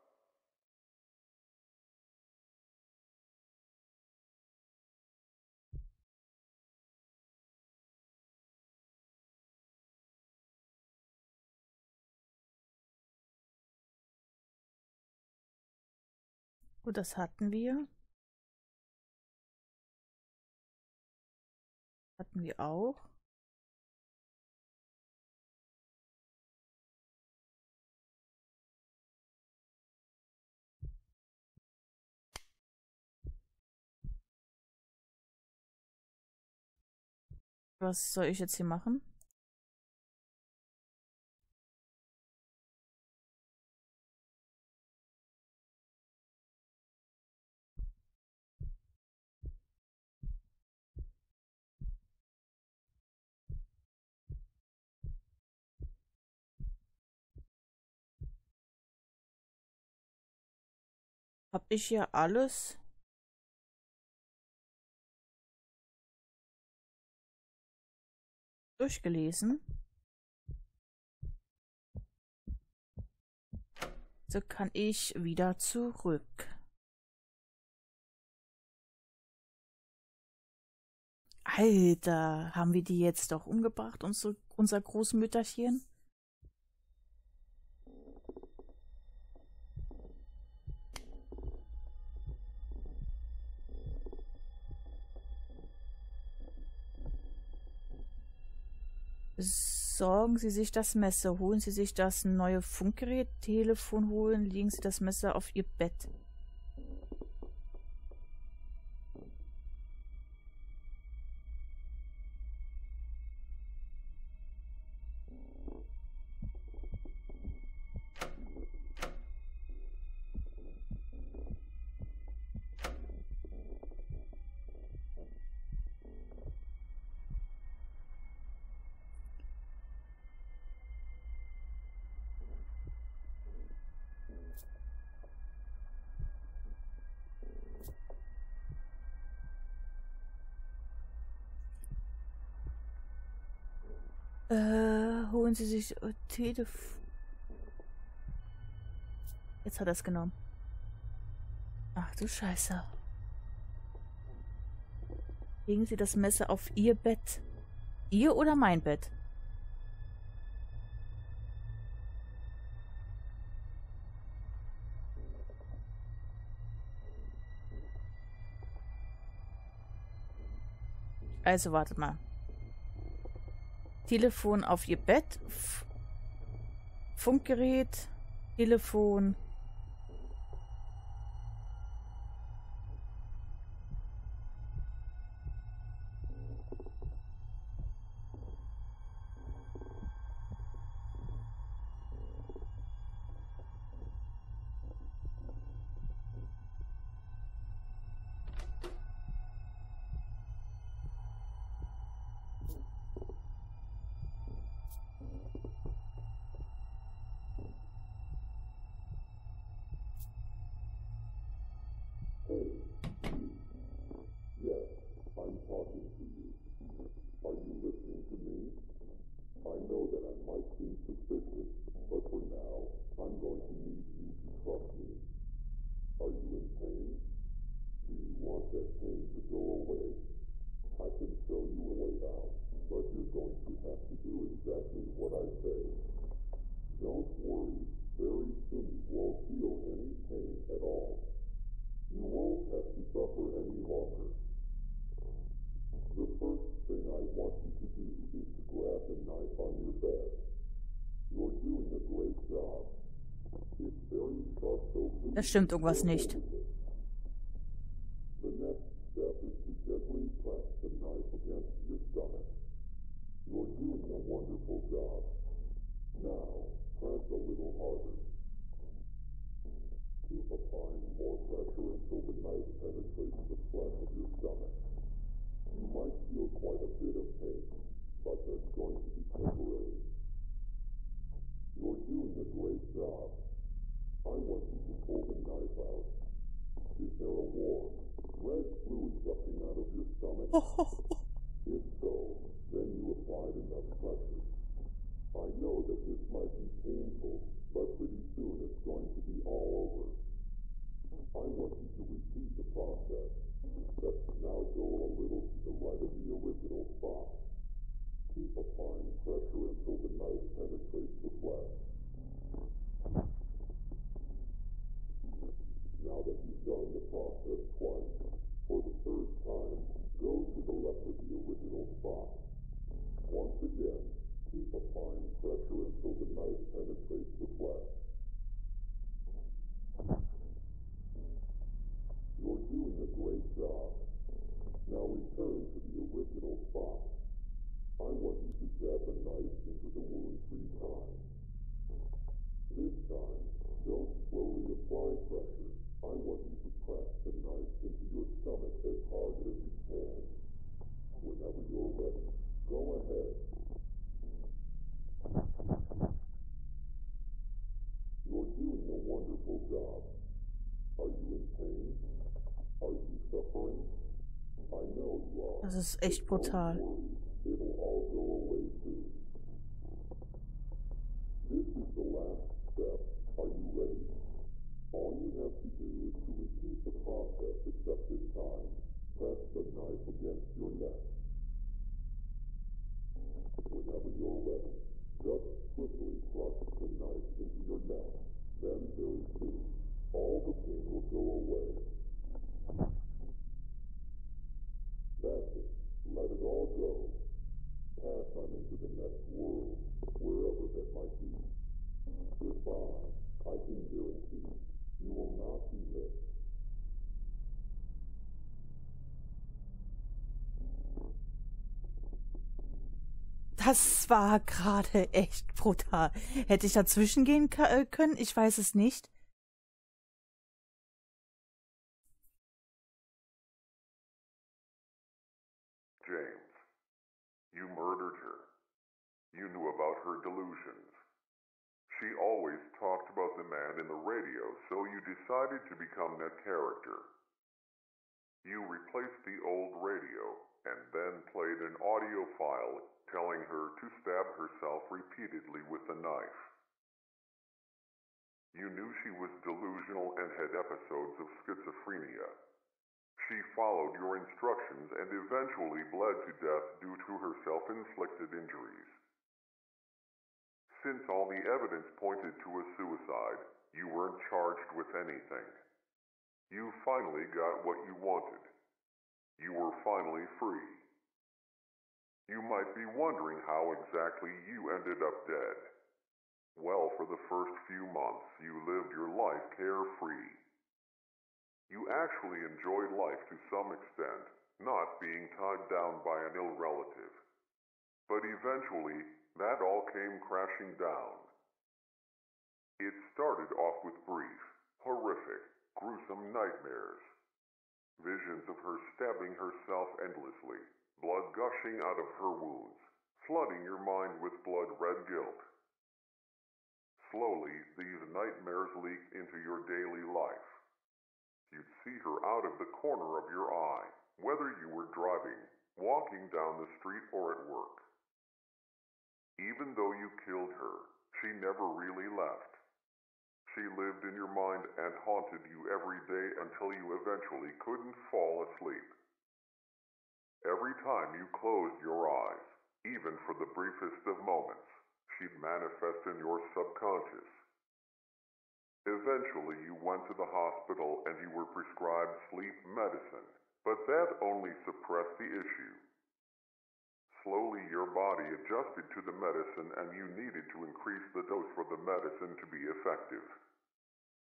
Gut, das hatten wir. Hatten wir auch. Was soll ich jetzt hier machen? Hab ich hier alles? Durchgelesen? So kann ich wieder zurück. Alter, haben wir die jetzt doch umgebracht, unsere, unser Großmütterchen? Besorgen Sie sich das Messer, holen Sie sich das neue Funkgerät, Telefon holen, legen Sie das Messer auf Ihr Bett. Äh, holen Sie sich äh, Telefon. Jetzt hat er es genommen. Ach du Scheiße. Legen Sie das Messer auf Ihr Bett. Ihr oder mein Bett? Also, wartet mal. Telefon auf Ihr Bett. F Funkgerät. Telefon. Es stimmt irgendwas nicht. The next step is to gently press the knife against your stomach. You're doing a wonderful job. Now, press a little harder. Keep applying more pressure until the knife penetrates the flesh of your stomach. You might feel quite a bit of pain, but that's going to be temporary. You're doing a great job. I want you to pull the knife out. Is there a warm, red fluid gushing out of your stomach? If so, then you applied enough pressure. I know that this might be painful, but pretty soon it's going to be all over. I want you to repeat the process. Just now go a little to the right of the original spot. Keep applying pressure until the knife penetrates the flesh. Now that you've done the process twice, for the third time, go to the left of the original spot. Once again, keep applying pressure until the knife penetrates the flesh. You're doing a great job. Now return to the original spot. I want you to jab the knife into the wound three times. This time, don't slowly apply pressure. I want you to press the knife into your stomach as hard as you can. Whenever you're ready, go ahead. You're doing a wonderful job. Are you in pain? Are you suffering? I know you are. Das ist echt brutal. It'll all go away soon. This is the last step. Are you ready? All you have to do is to repeat the process, except this time, press the knife against your neck. Whenever you're ready, just quickly thrust the knife into your neck. Then very soon, all the pain will go away. That's it. Let it all go. Pass on into the next world, wherever that might be. Goodbye. I can guarantee you will not be missed. Das war gerade echt brutal. Hätte ich dazwischen gehen können? Ich weiß es nicht. James, you murdered her. You knew about her delusions. She always talked about the man in the radio, so you decided to become that character. You replaced the old radio and then played an audio file telling her to stab herself repeatedly with a knife. You knew she was delusional and had episodes of schizophrenia. She followed your instructions and eventually bled to death due to her self-inflicted injuries. Since all the evidence pointed to a suicide, you weren't charged with anything. You finally got what you wanted. You were finally free. You might be wondering how exactly you ended up dead. Well, for the first few months, you lived your life carefree. You actually enjoyed life to some extent, not being tied down by an ill relative. But eventually, that all came crashing down. It started off with brief, horrific, gruesome nightmares. Visions of her stabbing herself endlessly, blood gushing out of her wounds, flooding your mind with blood-red guilt. Slowly, these nightmares leaked into your daily life. You'd see her out of the corner of your eye, whether you were driving, walking down the street, or at work. Even though you killed her, she never really left. She lived in your mind and haunted you every day until you eventually couldn't fall asleep. Every time you closed your eyes, even for the briefest of moments, she'd manifest in your subconscious. Eventually you went to the hospital and you were prescribed sleep medicine, but that only suppressed the issue. Slowly your body adjusted to the medicine and you needed to increase the dose for the medicine to be effective.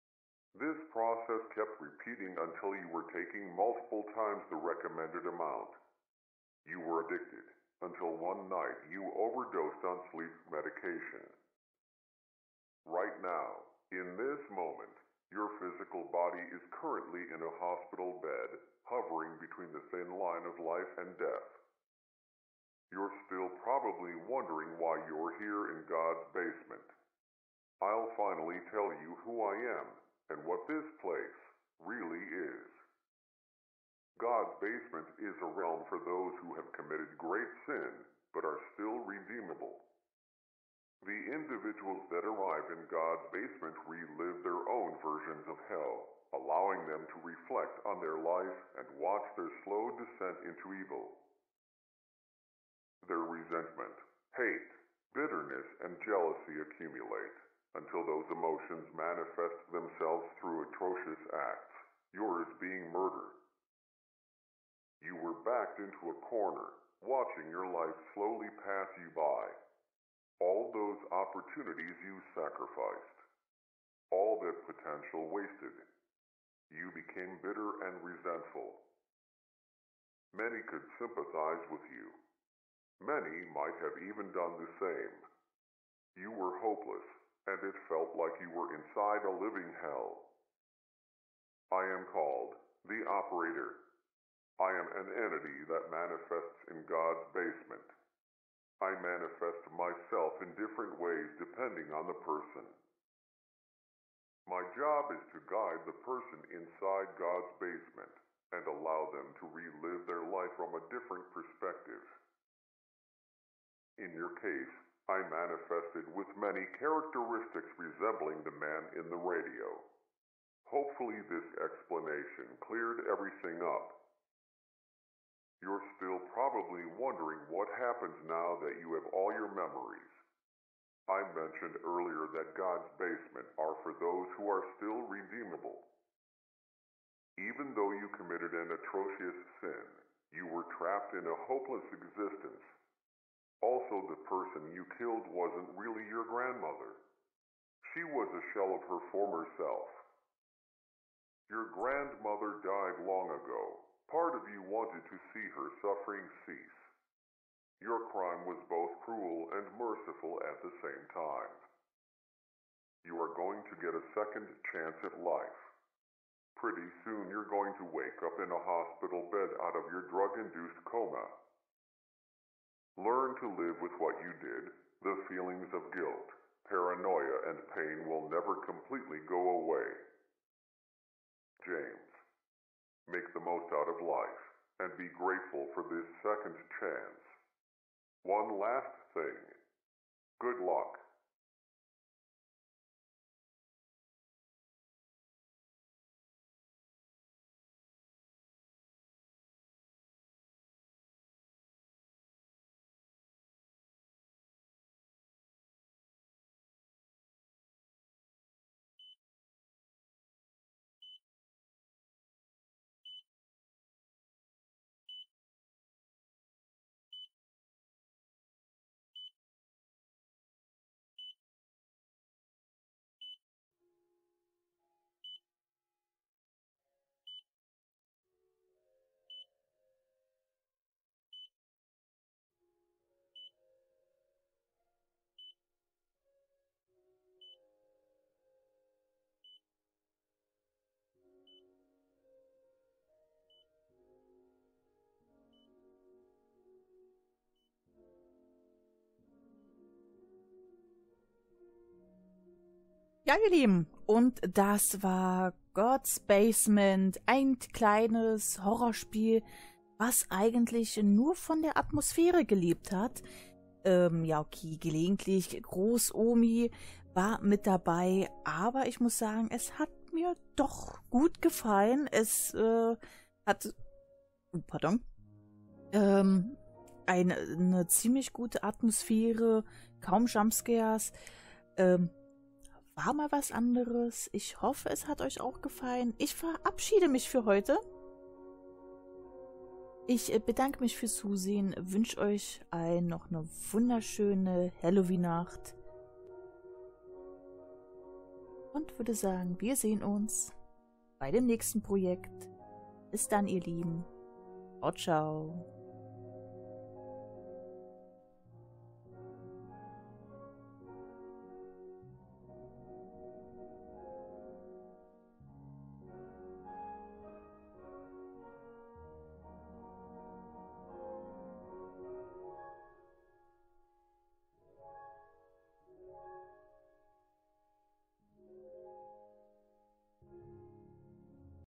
This process kept repeating until you were taking multiple times the recommended amount. You were addicted until one night you overdosed on sleep medication. Right now, in this moment, your physical body is currently in a hospital bed, hovering between the thin line of life and death. You're still probably wondering why you're here in God's basement. I'll finally tell you who I am and what this place really is. God's basement is a realm for those who have committed great sin but are still redeemable. The individuals that arrive in God's basement relive their own versions of hell, allowing them to reflect on their life and watch their slow descent into evil. Their resentment, hate, bitterness, and jealousy accumulate until those emotions manifest themselves through atrocious acts, yours being murder. You were backed into a corner, watching your life slowly pass you by. All those opportunities you sacrificed. All that potential wasted. You became bitter and resentful. Many could sympathize with you. Many might have even done the same. You were hopeless, and it felt like you were inside a living hell. I am called the Operator. I am an entity that manifests in God's basement. I manifest myself in different ways depending on the person. My job is to guide the person inside God's basement and allow them to relive their life from a different perspective. In your case, I manifested with many characteristics resembling the man in the radio. Hopefully this explanation cleared everything up. You're still probably wondering what happens now that you have all your memories. I mentioned earlier that God's basement are for those who are still redeemable. Even though you committed an atrocious sin, you were trapped in a hopeless existence. Also, the person you killed wasn't really your grandmother. She was a shell of her former self. Your grandmother died long ago. Part of you wanted to see her suffering cease. Your crime was both cruel and merciful at the same time. You are going to get a second chance at life. Pretty soon you're going to wake up in a hospital bed out of your drug-induced coma. Learn to live with what you did. The feelings of guilt, paranoia, and pain will never completely go away. James. Make the most out of life, and be grateful for this second chance. One last thing. Good luck. Ja, ihr Lieben, und das war God's Basement, ein kleines Horrorspiel, was eigentlich nur von der Atmosphäre gelebt hat. Ähm, ja, okay, gelegentlich Großomi war mit dabei, aber ich muss sagen, es hat mir doch gut gefallen. Es äh, hat, oh, pardon, ähm, eine, eine ziemlich gute Atmosphäre, kaum Jumpscares, ähm, war mal was anderes. Ich hoffe, es hat euch auch gefallen. Ich verabschiede mich für heute. Ich bedanke mich fürs Zusehen, wünsche euch allen noch eine wunderschöne Halloween-Nacht. und würde sagen, wir sehen uns bei dem nächsten Projekt. Bis dann, ihr Lieben. Ciao, ciao.